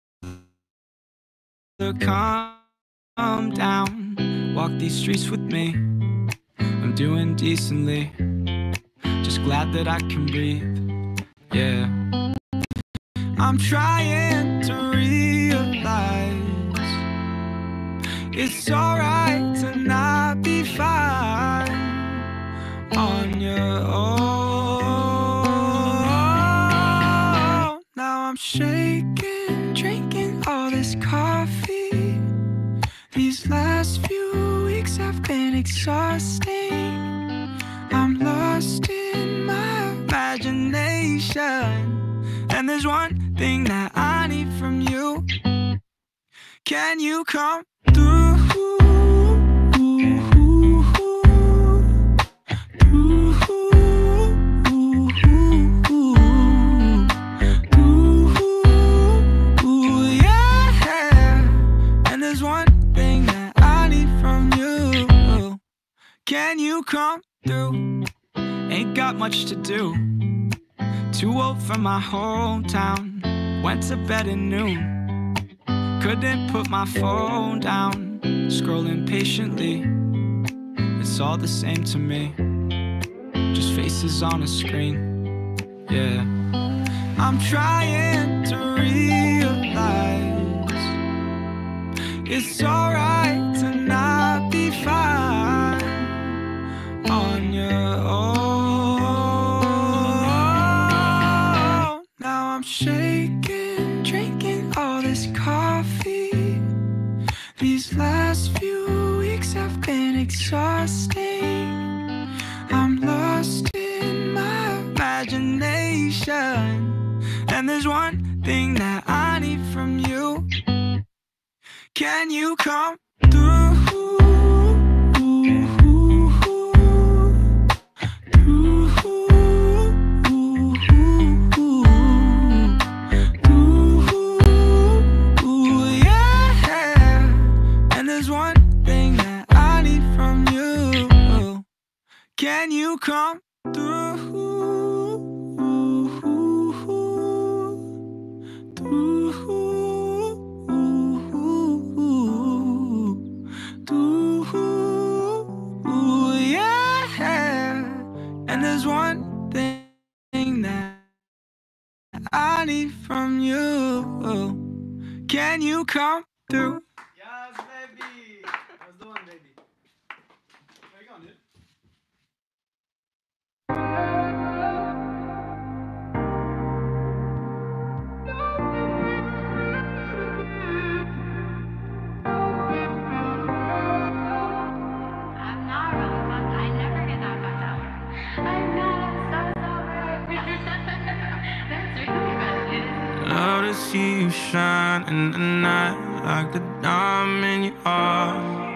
the calm down. Walk these streets with me, I'm doing decently, just glad that I can breathe, yeah. I'm trying to realize it's alright to not be fine on your own. Now I'm shaking, drinking all this coffee. These last few weeks have been exhausting. I'm lost in my imagination, and there's one thing that I need from you. Can you come through? Can you come through? Ain't got much to do. Too old for my hometown. Went to bed at noon. Couldn't put my phone down. Scrolling patiently. It's all the same to me. Just faces on a screen. Yeah. I'm trying to realize it's alright to not be fine on your own. Now I'm shaking, drinking all this coffee. These last few weeks have been exhausting. I'm lost in my imagination, and there's one thing that I need from you. Can you come through? Can you come through? Through, through, yeah. And there's one thing that I need from you. Can you come through? Yes, baby. That's the one, baby. Where you going, dude? Love to see you shine in the night like the diamond you are.